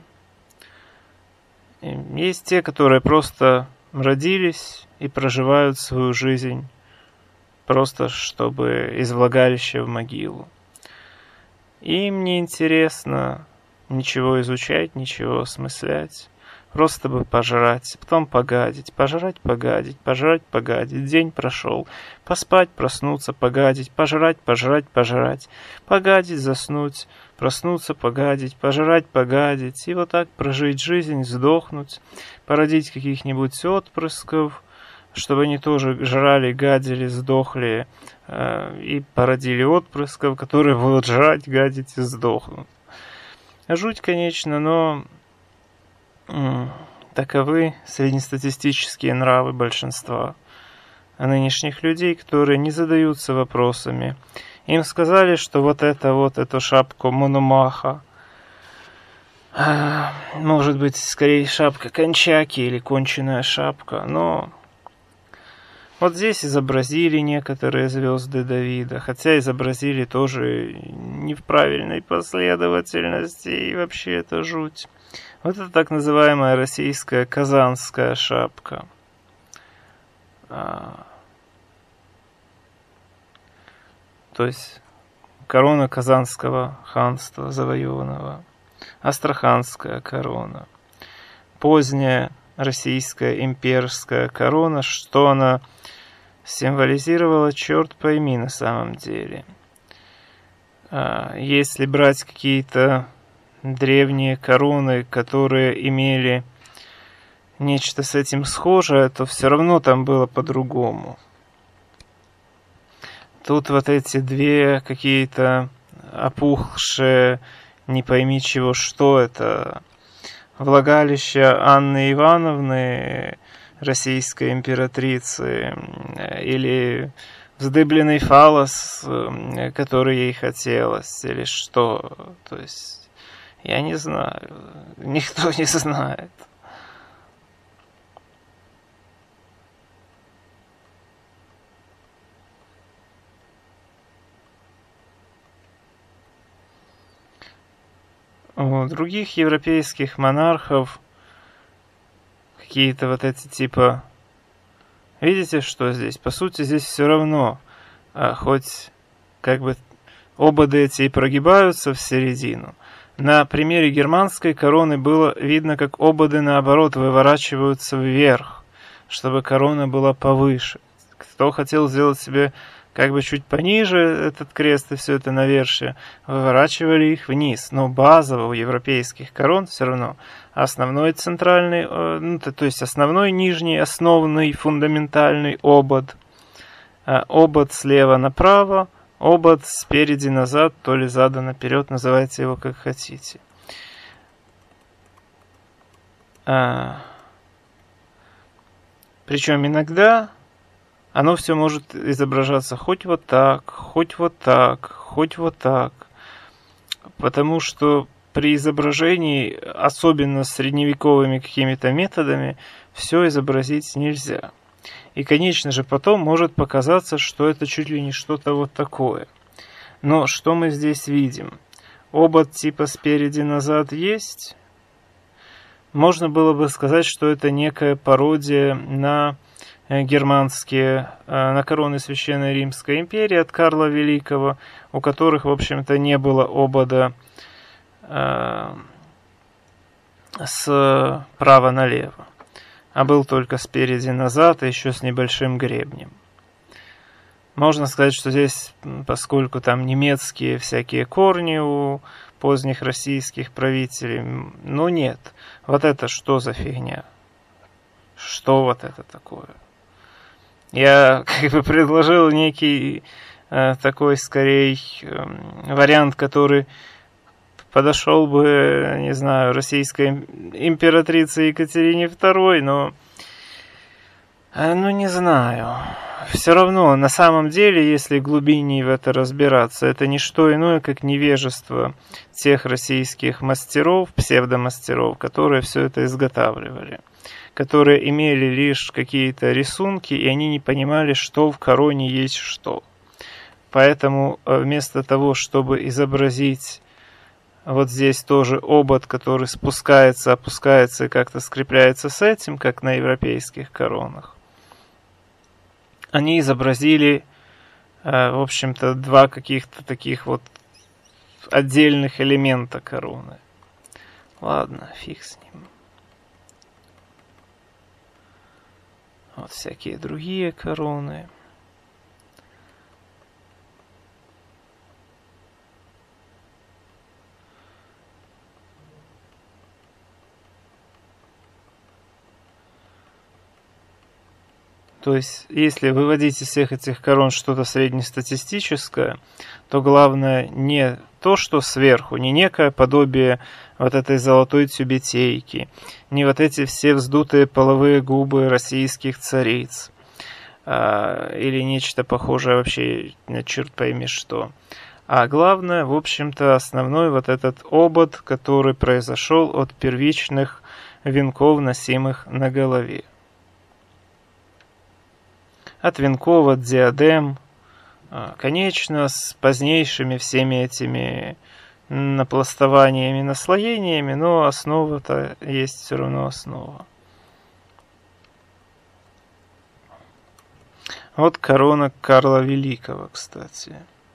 И есть те, которые просто родились и проживают свою жизнь просто чтобы из влагалища в могилу. Им не интересно ничего изучать, ничего осмыслять. Просто бы пожрать, потом погадить, пожрать, погадить, пожрать, погадить. День прошел. Поспать, проснуться, погадить, пожрать, пожрать, пожрать. Погадить, заснуть, проснуться, погадить, пожрать, погадить. И вот так прожить жизнь, сдохнуть, породить каких-нибудь отпрысков, чтобы они тоже жрали, гадили, сдохли и породили отпрысков, которые будут жрать, гадить и сдохнут. Жуть, конечно, но таковы среднестатистические нравы большинства нынешних людей, которые не задаются вопросами. Им сказали, что вот эту шапку Мономаха, может быть, скорее шапка Кончаки или конченая шапка, но вот здесь изобразили некоторые звезды Давида, хотя изобразили тоже не в правильной последовательности, и вообще это жуть. Вот это так называемая российская казанская шапка. То есть корона Казанского ханства завоеванного, астраханская корона, поздняя российская имперская корона, что она символизировала, черт пойми на самом деле. Если брать какие-то древние короны, которые имели нечто с этим схожее, то все равно там было по-другому. Тут вот эти две какие-то опухшие, не пойми чего, что это, влагалище Анны Ивановны, российской императрицы, или вздыбленный фаллос, который ей хотелось, или что, то есть я не знаю, никто не знает. У других европейских монархов какие-то вот эти типа... Видите, что здесь? По сути, здесь все равно, хоть как бы ободы эти и прогибаются в середину. На примере германской короны было видно, как ободы наоборот выворачиваются вверх, чтобы корона была повыше. Кто хотел сделать себе как бы чуть пониже этот крест и все это навершие, выворачивали их вниз. Но базово у европейских корон все равно основной центральный, то есть основной нижний, основный фундаментальный обод. Обод слева направо, обод спереди назад, то ли задом наперед, называйте его как хотите. Причем иногда оно все может изображаться хоть вот так, хоть вот так, хоть вот так. Потому что при изображении, особенно с средневековыми какими-то методами, все изобразить нельзя. И, конечно же, потом может показаться, что это чуть ли не что-то вот такое. Но что мы здесь видим? Обод типа спереди назад есть. Можно было бы сказать, что это некая пародия на германские, на короны Священной Римской империи от Карла Великого, у которых, в общем-то, не было обода справа налево, а был только спереди назад, и еще с небольшим гребнем. Можно сказать, что здесь, поскольку там немецкие всякие корни у поздних российских правителей, ну нет, вот это что за фигня? Что вот это такое? Я как бы предложил некий такой, скорее, вариант, который подошел бы, не знаю, российской императрице Екатерине II, но, ну, не знаю. все равно, на самом деле, если глубиннее в это разбираться, это не что иное, как невежество тех российских мастеров, псевдомастеров, которые все это изготавливали, которые имели лишь какие-то рисунки, и они не понимали, что в короне есть что. Поэтому вместо того, чтобы изобразить вот здесь тоже обод, который спускается, опускается и как-то скрепляется с этим, как на европейских коронах, они изобразили, в общем-то, два каких-то таких вот отдельных элемента короны. Ладно, фиг с ним. Вот всякие другие короны. То есть, если выводить из всех этих корон что-то среднестатистическое, то главное не то, что сверху, не некое подобие вот этой золотой тюбетейки, не вот эти все вздутые половые губы российских цариц, или нечто похожее вообще, черт пойми что. А главное, в общем-то, основной вот этот обод, который произошел от первичных венков, носимых на голове. От венков, от диадем, конечно, с позднейшими всеми этими напластованиями, наслоениями, но основа-то есть все равно основа. Вот корона Карла Великого, кстати.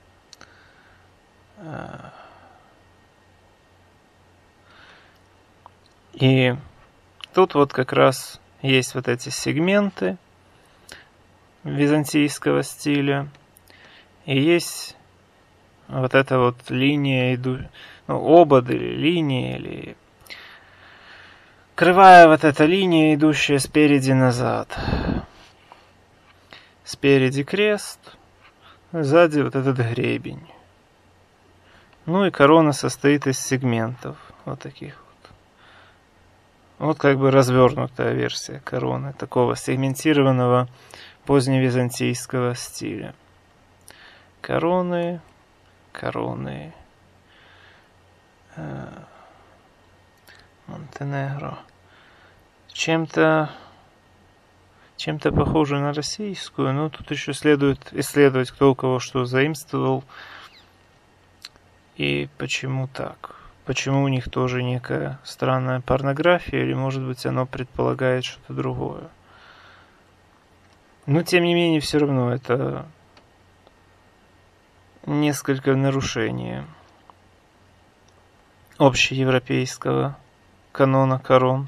И тут вот как раз есть вот эти сегменты византийского стиля, и есть вот эта вот линия, обод или линия, или кривая вот эта линия, идущая спереди назад. Спереди крест, сзади вот этот гребень. Ну и корона состоит из сегментов, вот таких вот. Вот как бы развернутая версия короны, такого сегментированного поздневизантийского стиля. Короны. Монтенегро. Чем-то похоже на российскую, но тут еще следует исследовать, кто у кого что заимствовал и почему так. Почему у них тоже некая странная порнография, или, может быть, оно предполагает что-то другое. Но, тем не менее, все равно это несколько нарушение общеевропейского канона корон.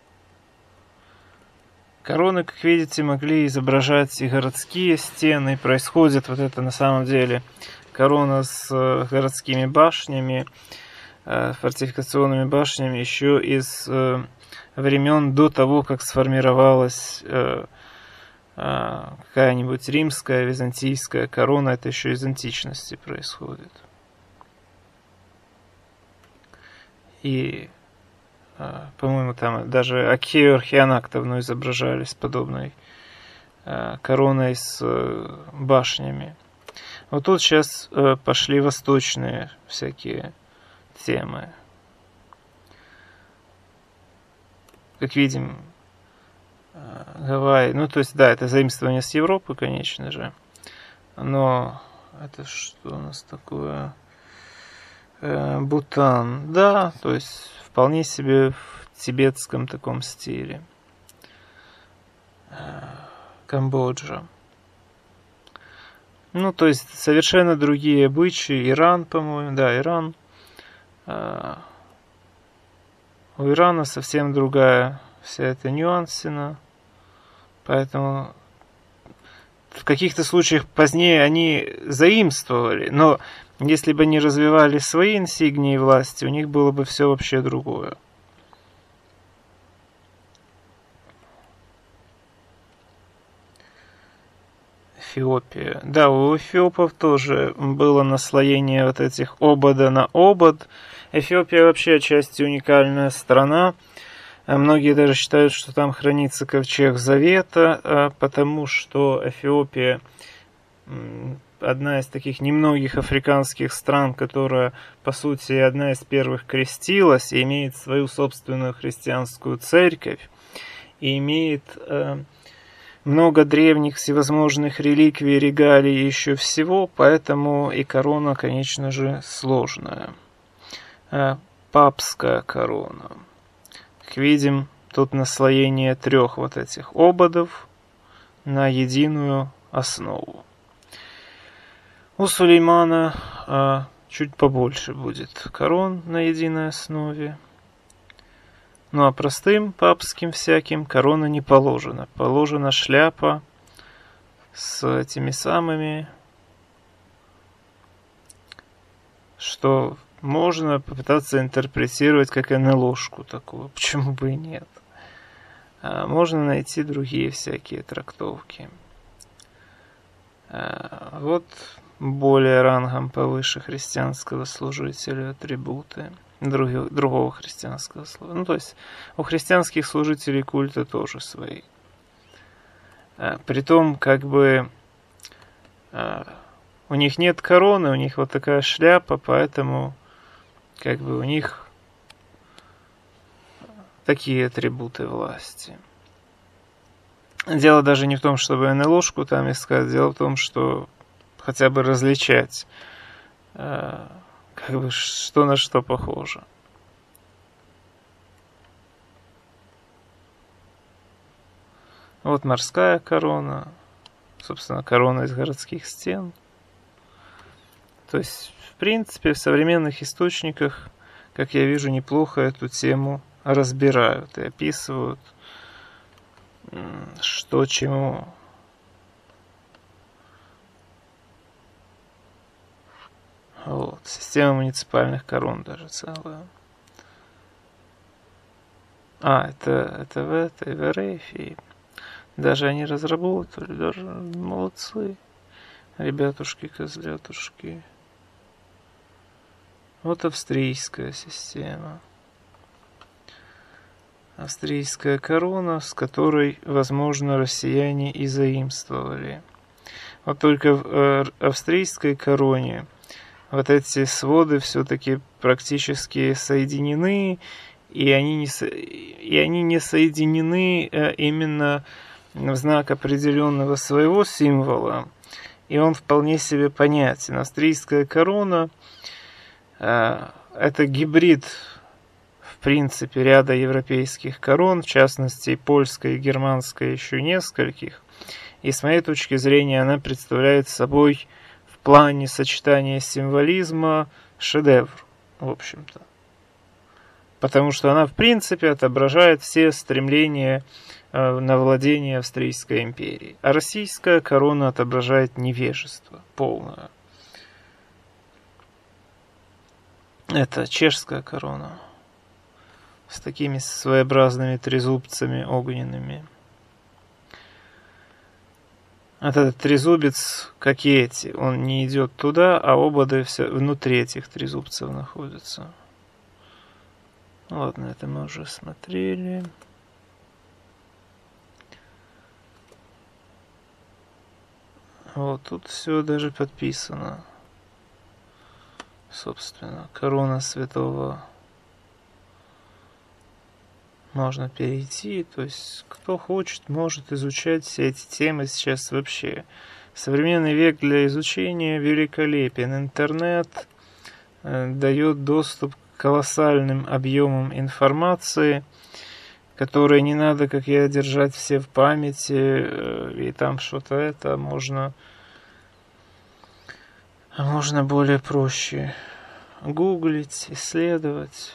Короны, как видите, могли изображать и городские стены. Происходит вот это на самом деле корона с городскими башнями, фортификационными башнями еще из времен до того, как сформировалась какая-нибудь римская, византийская корона. Это еще из античности происходит. И, по-моему, там даже Акхею Архианактовну изображали с подобной короной с башнями. Вот тут сейчас пошли восточные всякие темы. Как видим, Гавайи, ну то есть да, это заимствование с Европы, конечно же, но это что у нас такое? Бутан, да, то есть вполне себе в тибетском таком стиле. Камбоджа. Ну, то есть совершенно другие обычаи. Иран, по-моему, да, Иран. У Ирана совсем другая вся эта нюансина. Поэтому в каких-то случаях позднее они заимствовали, но если бы они развивали свои инсигнии власти, у них было бы все вообще другое. Эфиопия. Да, у эфиопов тоже было наслоение вот этих обода на обод. Эфиопия вообще отчасти уникальная страна. Многие даже считают, что там хранится ковчег Завета, потому что Эфиопия одна из таких немногих африканских стран, которая, по сути, одна из первых крестилась и имеет свою собственную христианскую церковь, и имеет много древних всевозможных реликвий, регалий и еще всего, поэтому и корона, конечно же, сложная. Папская корона. Как видим, тут наслоение 3 вот этих ободов на единую основу. У Сулеймана чуть побольше будет корон на единой основе. Ну а простым папским всяким корона не положена. Положена шляпа с этими самыми, что можно попытаться интерпретировать как НЛОшку такую. Почему бы и нет? Можно найти другие всякие трактовки. Вот более рангом повыше христианского служителя атрибуты другого христианского служителя. Ну, то есть у христианских служителей культа тоже свои. Притом, как бы у них нет короны, у них вот такая шляпа, поэтому как бы у них такие атрибуты власти. Дело даже не в том, чтобы НЛОшку там искать, дело в том, что хотя бы различать, как бы что на что похоже. Вот морская корона, собственно, корона из городских стен. То есть, в принципе, в современных источниках, как я вижу, неплохо эту тему разбирают и описывают, что чему. Вот. Система муниципальных корон даже целая. Это в РФ. И даже они разработали, даже молодцы. Ребятушки-козлятушки. Вот австрийская система. Австрийская корона, с которой, возможно, россияне и заимствовали. Вот только в австрийской короне вот эти своды все-таки практически соединены, и они не соединены именно в знак определенного своего символа, и он вполне себе понятен. Австрийская корона это гибрид, в принципе, ряда европейских корон, в частности, польской и германской еще нескольких, и с моей точки зрения она представляет собой в плане сочетания символизма шедевр, в общем-то. Потому что она, в принципе, отображает все стремления на владение Австрийской империей. А российская корона отображает невежество полное. Это чешская корона с такими своеобразными трезубцами огненными. Этот трезубец, как и эти, он не идет туда, а ободы все внутри этих трезубцев находятся. Ладно, это мы уже смотрели. Вот тут все даже подписано. Собственно, корона святого. Можно перейти, то есть кто хочет, может изучать все эти темы сейчас вообще. Современный век для изучения великолепен. Интернет дает доступ к колоссальным объемам информации, которые не надо, как я, держать все в памяти, и там что-то это можно более проще гуглить, исследовать.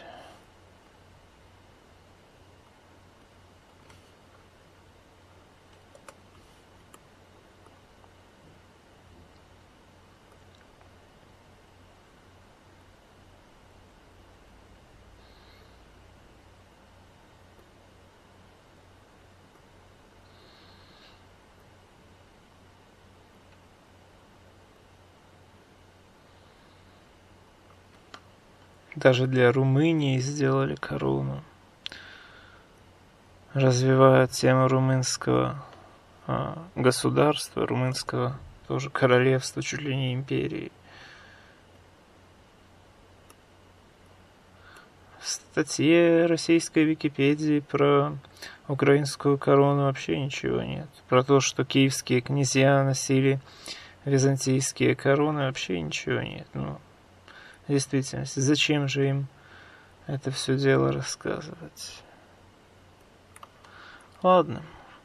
Даже для Румынии сделали корону. развивают тему румынского государства, румынского тоже королевства, чуть ли не империи. В статье российской Википедии про украинскую корону вообще ничего нет. Про то, что киевские князья носили византийские короны, вообще ничего нет. Ну, в действительности, зачем же им это все дело рассказывать? Ладно.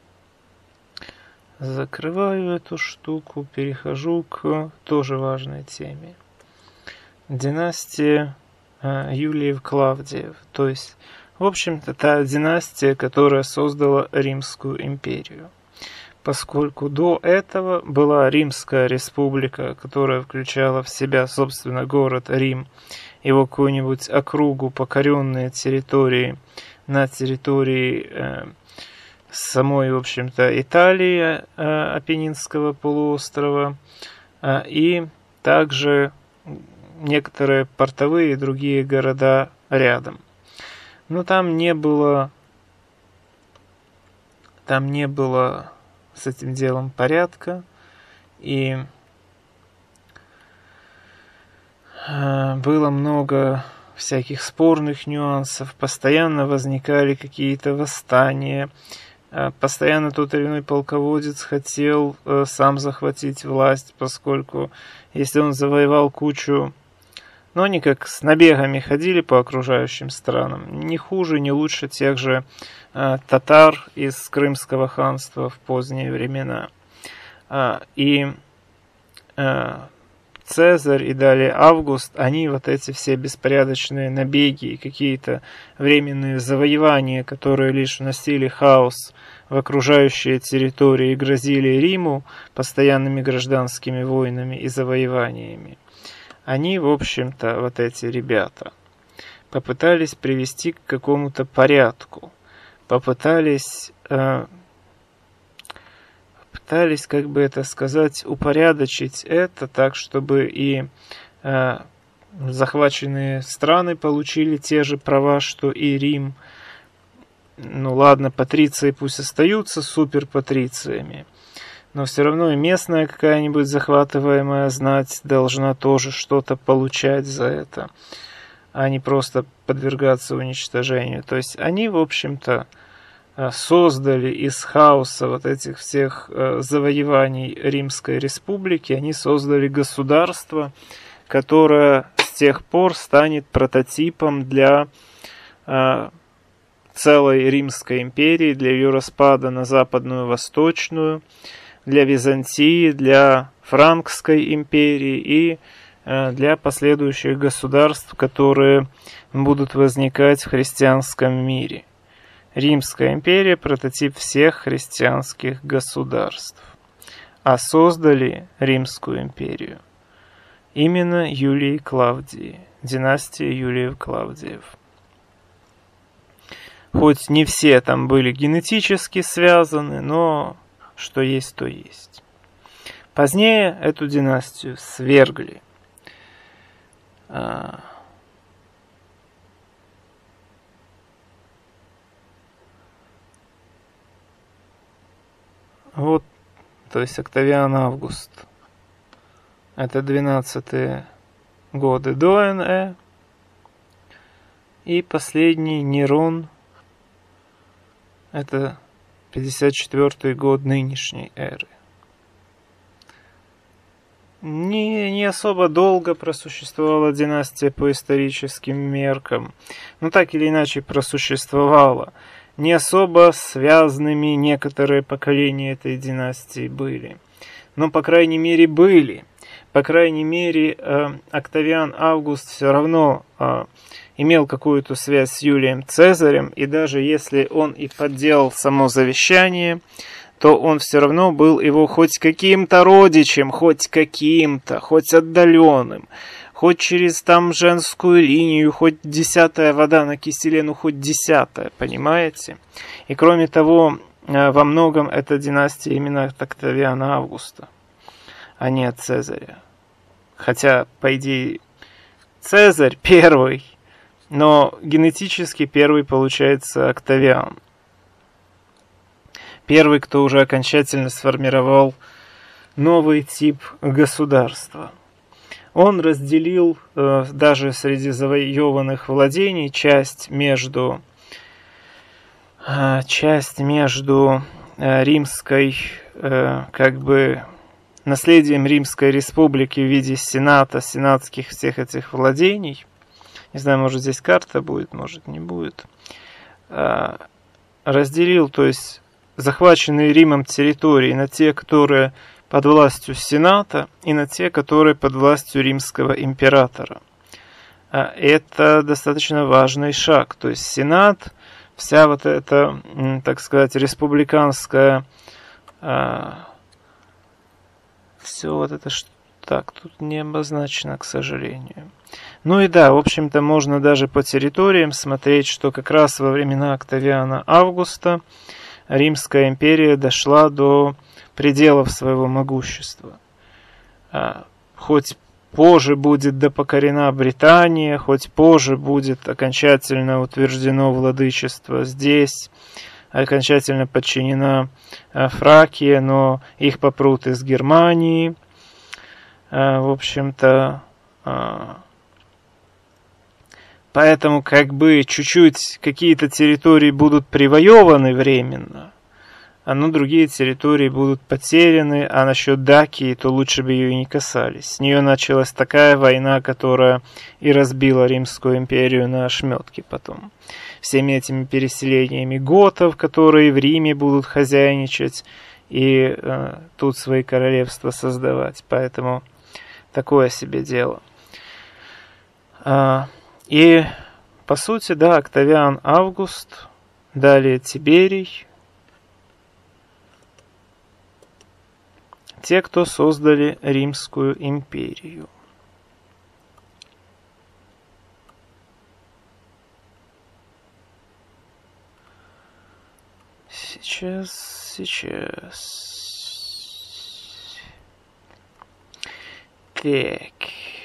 Закрываю эту штуку, перехожу к тоже важной теме. Династия Юлиев-Клавдиев. То есть, в общем-то, та династия, которая создала Римскую империю. Поскольку до этого была Римская республика, которая включала в себя, собственно, город Рим, его какую-нибудь округу, покоренные территории на территории самой, в общем-то, Италии, Апеннинского полуострова, и также некоторые портовые и другие города рядом. Но там не было с этим делом порядка, и было много всяких спорных нюансов, постоянно возникали какие-то восстания, постоянно тот или иной полководец хотел сам захватить власть, поскольку если он завоевал кучу, но они как с набегами ходили по окружающим странам, не хуже, не лучше тех же татар из Крымского ханства в поздние времена. И Цезарь и далее Август, они вот эти все беспорядочные набеги и какие-то временные завоевания, которые лишь вносили хаос в окружающие территории и грозили Риму постоянными гражданскими войнами и завоеваниями, они, в общем-то, вот эти ребята, попытались привести к какому-то порядку, попытались, как бы это сказать, упорядочить это так, чтобы и захваченные страны получили те же права, что и Рим. Ну ладно, патриции пусть остаются суперпатрициями, но все равно и местная какая-нибудь захватываемая знать должна тоже что-то получать за это, а не просто подвергаться уничтожению. То есть они, в общем-то, создали из хаоса вот этих всех завоеваний Римской Республики, они создали государство, которое с тех пор станет прототипом для целой Римской империи, для ее распада на Западную, Восточную, для Византии, для Франкской империи и для последующих государств, которые будут возникать в христианском мире. Римская империя – прототип всех христианских государств. А создали Римскую империю именно Юлий Клавдий, династия Юлиев-Клавдиев. Хоть не все там были генетически связаны, но что есть, то есть. Позднее эту династию свергли. Вот, то есть Октавиан Август. Это 12-е годы до НЭ. И последний Нерон. Это 54-й год нынешней эры. Не особо долго просуществовала династия по историческим меркам. Но так или иначе просуществовала. Не особо связанными некоторые поколения этой династии были. Но, по крайней мере, были. По крайней мере, Октавиан Август все равно имел какую-то связь с Юлием Цезарем. И даже если он и подделал само завещание, то он все равно был его хоть каким-то родичем, хоть каким-то, хоть отдаленным. Хоть через там женскую линию, хоть 10-я вода на киселе, ну хоть 10-я, понимаете? И кроме того, во многом эта династия именно от Октавиана Августа, а не от Цезаря. Хотя, по идее, Цезарь первый, но генетически первый получается Октавиан. первый, кто уже окончательно сформировал новый тип государства. Он разделил даже среди завоеванных владений часть между римской, как бы, наследием Римской Республики в виде сената, сенатских всех этих владений. Не знаю, может здесь карта будет, может не будет. Разделил, то есть захваченные Римом территории на те, которые под властью Сената, и на те, которые под властью римского императора. Это достаточно важный шаг. То есть Сенат, вся вот эта, так сказать, республиканская... все вот это... Так, тут не обозначено, к сожалению. Ну и да, в общем-то, можно даже по территориям смотреть, что как раз во времена Октавиана Августа Римская империя дошла до пределов своего могущества. Хоть позже будет допокорена Британия, хоть позже будет окончательно утверждено владычество здесь, окончательно подчинена Фракия, но их попрут из Германии. В общем-то, поэтому как бы чуть-чуть какие-то территории будут привоеваны временно, но другие территории будут потеряны, а насчет Дакии, то лучше бы ее и не касались. С нее началась такая война, которая и разбила Римскую империю на ошметки потом. Всеми этими переселениями готов, которые в Риме будут хозяйничать и тут свои королевства создавать. Поэтому такое себе дело. И, по сути, да, Октавиан Август, далее Тиберий, те, кто создали Римскую империю. Сейчас. Так.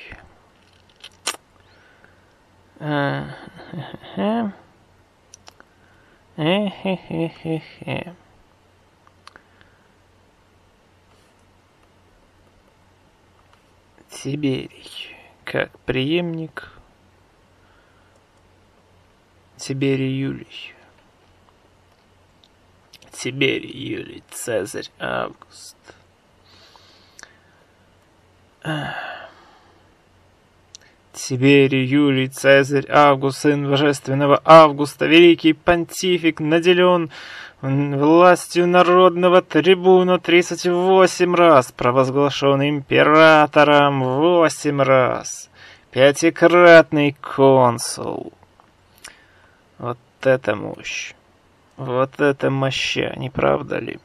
Тиберий, как преемник Тиберий Юлий. Тиберий Юлий Цезарь Август. Тиберий Юлий Цезарь Август, сын божественного Августа, великий понтифик, наделен властью народного трибуна 38 раз, провозглашен императором 8 раз, пятикратный консул. Вот это мощь. Вот это моща, не правда ли?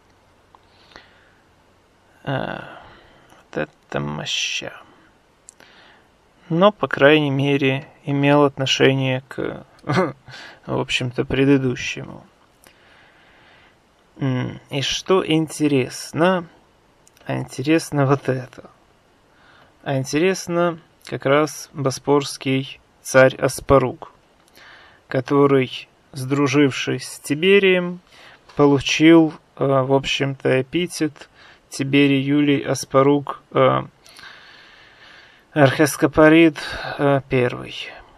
Вот это моща. Но, по крайней мере, имел отношение к, в общем-то, предыдущему. И что интересно? А интересно вот это. А интересно как раз боспорский царь Аспаруг, который, сдружившись с Тиберием, получил, в общем-то, эпитет Тиберий Юлий Аспаруг Архескопорид I.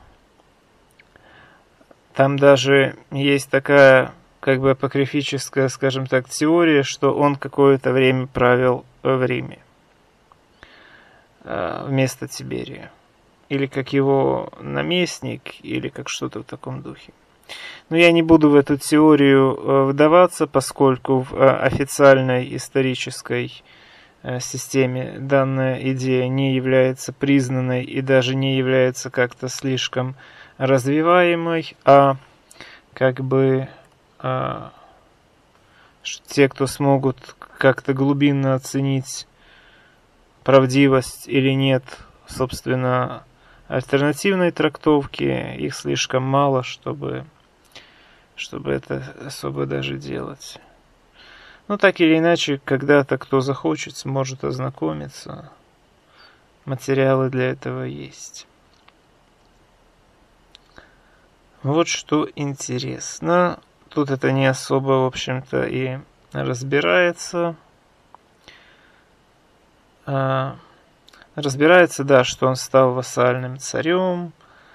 Там даже есть такая, как бы апокрифическая, скажем так, теория, что он какое-то время правил в Риме вместо Тиберия. Или как его наместник, или как что-то в таком духе. Но я не буду в эту теорию вдаваться, поскольку в официальной исторической системе данная идея не является признанной и даже не является как-то слишком развиваемой, а как бы те, кто смогут как-то глубинно оценить правдивость или нет, собственно, альтернативной трактовки, их слишком мало, чтобы это особо даже делать. Ну, так или иначе, когда-то кто захочет, сможет ознакомиться. Материалы для этого есть. Вот что интересно. тут это не особо, в общем-то, и разбирается. Разбирается, да, что он стал вассальным царем.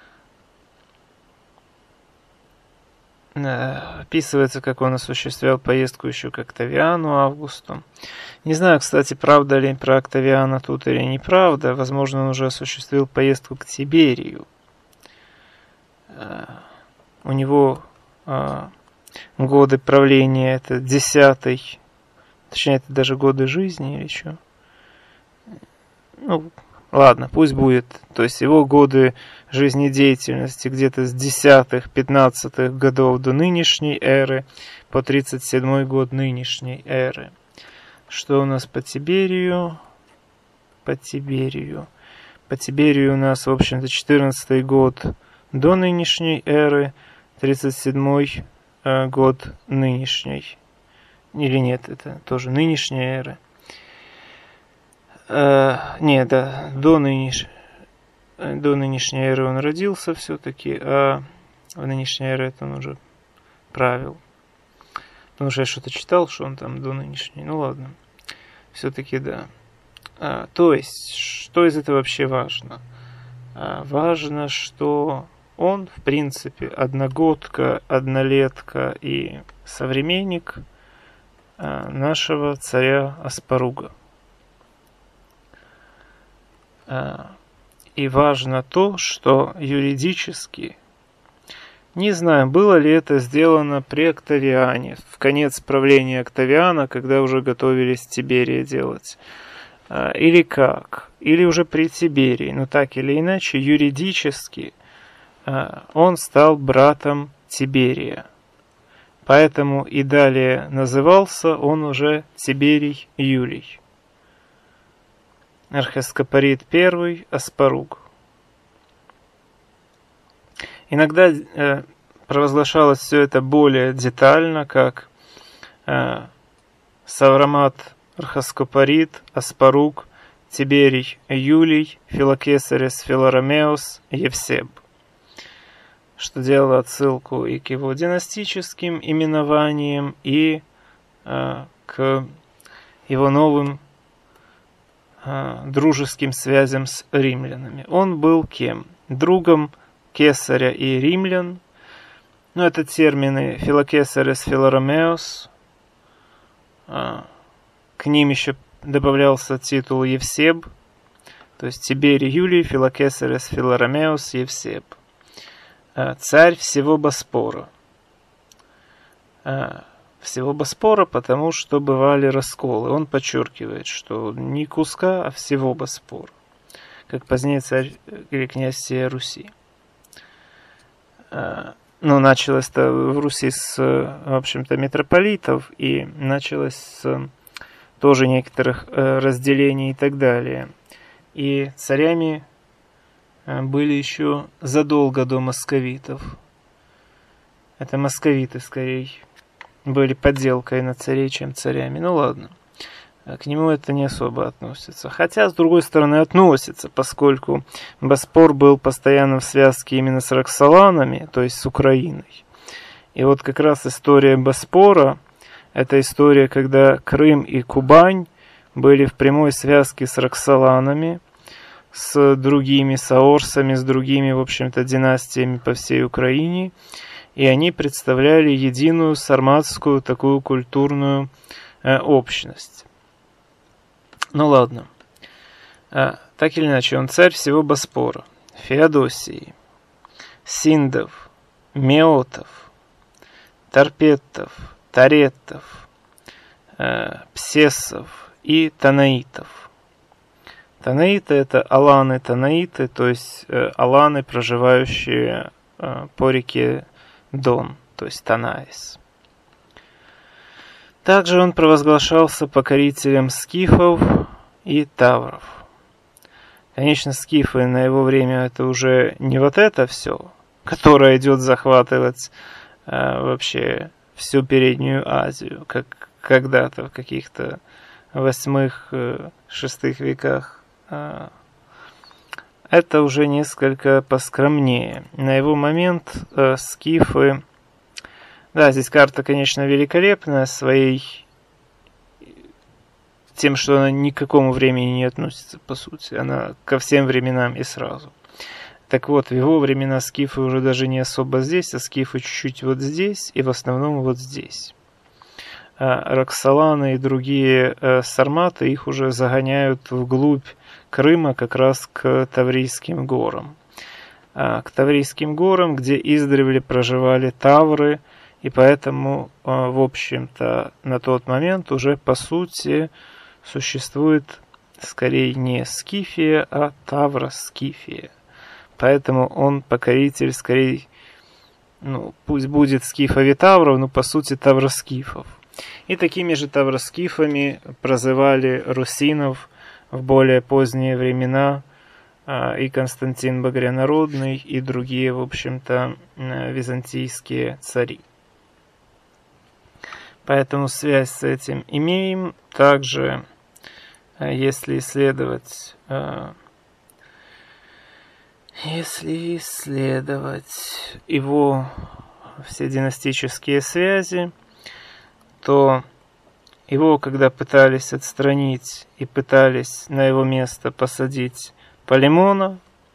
Описывается, как он осуществлял поездку еще к Октавиану Августу. Не знаю, кстати, правда ли про Октавиана тут или неправда. Возможно, он уже осуществил поездку к Тиберию. У него годы правления это 10-й, точнее, это даже годы жизни или что. Ну, ладно, пусть будет. То есть его годы жизнедеятельности где-то с 10-х, 15-х годов до нынешней эры по 37-й год нынешней эры. Что у нас по Тиберию? По Тиберию у нас, в общем-то, 14-й год до нынешней эры, 37-й год нынешней. Или нет, это тоже нынешняя эра. Нет, да, до нынешней эры он родился все-таки, а в нынешней эре это он уже правил. Потому что я что-то читал, что он там до нынешней. Ну ладно, все-таки да. То есть, что из этого вообще важно? Важно, что он, в принципе, одногодка, однолетка и современник нашего царя Аспаруга. И важно то, что юридически, не знаю, было ли это сделано при Октавиане, в конец правления Октавиана, когда уже готовились Тиберия делать, или как, или уже при Тиберии, но так или иначе, юридически он стал братом Тиберия. Поэтому и далее назывался он уже Тиберий Юлий. Архиескопорит I Аспаруг. Иногда провозглашалось все это более детально, как Саврамат Архиескопорит Аспаруг Тиберий Юлий Филокесарес Филаромеос Евсеб, что делало отсылку и к его династическим именованиям, и к его новым дружеским связям с римлянами. Он был кем? Другом кесаря и римлян. Ну, это термины Филокесарес Филаромеос. К ним еще добавлялся титул Евсеб, то есть Тиберий Юлий Филокесарес Филаромеос Евсеб. Царь всего Боспора. Всего Боспора, потому что бывали расколы. Он подчеркивает, что не куска, а всего Боспора, как позднее царь или князь всей Руси. Но началось-то в Руси с, в общем-то, митрополитов, и началось с тоже некоторых разделений и так далее. И царями были еще задолго до московитов. Это московиты, скорее, были подделкой на царей, чем царями. Ну ладно, к нему это не особо относится. Хотя, с другой стороны, относится, поскольку Боспор был постоянно в связке именно с Роксоланами, то есть с Украиной. И вот как раз история Боспора, это история, когда Крым и Кубань были в прямой связке с Роксоланами, с другими саорсами, с другими, в общем-то, династиями по всей Украине. И они представляли единую сарматскую такую культурную общность. Ну ладно. Так или иначе, он царь всего Боспора. Феодосии, Синдов, Меотов, Торпеттов, Тареттов, Псессов и Танаитов. Танаиты — это аланы-танаиты, то есть аланы, проживающие по реке Дон, то есть Танаис. Также он провозглашался покорителем скифов и тавров. Конечно, скифы на его время это уже не вот это все, которое идет захватывать вообще всю Переднюю Азию, как когда-то в каких-то 8-6 веках. Это уже несколько поскромнее. На его момент скифы Да, здесь карта, конечно, великолепная тем, что она ни к какому времени не относится, по сути. Она ко всем временам и сразу. Так вот, в его времена скифы уже даже не особо здесь, а скифы чуть-чуть вот здесь и в основном вот здесь. Роксоланы и другие сарматы их уже загоняют вглубь Крыма, как раз к Таврийским горам. К Таврийским горам, где издревле проживали тавры, и поэтому, в общем-то, на тот момент уже по сути существует скорее не Скифия, а Тавроскифия. Поэтому он покоритель скорее, пусть будет скифов и тавров, но по сути тавроскифов. И такими же тавроскифами прозывали русинов в более поздние времена и Константин Багрянародный, и другие, в общем-то, византийские цари. Поэтому связь с этим имеем. Также, если исследовать его все династические связи, то его, когда пытались отстранить и пытались на его место посадить Полимона,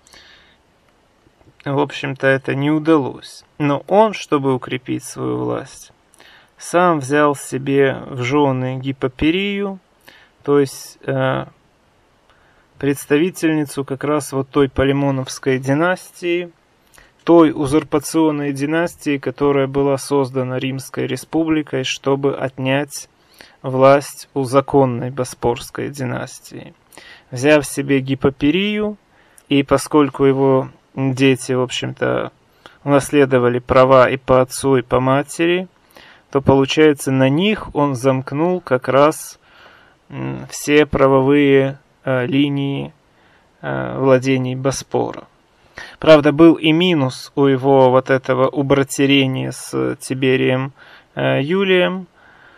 в общем-то, это не удалось. Но он, чтобы укрепить свою власть, сам взял себе в жены Гипоперию, то есть представительницу как раз вот той Полимоновской династии, той узурпационной династии, которая была создана Римской республикой, чтобы отнять власть у законной Боспорской династии. Взяв себе Гипоперию, и поскольку его дети, в общем-то, унаследовали права и по отцу, и по матери, то, получается, на них он замкнул как раз все правовые линии владений Боспора. Правда, был и минус у его вот этого убратерения с Тиберием Юлием.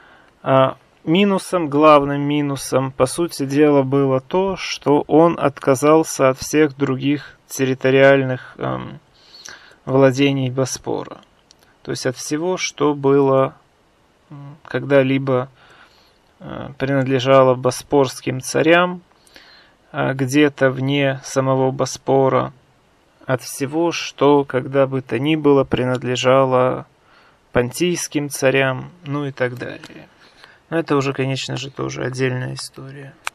Главным минусом, по сути дела, было то, что он отказался от всех других территориальных владений Боспора. То есть от всего, что было когда-либо принадлежало боспорским царям, где-то вне самого Боспора, от всего, что когда бы то ни было принадлежало понтийским царям, и так далее. Но это уже, конечно же, тоже отдельная история.